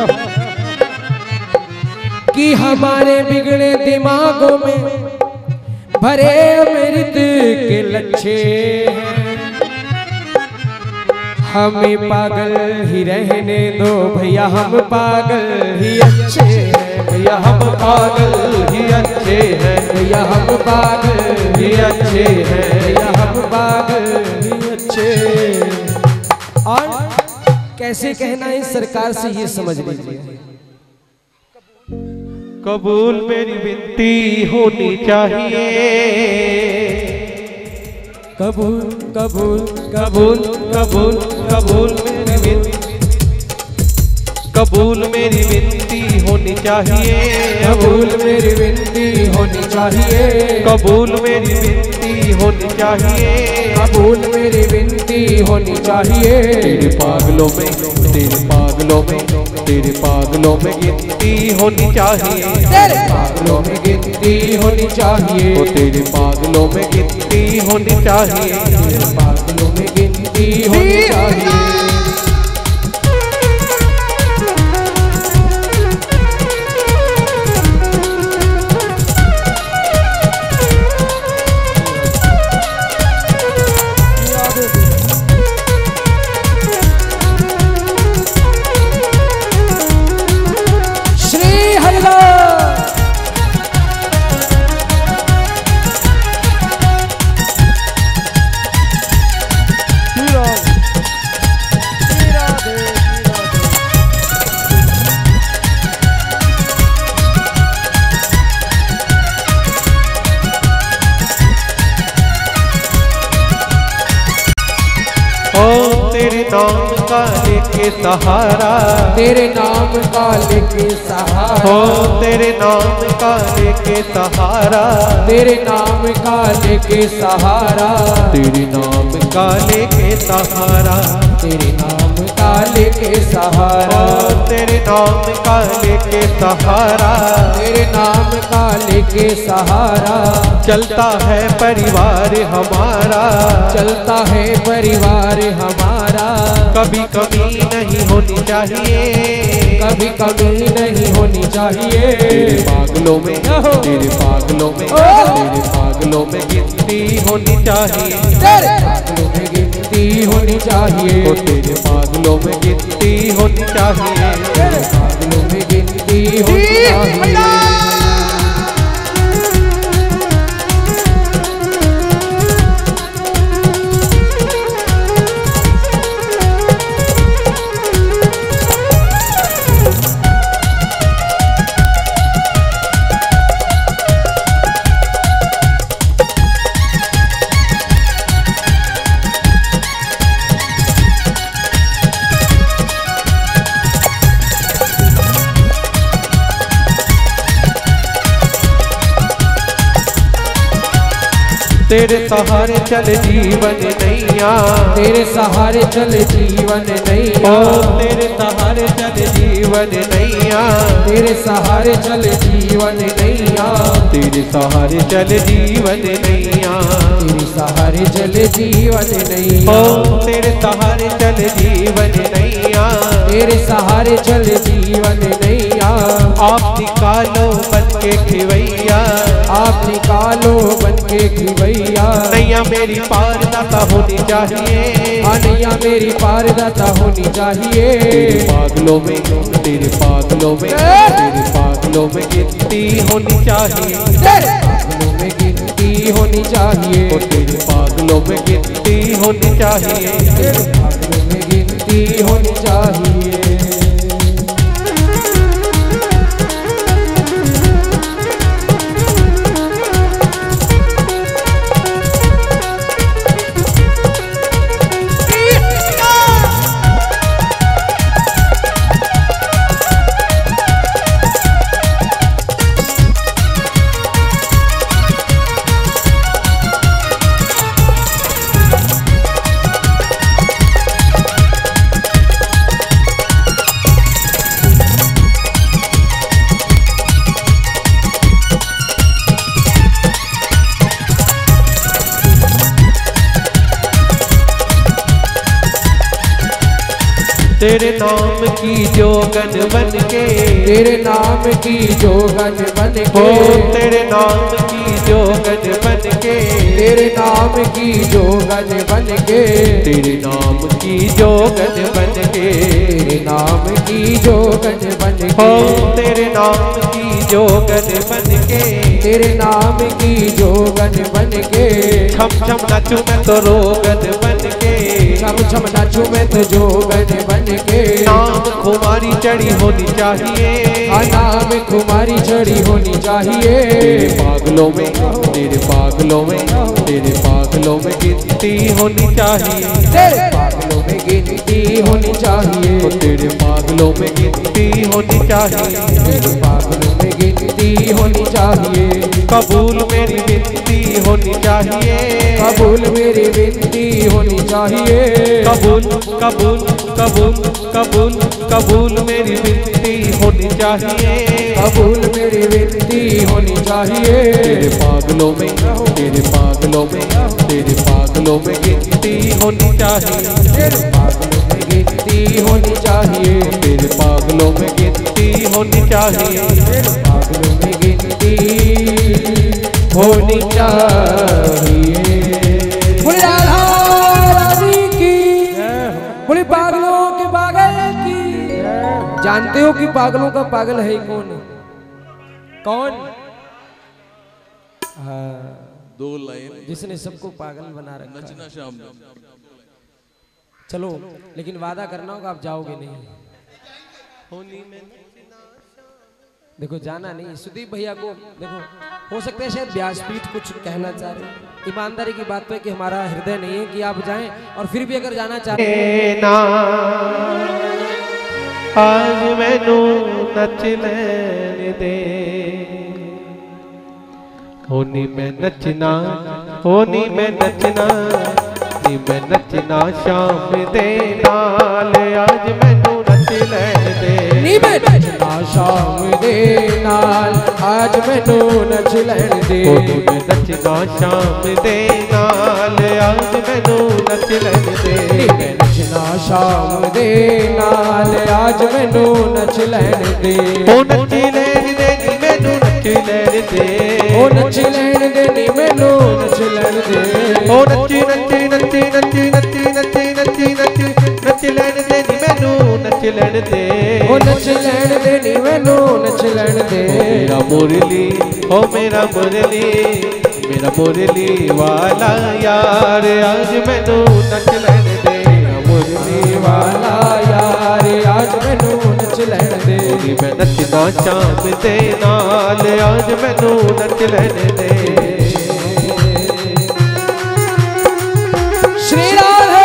S1: कि हमारे बिगड़े दिमागों में भरे अमृत के लच्छे हैं। हमें पागल ही रहने दो भैया, हम पागल ही अच्छे हैं भैया, हम पागल ही अच्छे हैं भैया, हम पागल ही अच्छे हैं भैया, हम पागल ही अच्छे। और कैसे कहना है सरकार से ये समझ लीजिए।
S2: कबूल मेरी विनती होनी चाहिए,
S1: कबूल कबूल
S2: कबूल कबूल कबूल मेरी विनती, कबूल मेरी विनती होनी चाहिए,
S1: कबूल मेरी विनती होनी चाहिए,
S2: कबूल मेरी विनती होनी चाहिए,
S1: कबूल मेरी विनती होनी चाहिए।
S2: तेरे पागलों में तेरे पागलों में तेरे पागलों में गिनती होनी चाहिए,
S1: तेरे पागलों में गिनती होनी चाहिए,
S2: ओ तेरे पागलों में गिनती होनी चाहिए,
S1: तेरे पागलों में गिनती होनी चाहिए।
S2: नाम का लेके सहारा,
S1: तेरे नाम का लेके सहारा,
S2: हो तेरे नाम का लेके सहारा,
S1: तेरे नाम का लेके सहारा,
S2: तेरे नाम का लेके सहारा,
S1: तेरे नाम का लेके सहारा,
S2: तेरे नाम का लेके सहारा,
S1: तेरे नाम का लेके सहारा।
S2: चलता है परिवार हमारा,
S1: चलता है परिवार हमारा,
S2: कभी कमी नहीं होनी चाहिए,
S1: कभी कमी नहीं होनी चाहिए।
S2: तेरे पागलों में तेरे पागलों में तेरे पागलों में गिनती होनी चाहिए,
S1: तेरे पागलों में गिनती होनी चाहिए,
S2: ओ तेरे पागलों में गिनती होनी चाहिए,
S1: तेरे पागलों में गिनती होनी चाहिए।
S2: तेरे सहारे चल जीवन नैया,
S1: तेरे सहारे चल जीवन नैया,
S2: ओ तेरे सहारे चल जीवन नैया,
S1: तेरे सहारे चल जीवन नैया,
S2: तेरे सहारे चल जीवन नैया,
S1: तेरे सहारे चल जीवन नैया,
S2: ओ तेरे सहारे चल जीवन नैया,
S1: तेरे सहारे चल जीवन नैया।
S2: आप निकालो बन के खिवैया,
S1: आप निकालो बन के खिवैया,
S2: नैया मेरी पारदाता होनी चाहिए,
S1: नैया मेरी पारदाता होनी चाहिए।
S2: तेरे पागलों में तेरे पागलों में तेरे पागलों में गिनती होनी चाहिए,
S1: तेरे पागलों में गिनती होनी चाहिए,
S2: ओ तेरे पागलों में गिनती होनी चाहिए,
S1: तेरे पागलों में गिनती होनी चाहिए।
S2: तेरे नाम की जोगन बन के,
S3: तेरे नाम की जोगन बन
S2: हो
S3: के,
S2: तेरे नाम की जोगन बन के,
S3: तेरे नाम की जोगन बन के,
S2: तेरे नाम की जोगन बन के,
S3: तेरे नाम की जोगन बन
S2: हो
S3: के,
S2: तेरे नाम की जोगन बन के,
S3: तेरे नाम की जोगन बन के,
S2: छम छम नाचू मैं तो रोगन बन के,
S3: छम छम नाचू मैं तो जोगन बन के,
S2: नाम खुमारी चढ़ी होनी चाहिए,
S3: आ नाम कुमारी चढ़ी होनी चाहिए,
S2: तेरे पागलों में, तेरे पागलों में, तेरे पागलों में गिनती होनी चाहिए,
S3: तेरे पागलों में गिनती होनी चाहिए,
S2: तो तेरे पागलों में गिनती होनी चाहिए,
S3: तेरे पागलों में गिनती होनी चाहिए,
S2: कबूल मेरी विनती होनी चाहिए,
S3: कबूल मेरी विनती होनी चाहिए,
S2: कबूल कबूल कबूल कबूल कबूल मेरी विनती होनी चाहिए,
S3: कबूल मेरी विनती होनी चाहिए,
S2: तेरे पागलों में, तेरे पागलों में, तेरे पागलों में गिनती होनी चाहिए,
S3: तेरे पागलों में गिनती होनी चाहिए,
S2: तेरे पागलों में गिनती होनी चाहिए,
S3: तेरे पागलों में गिनती होनी चाहिए। बोले राधा रानी की, बोले पागलों के पागल की। जानते हो कि पागलों का पागल है कौन? कौन? हाँ,
S4: दो लाइन
S3: जिसने सबको पागल बना रखा है।
S4: नचना शाम
S3: चलो, लेकिन वादा करना होगा आप जाओगे नहीं। देखो जाना नहीं। सुदीप भैया को देखो, हो सकता है शायद व्यासपीठ कुछ कहना चाह रहे। ईमानदारी की बात तो है कि हमारा हृदय नहीं है कि आप जाएं, और फिर भी अगर जाना चाहते
S2: ना आज मैनू नच लैन दे, होनी मैं नचना, होनी मैं नचना, नी मैं नचना शाम दे नाल, आज मैनू नच लैन दे,
S3: नी मैं नचना शाम दे नाल, आज मैनू नच लैन दे,
S2: होनी मैं नचना शाम दे नाल, आज मैनू नच लैन दे,
S3: नी मैं नचना शाम दे नाल, आज मैनू नच लैन दे,
S2: ओ नच लैन दे नी मैनू नच लैन दे,
S3: ओ नच लैन दे नी मैनू नच लैन दे,
S2: ओ नची नची नची नची नची नची नची नची नच लैन दे नी मैनू नच लैन दे,
S3: ओ नच लैन दे नी मैनू नच लैन दे,
S2: मेरा मुरली ओ मेरा मुरली, मेरा मुरली वाला यार, आज मैनू नच लैन दे, मेरा मुरली वाला
S3: वाला यार, आज मैनू नच लैन दे,
S2: नी मैं नचना शाम दे नाल, आज मैनू नच लैन दे,
S3: श्री राधे।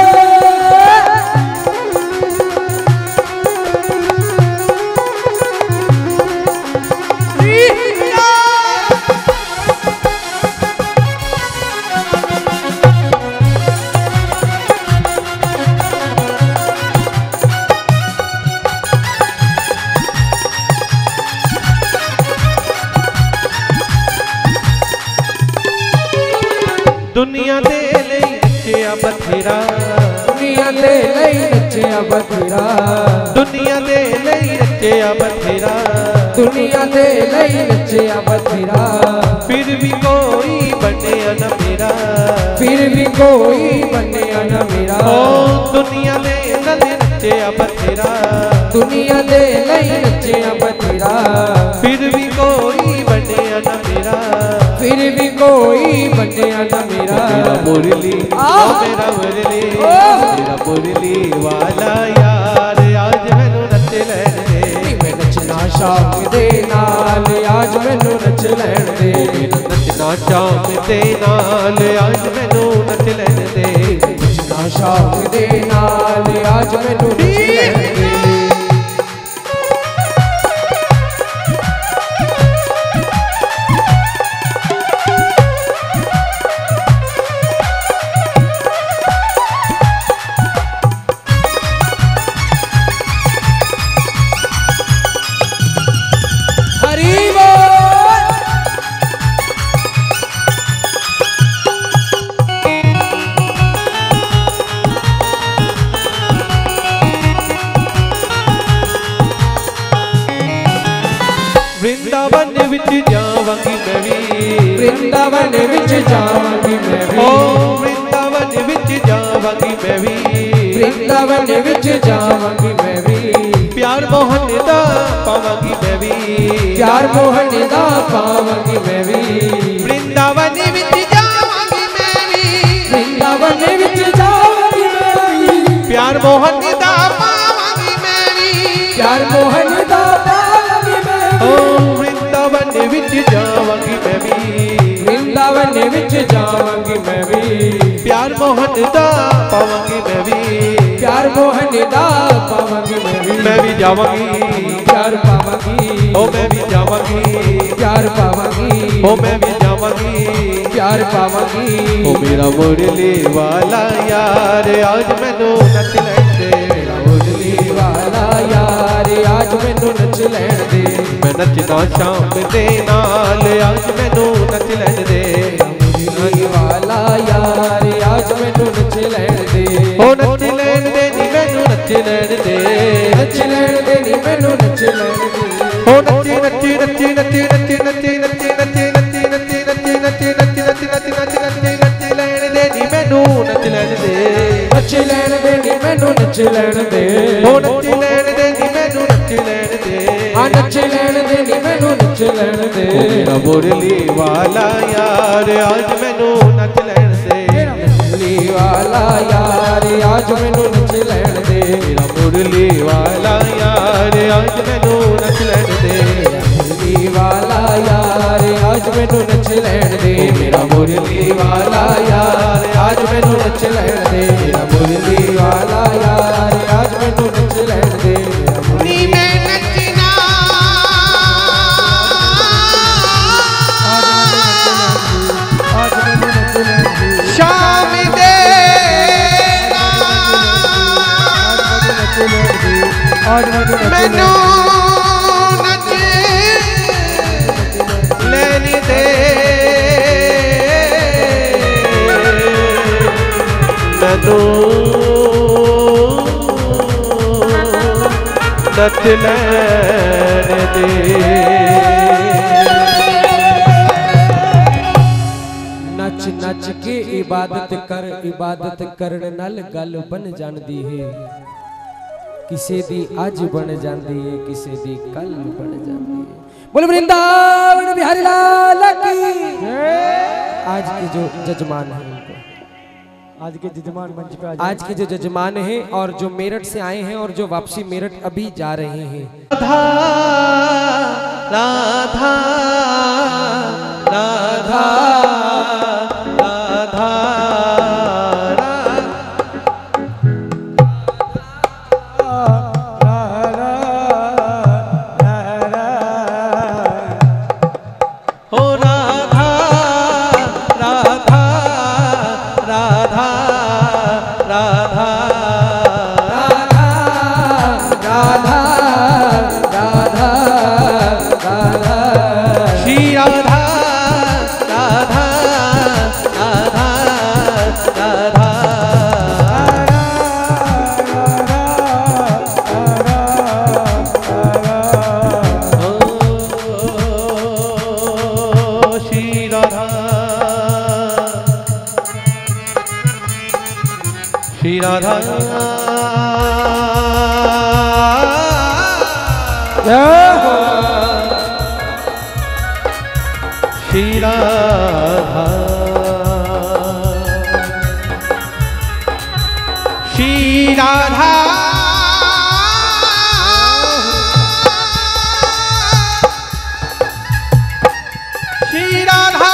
S2: दुनिया दे लई नचिया बथेरा,
S3: दुनिया दे लई नचिया बथेरा,
S2: दुनिया दे लई नचिया बथेरा,
S3: दुनिया दे लई नचिया बथेरा,
S2: फिर भी कोई बने न मेरा,
S3: फिर भी कोई बने न मेरा,
S2: ओ दुनिया दे लई नचिया बथेरा,
S3: दुनिया दे लई नचिया बथेरा,
S2: फिर भी कोई बने न मेरा,
S3: फिर भी कोई बने न मेरा,
S2: मेरा मुरली ओ मेरा मुरली, मेरा मुरली वाला यार, आज मैनू नच लैन दे,
S3: मैं नचना शाम दे नाल, आज मैनू नच लैन दे,
S2: मेरा नचना शाम दे नाल, आज मैनू नच लैन दे,
S3: नचना शाम दे नाल, आज मैनू नच लैन दे।
S2: मैं भी
S3: वृंदावन विच जावांगी मैं भी
S2: ओ वृंदावन विच जावांगी मैं भी
S3: वृंदावन विच जावांगी मैं भी
S2: प्यार मोहन दा पावांगी मैं भी
S3: प्यार मोहन दा पावांगी मैं भी
S2: वृंदावन विच जावांगी मैं भी
S3: वृंदावन विच जावांगी मैं भी
S2: प्यार मोहन दा पावांगी मैं भी
S3: प्यार मोहन दा पावांगी मैं
S2: ओ वृंदावन विच जावांगी मैं भी
S3: वृंदावन विच जावांगी मैं भी
S2: प्यार मोहन दा पावांगी मैं भी
S3: प्यार मोहन दा पावांगी मैं भी
S2: मैं भी जावांगी
S3: प्यार पावांगी
S2: ओ मैं भी जावांगी
S3: प्यार पावांगी
S2: ओ मैं भी जावांगी
S3: प्यार पावांगी
S2: ओ मेरा मुरली वाला यार आज मैनू नच लैण दे मेरा मुरली
S3: वाला यार आज मैनू नच लैण दे
S2: मैं नचदा शाम दे नाल आज मैनू नच लैण दे
S3: मुरली वाला यार आज मैनू नच लैण दे
S2: ओ नच लैण दे नी मैनू नच लैण दे
S3: नच लैण दे नी मैनू नच लैण दे
S2: ओ नच्ची नच्ची नच्ची नच्ची नच्ची नच्ची नच्ची नच्ची नच्ची नच्ची नच्ची नच्ची नच्ची नच्ची नच्ची नच्ची नच्ची नच्ची लैण दे नी मैनू नच लैण दे
S3: नच लैण दे नी मैनू नच लैण दे
S2: ओ नच्ची लैण दे नी मैनू नच लैण दे
S3: आ नच लैण दे नी मैनू नच लैण दे
S2: मेरा मुरली वाला यार आज मैनू नच लैण दे
S3: मुरली वाला यार आज मैनू नच लैण दे
S2: मेरा मुरली वाला यार आज मैनू नच लैण दे
S3: मुरली वाला यार आज मैनू नच लैण दे मेरा मुरली वाला यार आज मैनू नच लैण दे मेरा मुरली वाला यार आज मैनू नच लैण दे
S2: नी मैं नचना शाम दे मैनू नच लैनी दे मैनू नच लैन दे
S1: नच नच के इबादत कर इबादत करन नाल गल बन जांदी है किसे दी अज बन जांदी है किसे दी कल बन जांदी है। बोल वृंदावन बिहारी लाल की आज के जो जजमान है उनको
S3: आज के जजमान मंच पे
S1: आज के जो जजमान हैं और जो मेरठ से आए हैं और जो वापसी मेरठ अभी जा रहे हैं
S2: राधा राधा राधा राधा ओ राधा राधा राधा राधा
S3: राधा राधा राधा
S2: श्री राधा राधा राधा राधा ओ श्री राधा श्री राधा श्री राधा श्री राधा श्री राधा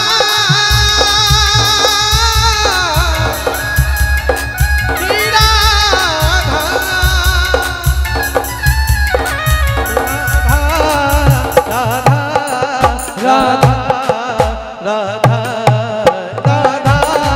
S2: श्री राधा राधा राधा राधा राधा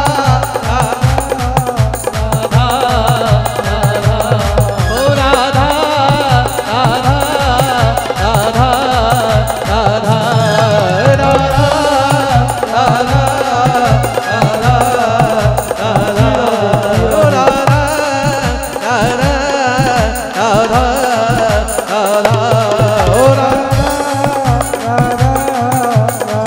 S2: राधा राधा ओ राधा राधा राधा राधा राधा राधा राधा राधा ओ राधा राधा राधा राधा ओ राधा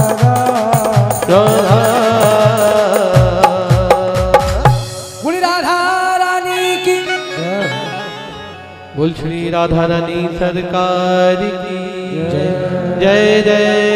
S2: बोल श्री राधा रानी सरकार की जय जय जय